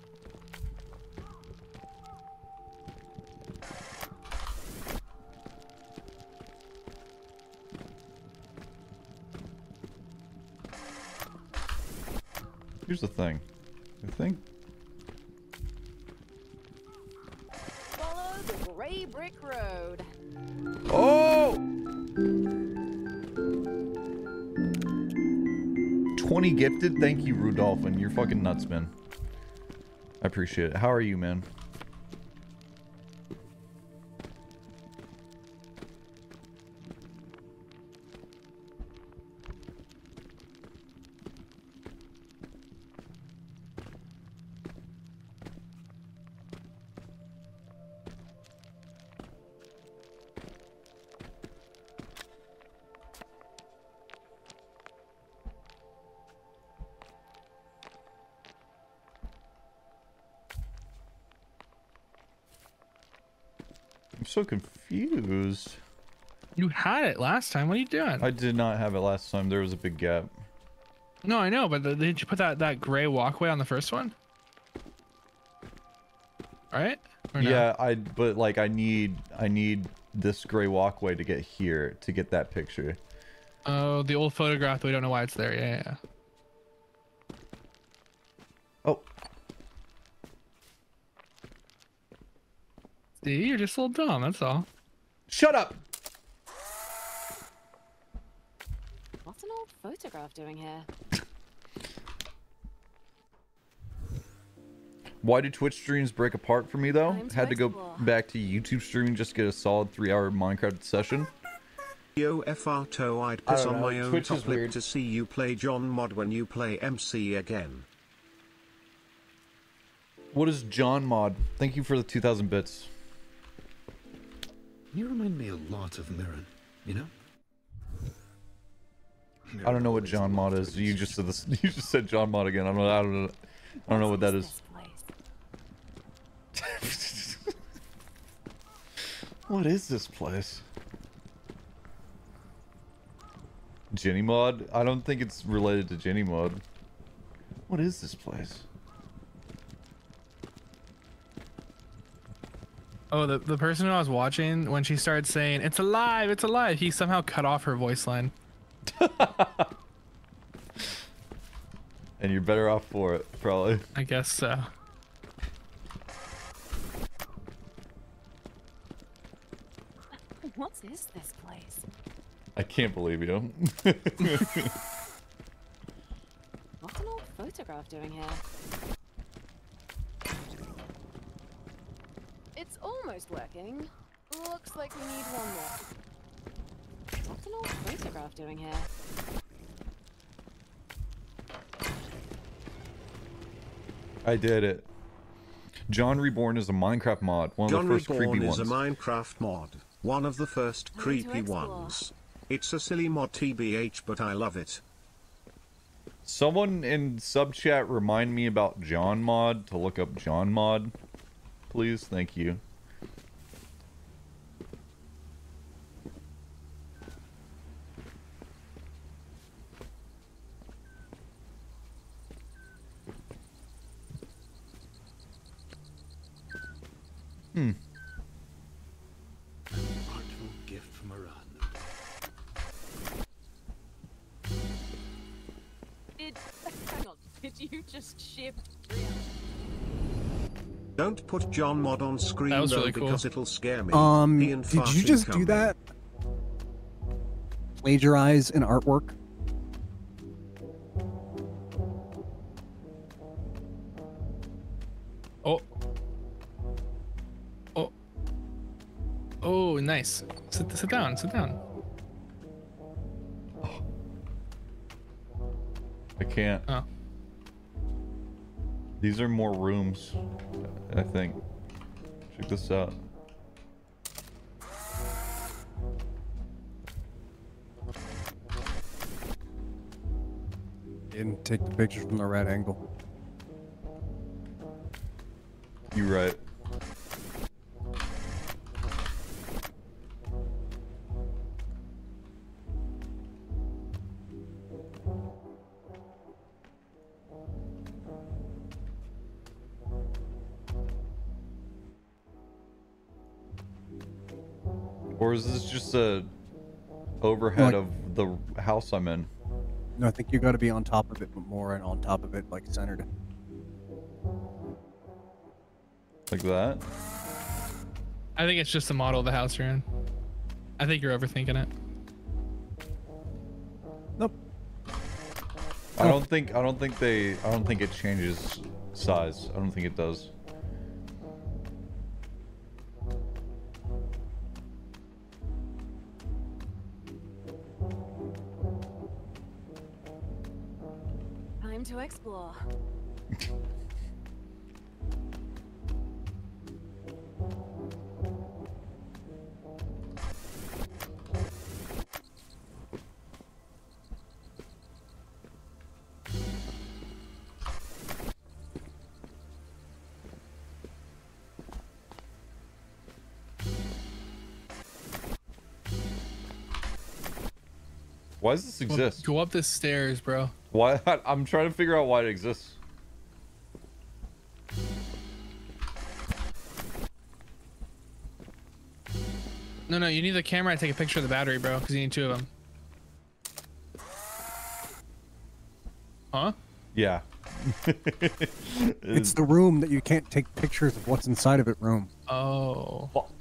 A: Here's the thing. I think.
D: Follow the gray brick road.
A: Oh! 20 gifted? Thank you, Rudolphin. You're fucking nuts, man. I appreciate it. How are you, man? I'm so confused.
F: You had it last time. What are you doing?
A: I did not have it last time. There was a big gap.
F: No, I know, but did you put that gray walkway on the first one? Right? Or no?
A: Yeah, but like I need this gray walkway to get here to get that picture.
F: Oh, the old photograph. We don't know why it's there. Yeah.
A: Oh.
F: See, you're just a little dumb. That's all.
A: Shut up.
D: What's an old photograph doing here?
A: Why do Twitch streams break apart for me though?
D: Time to
A: Had to go
D: explore.
A: back to YouTube streaming just to get a solid 3-hour Minecraft session.
C: Yo Farto, I'd
A: I
C: piss
A: don't
C: on
A: know,
C: my own
A: Twitch is
C: top lip
A: weird.
C: to see you play John Mod when you play MC again.
A: What is John Mod? Thank you for the 2,000 bits.
J: You remind me a lot of Mirren. You know?
A: I don't know what John Mod is. You just said this. You just said John Mod again. I don't know what that is. What is this place? Jenny Mod? I don't think it's related to Jenny Mod. What is this place?
F: Oh, the person who I was watching, when she started saying, it's alive, he somehow cut off her voice line.
A: And you're better off for it, probably.
F: I guess so.
D: What is this place?
A: I can't believe you.
D: What's an old photograph doing here? It's almost working. Looks like we need one more. What's an old photograph doing here?
A: I did it. John Reborn is a Minecraft mod. One of
C: John
A: the first
C: Reborn
A: creepy
C: is
A: ones.
C: a Minecraft mod. One of the first creepy ones. It's a silly mod TBH, but I love it.
A: Someone in sub chat remind me about John Mod to look up John Mod, please. Thank you.
J: Artful gift from Aran.
D: Hang on, did you just shift?
C: Don't put John Mod on screen
F: That was
C: though,
F: really cool.
C: because it'll scare me. He and
B: Did
C: far
B: you
C: too
B: just do
C: comely.
B: that? Plagiarize an artwork?
F: Oh. Oh. Oh, nice. Sit down, sit down.
A: I can't.
F: Oh.
A: These are more rooms, I think. Check this out.
B: Didn't take the picture from the right angle.
A: You right. Or is this just a overhead of the house I'm in?
B: No, I think you got to be on top of it, but more and on top of it, like centered.
A: Like that?
F: I think it's just the model of the house you're in. I think you're overthinking it.
B: Nope.
A: I don't think it changes size. I don't think it does.
D: Time to explore.
A: Why does this exist?
F: Go up the stairs, bro.
A: Why? I'm trying to figure out why it exists.
F: No, you need the camera to take a picture of the battery, bro, because you need 2 of them. Huh?
A: Yeah.
B: It's the room that you can't take pictures of what's inside of it room.
F: Oh.
A: Fuck.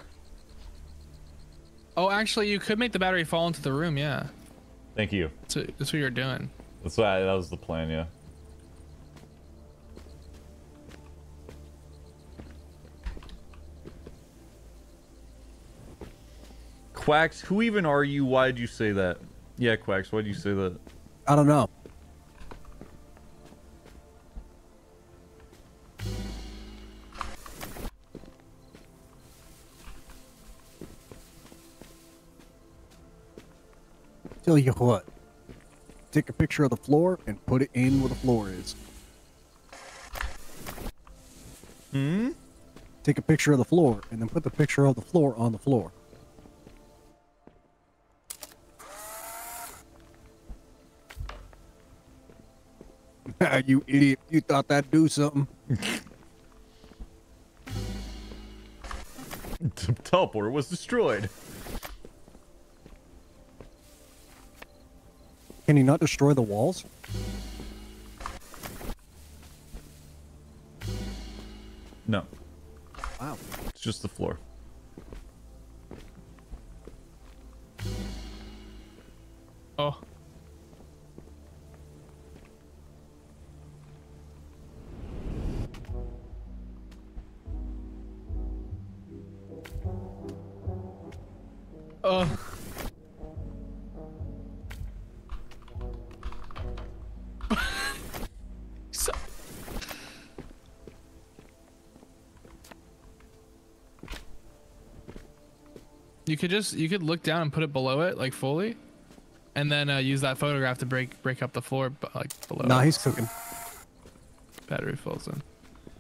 F: Oh, actually, you could make the battery fall into the room, yeah.
A: Thank you.
F: That's what you're doing.
A: That's why that was the plan, yeah. Quacks, who even are you? Why did you say that? Yeah, Quacks, why did you say that?
B: I don't know. Tell you what. Take a picture of the floor and put it in where the floor is.
A: Hmm?
B: Take a picture of the floor and then put the picture of the floor on the floor. You idiot. You thought that'd do something.
A: The teleporter was destroyed.
B: Can you not destroy the walls?
A: No.
B: Wow.
A: It's just the floor.
F: Oh. Oh. So. You could look down and put it below it, like fully, and then use that photograph to break up the floor, but like below.
B: Nah,
F: it.
B: he's cooking.
F: Battery falls in.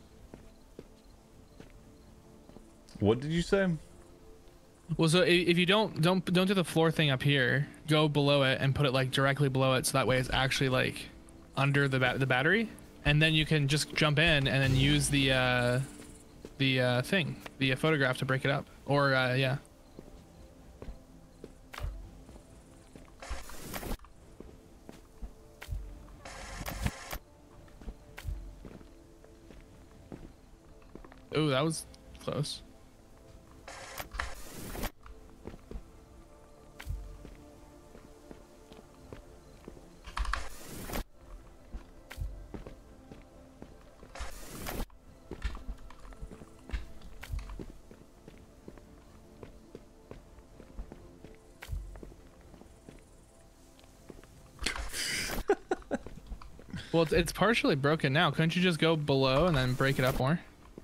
A: What did you say?
F: Well, so if you don't do the floor thing up here, go below it and put it like directly below it, so that way it's actually like under the battery, and then you can just jump in and then use the photograph to break it up, or yeah. Oh, that was close. Well, it's partially broken now. Couldn't you just go below and then break it up more?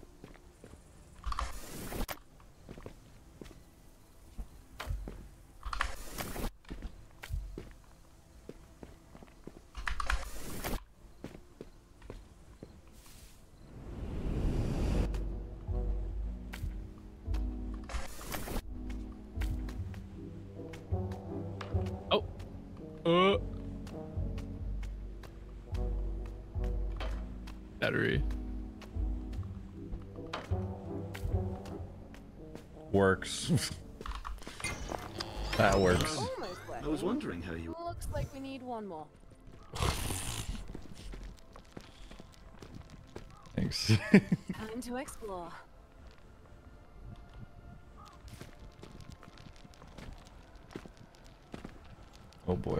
F: Oh. Battery.
A: Works. That works.
J: I was wondering how you...
D: Looks like we need one more.
A: Thanks.
D: Time to explore.
A: Oh boy.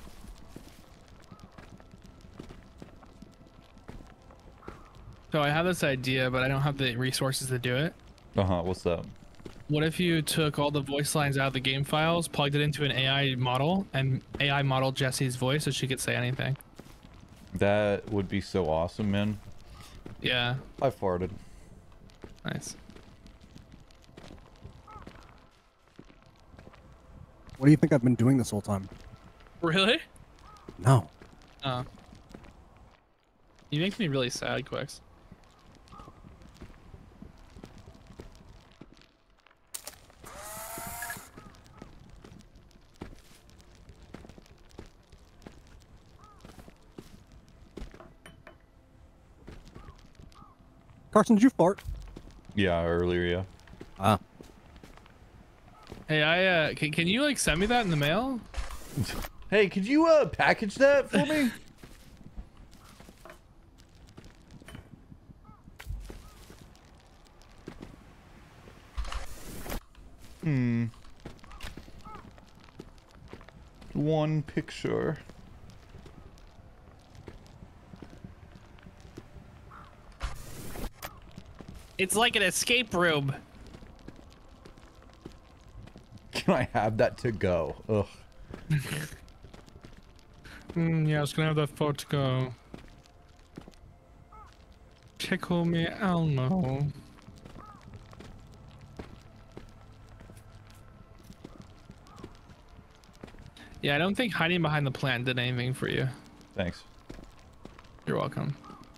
F: So I have this idea, but I don't have the resources to do it.
A: What's up?
F: What if you took all the voice lines out of the game files, plugged it into an AI model, and AI modeled Jesse's voice so she could say anything?
A: That would be so awesome, man.
F: Yeah.
A: I farted.
F: Nice.
B: What do you think I've been doing this whole time?
F: Really?
B: No.
F: Oh. You make me really sad, Quix.
B: Carson, did you fart?
A: Yeah, earlier, yeah.
B: Ah.
F: Hey, can you like send me that in the mail?
A: Hey, could you package that for me? One picture.
F: It's like an escape room.
A: Can I have that to go? Ugh.
F: Yeah, I was gonna have that photo go. Tickle me Elmo. Yeah, I don't think hiding behind the plant did anything for you.
A: Thanks.
F: You're welcome.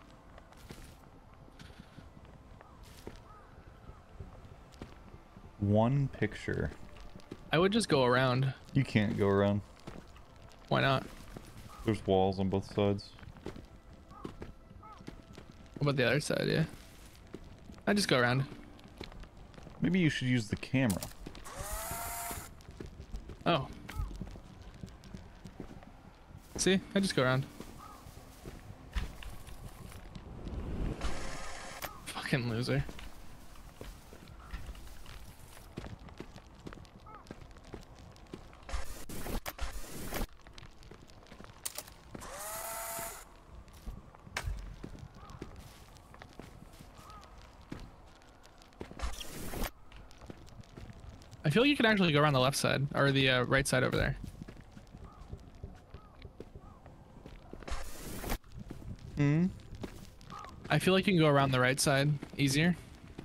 A: One picture.
F: I would just go around.
A: You can't go around.
F: Why not?
A: There's walls on both sides.
F: What about the other side? Yeah. I just go around.
A: Maybe you should use the camera.
F: Oh. See? I just go around. Fucking loser. I feel like you can actually go around the left side or the right side over there.
A: Hmm.
F: I feel like you can go around the right side easier.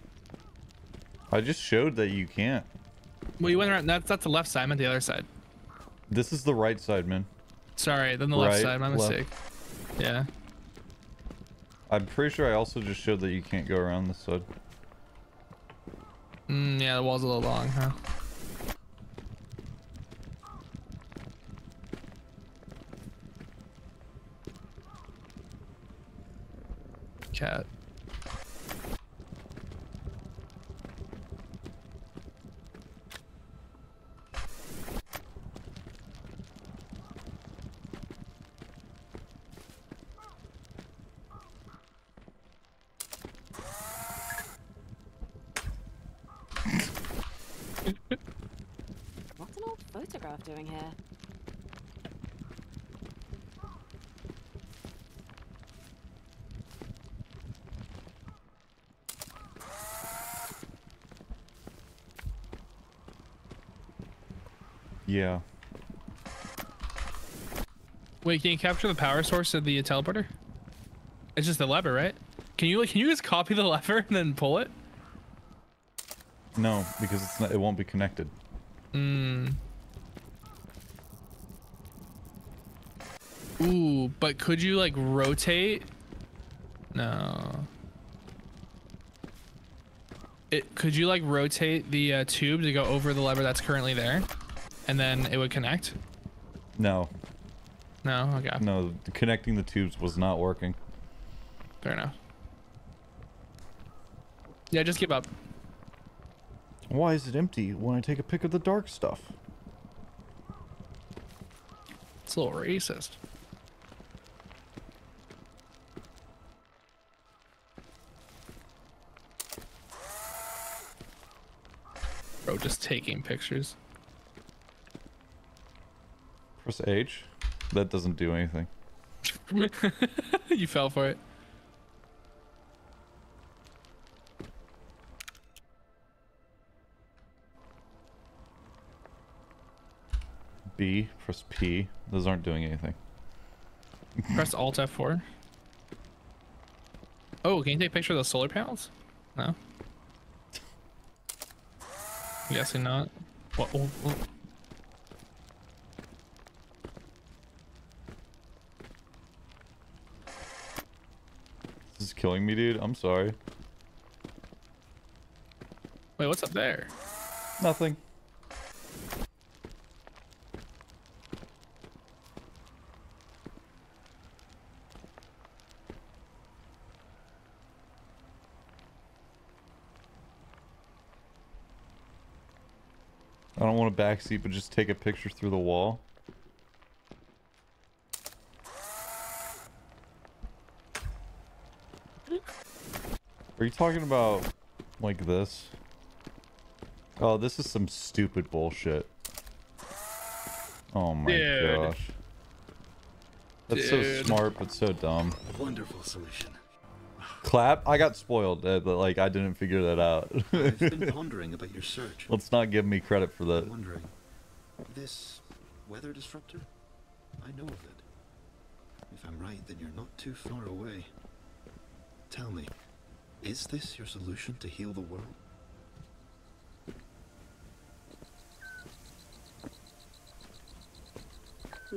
A: I just showed that you can't.
F: Well, you went around. That's the left side. I meant the other side.
A: This is the right side, man.
F: Sorry, then the left
A: Right,
F: side. My
A: left.
F: mistake. Yeah.
A: I'm pretty sure I also just showed that you can't go around this side.
F: Yeah, the wall's a little long, huh? Cat.
D: What's an old photograph doing here?
A: Yeah.
F: Wait, can you capture the power source of the teleporter? It's just the lever, right? Can you just copy the lever and then pull it?
A: No, because it's not, it won't be connected.
F: Ooh, but could you like rotate? No. Could you like rotate the tube to go over the lever that's currently there, and then it would connect?
A: No.
F: No. Okay.
A: No, connecting the tubes was not working.
F: Fair enough. Yeah, just give up.
A: Why is it empty when I take a pic of the dark stuff?
F: It's a little racist. Bro, just taking pictures.
A: Press H. That doesn't do anything.
F: You fell for it.
A: B. Press P. Those aren't doing anything.
F: Press Alt F4. Oh, can you take a picture of the solar panels? No. I'm guessing not. What? Oh.
A: This is killing me, dude. I'm sorry.
F: Wait, what's up there?
A: Nothing. I don't want a backseat, but just take a picture through the wall. Are you talking about like this? Oh, this is some stupid bullshit. Oh my gosh. That's so smart, but so dumb.
J: Wonderful solution.
A: Clap? I got spoiled. Like, I didn't figure that out.
J: I've been pondering about your search.
A: Let's not give me credit for that.
J: I'm wondering, this weather disruptor? I know of it. If I'm right, then you're not too far away. Tell me, is this your solution to heal the world?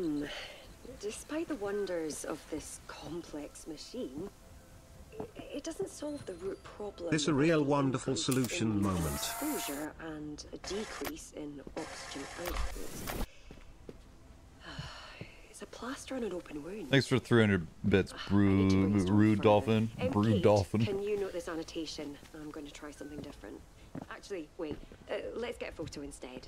N: Despite the wonders of this complex machine, it doesn't solve the root problem.
C: This a real wonderful solution
N: in
C: moment.
N: Exposure and a decrease in oxygen output. It's a plaster on an open wound.
A: Thanks for 300 bits, Brood Dolphin. Brood
N: Kate,
A: Dolphin.
N: Can you note this annotation? I'm going to try something different. Actually, wait. Let's get a photo instead.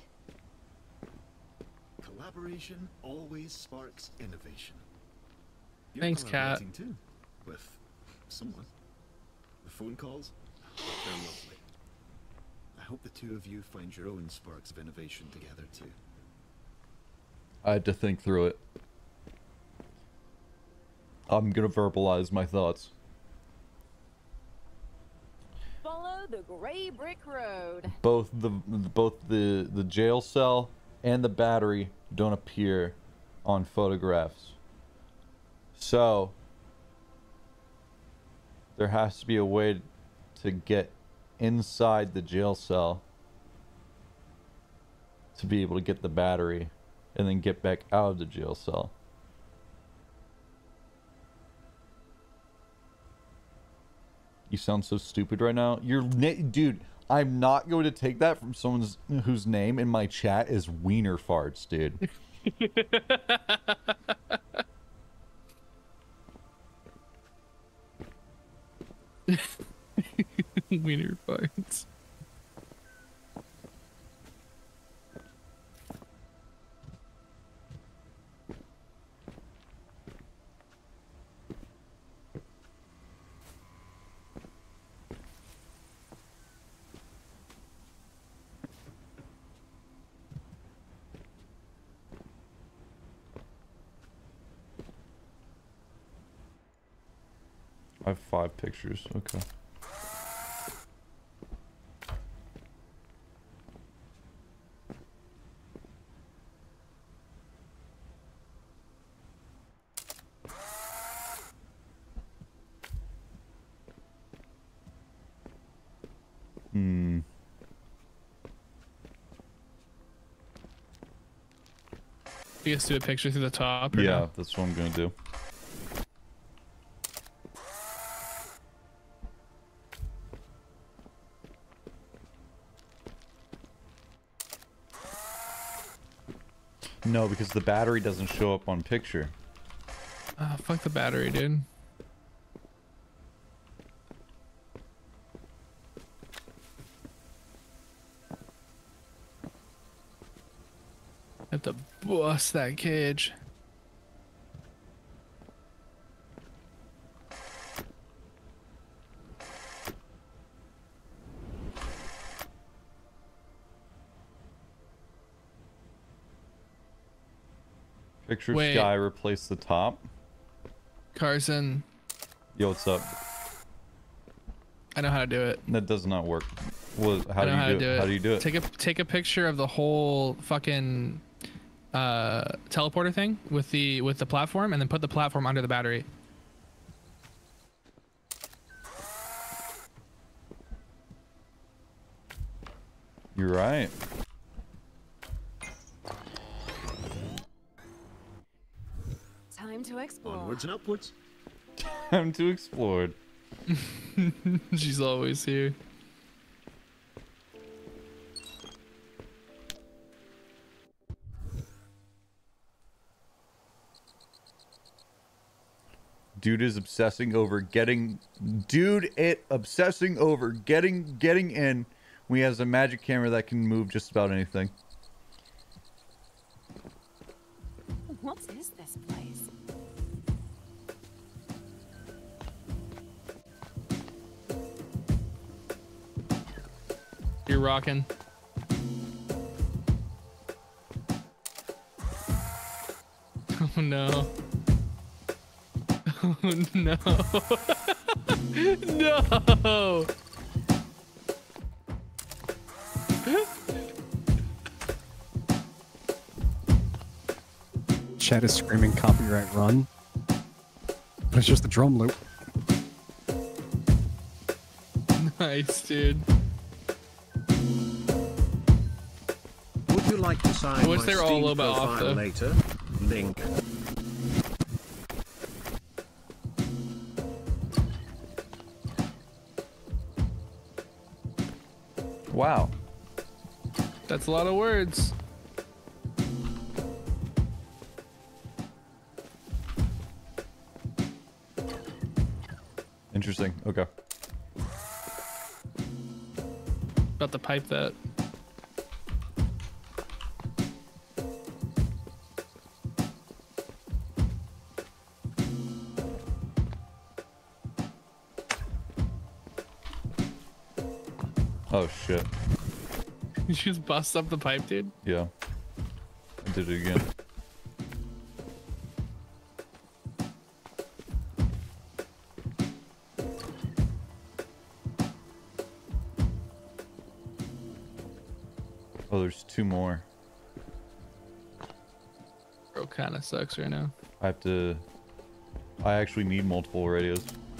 J: Collaboration always sparks innovation. You're
F: Thanks, Kat.
J: collaborating too, with someone. The phone calls, they're lovely. I hope the two of you find your own sparks of innovation together too.
A: I had to think through it. I'm gonna verbalize my thoughts.
G: Follow the gray brick road.
A: Both the jail cell and the battery don't appear on photographs. So there has to be a way to get inside the jail cell to be able to get the battery and then get back out of the jail cell. You sound so stupid right now. Dude, I'm not going to take that from someone whose name in my chat is Wiener Farts, dude.
F: Wiener Farts.
A: I have 5 pictures. Okay.
F: You guys do a picture through the top? Or
A: Yeah,
F: no?
A: that's what I'm gonna do. No, because the battery doesn't show up on picture.
F: Fuck the battery, dude. Have to bust that cage.
A: Picture
F: Wait.
A: sky, replace the top.
F: Carson,
A: Yo, what's up?
F: I know how to do it.
A: That does not work. Well, how
F: I
A: do
F: know how
A: you
F: to
A: do it? How do you do it?
F: Take a picture of the whole fucking teleporter thing with the platform, and then put the platform under the battery.
A: You're right.
G: Time to explore.
J: Onwards and upwards.
A: Time to explore.
F: She's always here.
A: Dude is obsessing over getting. Obsessing over getting in. We has a magic camera that can move just about anything.
G: What is this place?
F: You're rocking. Oh no. Oh no. No.
B: Chat is screaming copyright run. But it's just a drum loop.
F: Nice, dude.
C: Would you like to sign
F: I wish
C: my
F: they were all a
C: Steam
F: little bit off,
C: profile
F: though.
C: later? Link.
A: Wow.
F: That's a lot of words.
A: Interesting. Okay.
F: About to pipe that.
A: Oh shit.
F: You just bust up the pipe, dude?
A: Yeah. I did it again. Oh, there's 2 more.
F: Bro, kind of sucks right now.
A: I actually need multiple radios.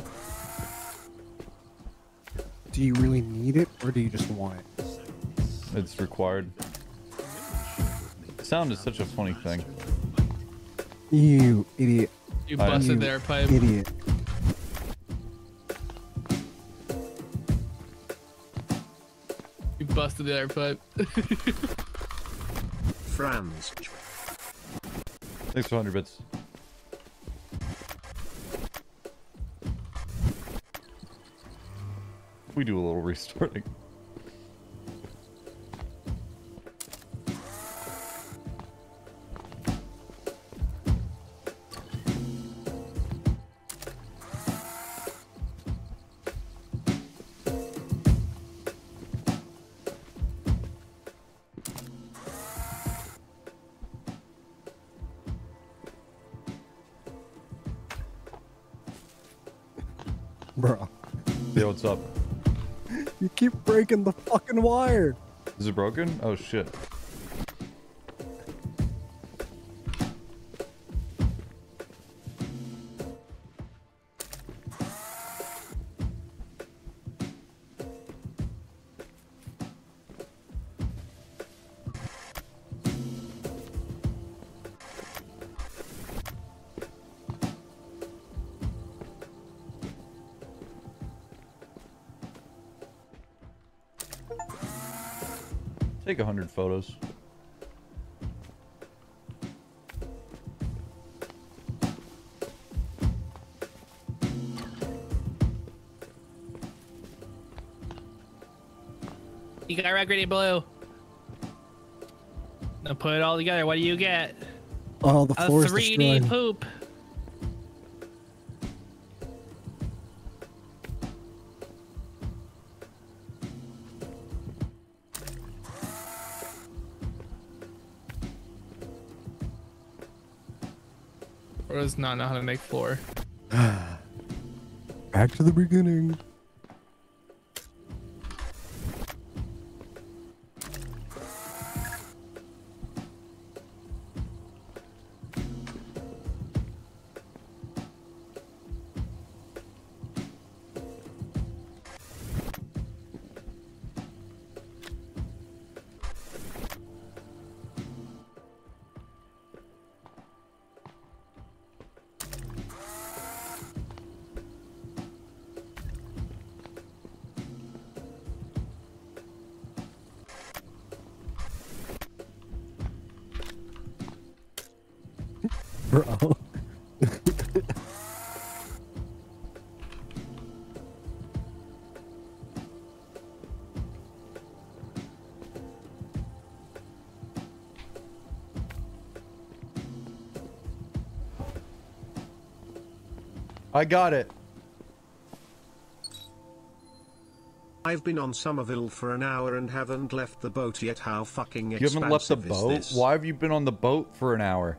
B: Do you really need it, or do you just want it?
A: It's required. Sound is such a funny thing.
B: You idiot.
F: You busted their pipe.
B: Idiot.
F: You busted the air pipe.
C: Franz.
A: Thanks for 100 bits. We do a little restarting.
B: Bro.
A: Yo, what's up?
B: You keep breaking the fucking wire.
A: Is it broken? Oh shit. Take 100 photos.
F: You got red, green, blue. Now put it all together. What do you get?
B: Oh, the
F: A
B: floor is
F: 3D
B: destroyed.
F: poop. Or does not know how to make floor.
B: Back to the beginning. Bro.
A: I got it.
C: I've been on Somerville for an hour and haven't left the boat yet. How fucking
A: You
C: expensive
A: haven't left the
C: is
A: boat?
C: this?
A: Why have you been on the boat for an hour?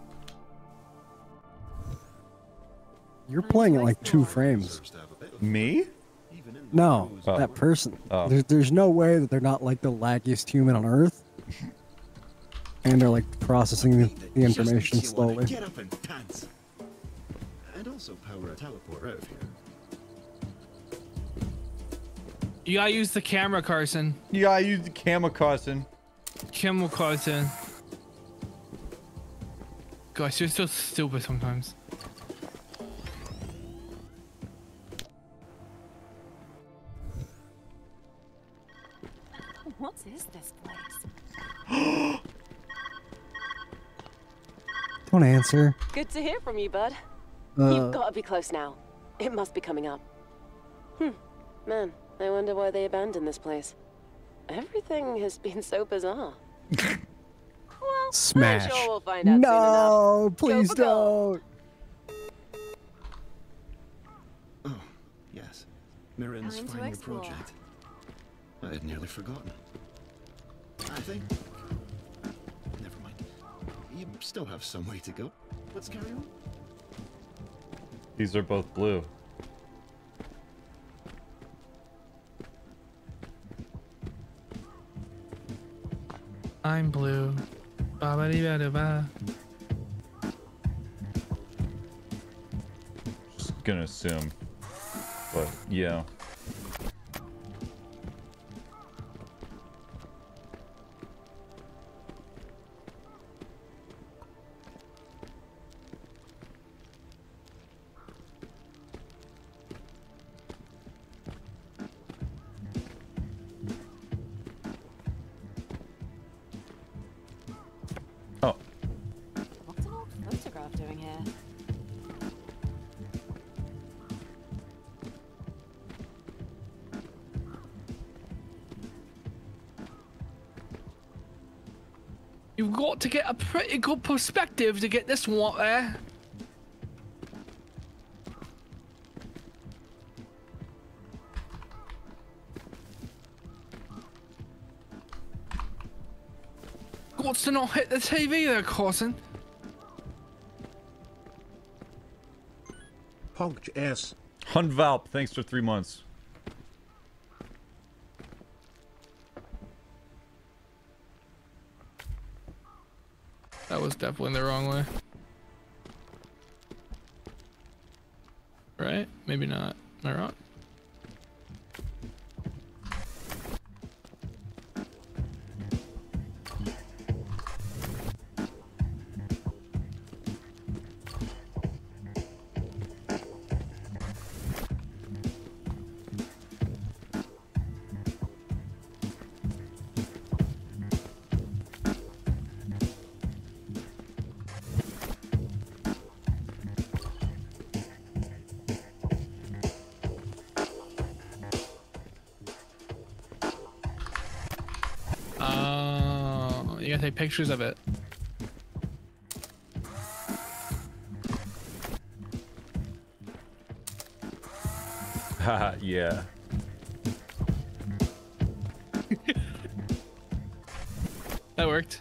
B: You're playing at like 2 frames.
A: Me?
B: No,
A: Oh.
B: that person.
A: Oh.
B: There's no way that they're not like the laggiest human on Earth. And they're like processing the information
J: Just makes you wanna
B: slowly.
J: Get up and dance. And also power a teleport out of here.
F: You gotta use the camera, Carson.
A: You gotta use the camera, Carson.
F: Camera, Carson. Gosh, you're so stupid sometimes.
D: What is this place?
B: Don't answer.
D: Good to hear from you, bud.
B: Uh,
D: You've got to be close now. It must be coming up. Man, I wonder why they abandoned this place. Everything has been so bizarre. Well,
B: Smash.
D: I'm sure we'll find out soon
B: No,
D: enough.
B: please
D: Go for gold.
B: don't.
J: Oh, yes. Mirren's
D: Time to
J: final
D: explore.
J: project. I had nearly forgotten. I think... Never mind. You still have some way to go. Let's carry on.
A: These are both blue.
F: I'm blue. Ba-ba-dee-ba-da-ba.
A: Just gonna assume. But, yeah.
D: What's an old photograph doing here?
F: You've got to get a pretty good perspective to get this one there. Got to not hit the TV there, Carson.
C: Hogged S.
A: Hunt Valp, thanks for 3 months.
F: That was definitely the wrong way. Right? Maybe not. Am I wrong? Oh, you gotta take pictures of it.
A: Haha, yeah.
F: That worked.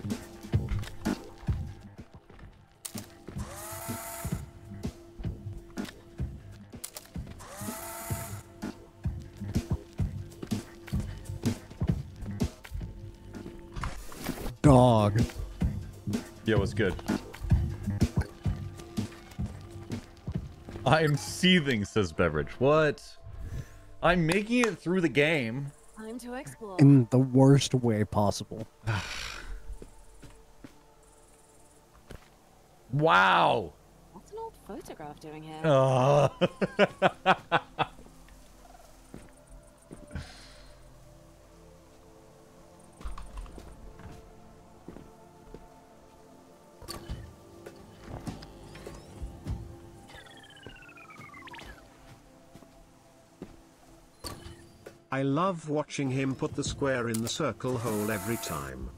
B: Dog.
A: Yeah, what's good? I am seething, says Beverage. What? I'm making it through the game.
D: Time to explore.
B: In the worst way possible.
A: Wow.
D: What's an old photograph doing here?
C: I love watching him put the square in the circle hole every time.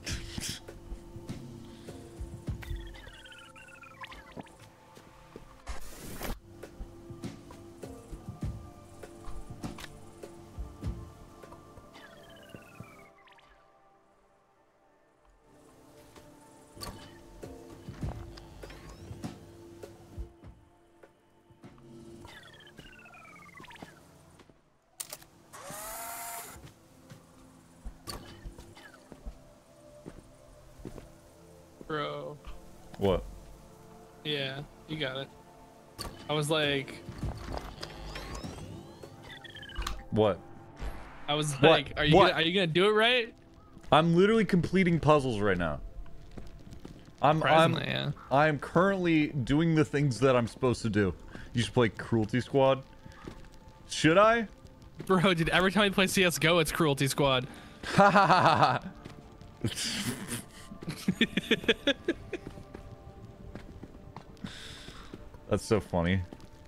F: Bro.
A: What?
F: Yeah, you got it. I was like,
A: What?
F: I was
A: What?
F: like, are you
A: What?
F: gonna do it right?
A: I'm literally completing puzzles right now.
F: Yeah.
A: I'm currently doing the things that I'm supposed to do. You should play Cruelty Squad. Should I?
F: Bro, dude, every time we play CSGO, it's Cruelty Squad.
A: Ha ha ha ha. That's so funny.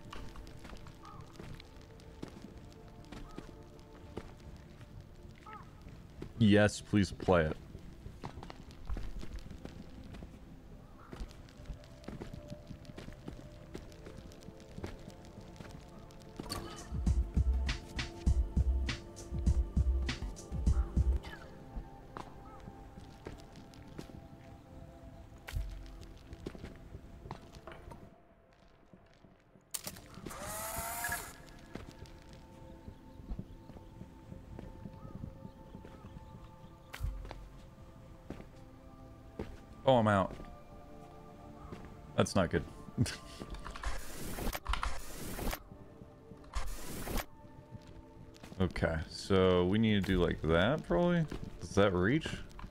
A: Yes, please play it. Oh, I'm out. That's not good. Okay, so we need to do like that, probably? Does that reach?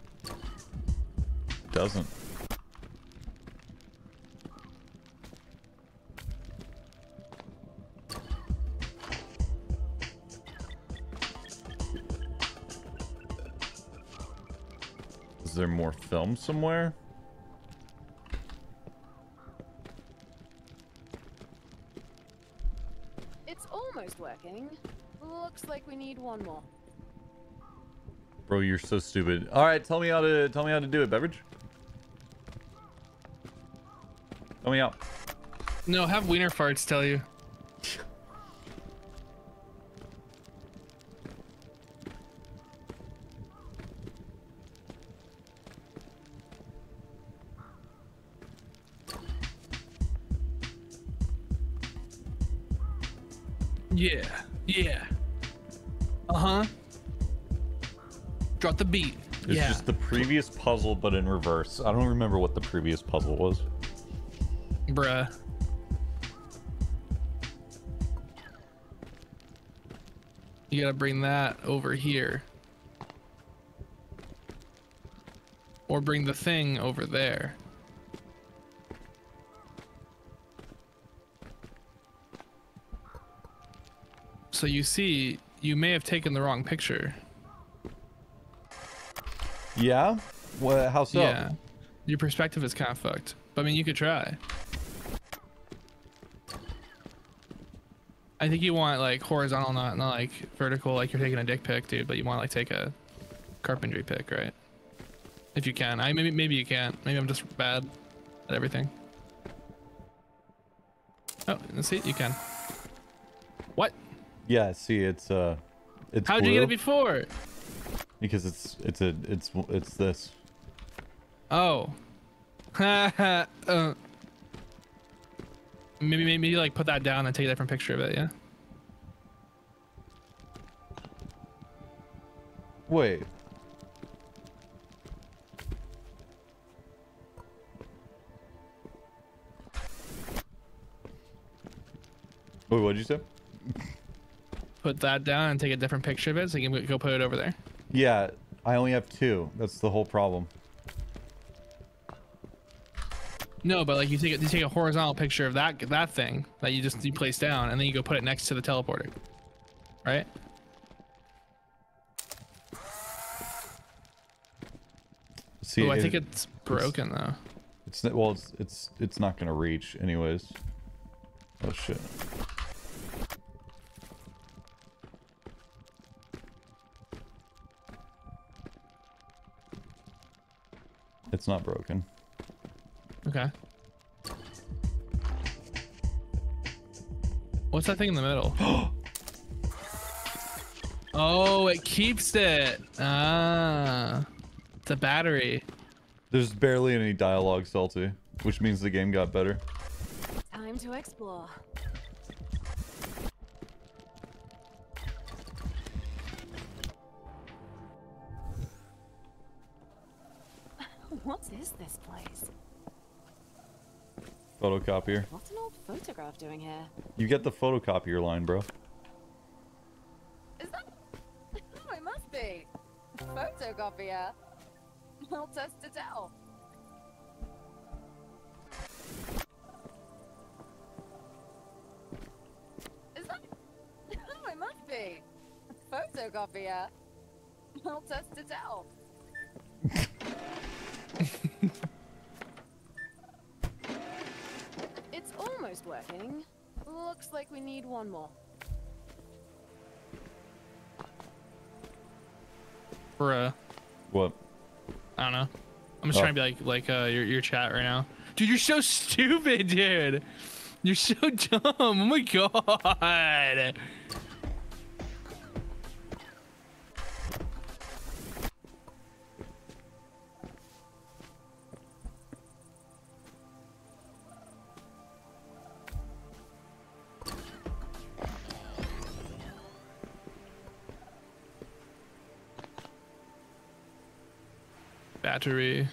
A: Doesn't. Is there more film somewhere?
D: It's almost working. Looks like we need one more.
A: Bro, you're so stupid. All right, tell me how to do it, Beverage. Tell me out.
F: No, have Wiener Farts tell you. Yeah, yeah. Uh-huh. Drop the beat.
A: It's
F: yeah.
A: just the previous puzzle, but in reverse. I don't remember what the previous puzzle was.
F: Bruh. You gotta bring that over here. Or bring the thing over there. So you see, you may have taken the wrong picture.
A: Yeah? Well, how so?
F: Yeah. Your perspective is kind of fucked. But I mean, you could try. I think you want like horizontal, not like vertical, like you're taking a dick pic, dude. But you want to like take a carpentry pic, right? If you can. Maybe you can't. Maybe I'm just bad at everything. Oh, let's see. You can. What?
A: Yeah. See, it's
F: How'd
A: blue
F: you get it before?
A: because it's this.
F: Oh. Maybe like put that down and take a different picture of it, yeah?
A: Wait. Wait, what'd you say?
F: Put that down and take a different picture of it so you can go put it over there.
A: Yeah, I only have two. That's the whole problem.
F: No, but like you take a horizontal picture of that thing that you place down, and then you go put it next to the teleporter, right?
A: See,
F: I think it's broken though.
A: It's not gonna reach anyways. Oh shit. It's not broken.
F: Okay. What's that thing in the middle? Oh, it keeps it. Ah, it's a battery.
A: There's barely any dialogue, Salty, which means the game got better.
D: Time to explore. What is this place?
A: Photocopier.
D: What's an old photograph doing here?
A: You get the photocopier line, bro.
D: Is that? Oh, it must be. Photocopier. I'll test to tell. espresso coffee yet. I'll test it out. It's almost working. Looks like we need one more.
F: For
A: what?
F: I don't know. I'm just trying to be like your chat right now. Dude, you're so stupid, dude. You're so dumb. Oh my god. Battery.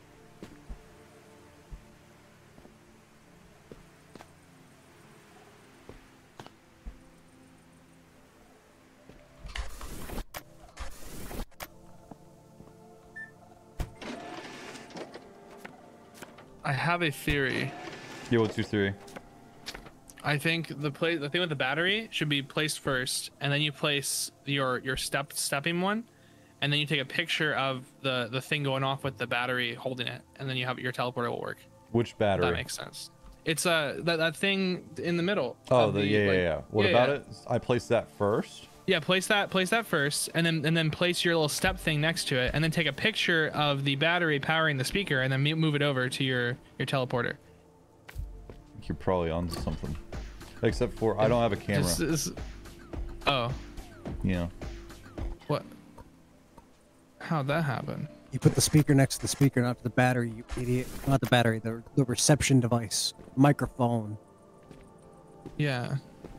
F: I have a theory.
A: Yeah, what's your theory?
F: I think the thing with the battery should be placed first, and then you place your stepping one, and then you take a picture of the thing going off with the battery holding it, and then you have your teleporter will work.
A: Which battery?
F: That makes sense. It's that thing in the middle.
A: Oh, yeah. What about it? I place that first.
F: Yeah, place that first, and then place your little step thing next to it, and then take a picture of the battery powering the speaker, and then move it over to your teleporter.
A: You're probably on something. Except for I don't have a camera.
F: Oh.
A: Yeah.
F: What? How'd that happen?
B: You put the speaker next to the speaker, not to the battery, you idiot. Not the battery, the reception device. Microphone.
F: Yeah.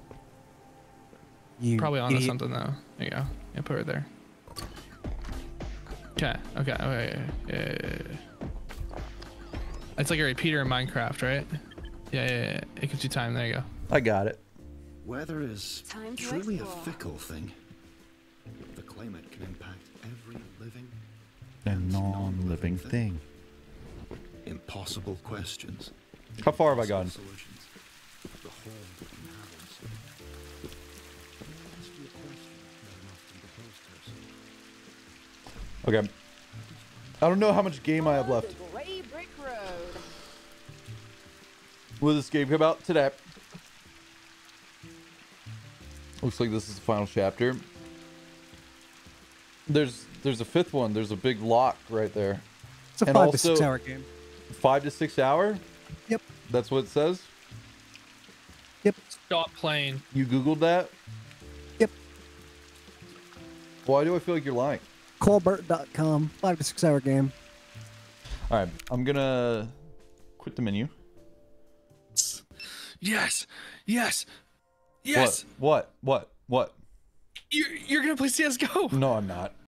B: You
F: probably onto
B: idiot.
F: something though. There you go. Yeah, put it there. Okay. Yeah. It's like a repeater in Minecraft, right? Yeah. It gives you time. There you go.
A: I got it.
J: Weather is truly a fickle thing. The climate can impact every living
A: and non-living thing.
J: Impossible questions.
A: How far have I gone?
J: The whole inhabitants. Ask you a question that often proposed to herself.
A: Okay. I don't know how much game I have left.
D: Gray Brick Road.
A: Will this game come out today? Looks like this is the final chapter. There's a fifth one. There's a big lock right there.
B: It's a 5 to 6 hour game.
A: 5 to 6 hour?
B: Yep.
A: That's what it says?
B: Yep.
F: Stop playing.
A: You Googled that?
B: Yep.
A: Why do I feel like you're lying?
B: Colbert.com. 5 to 6 hour game.
A: All right. I'm going to quit the menu.
F: Yes.
A: What?
F: You're gonna play CS:GO.
A: No, I'm not.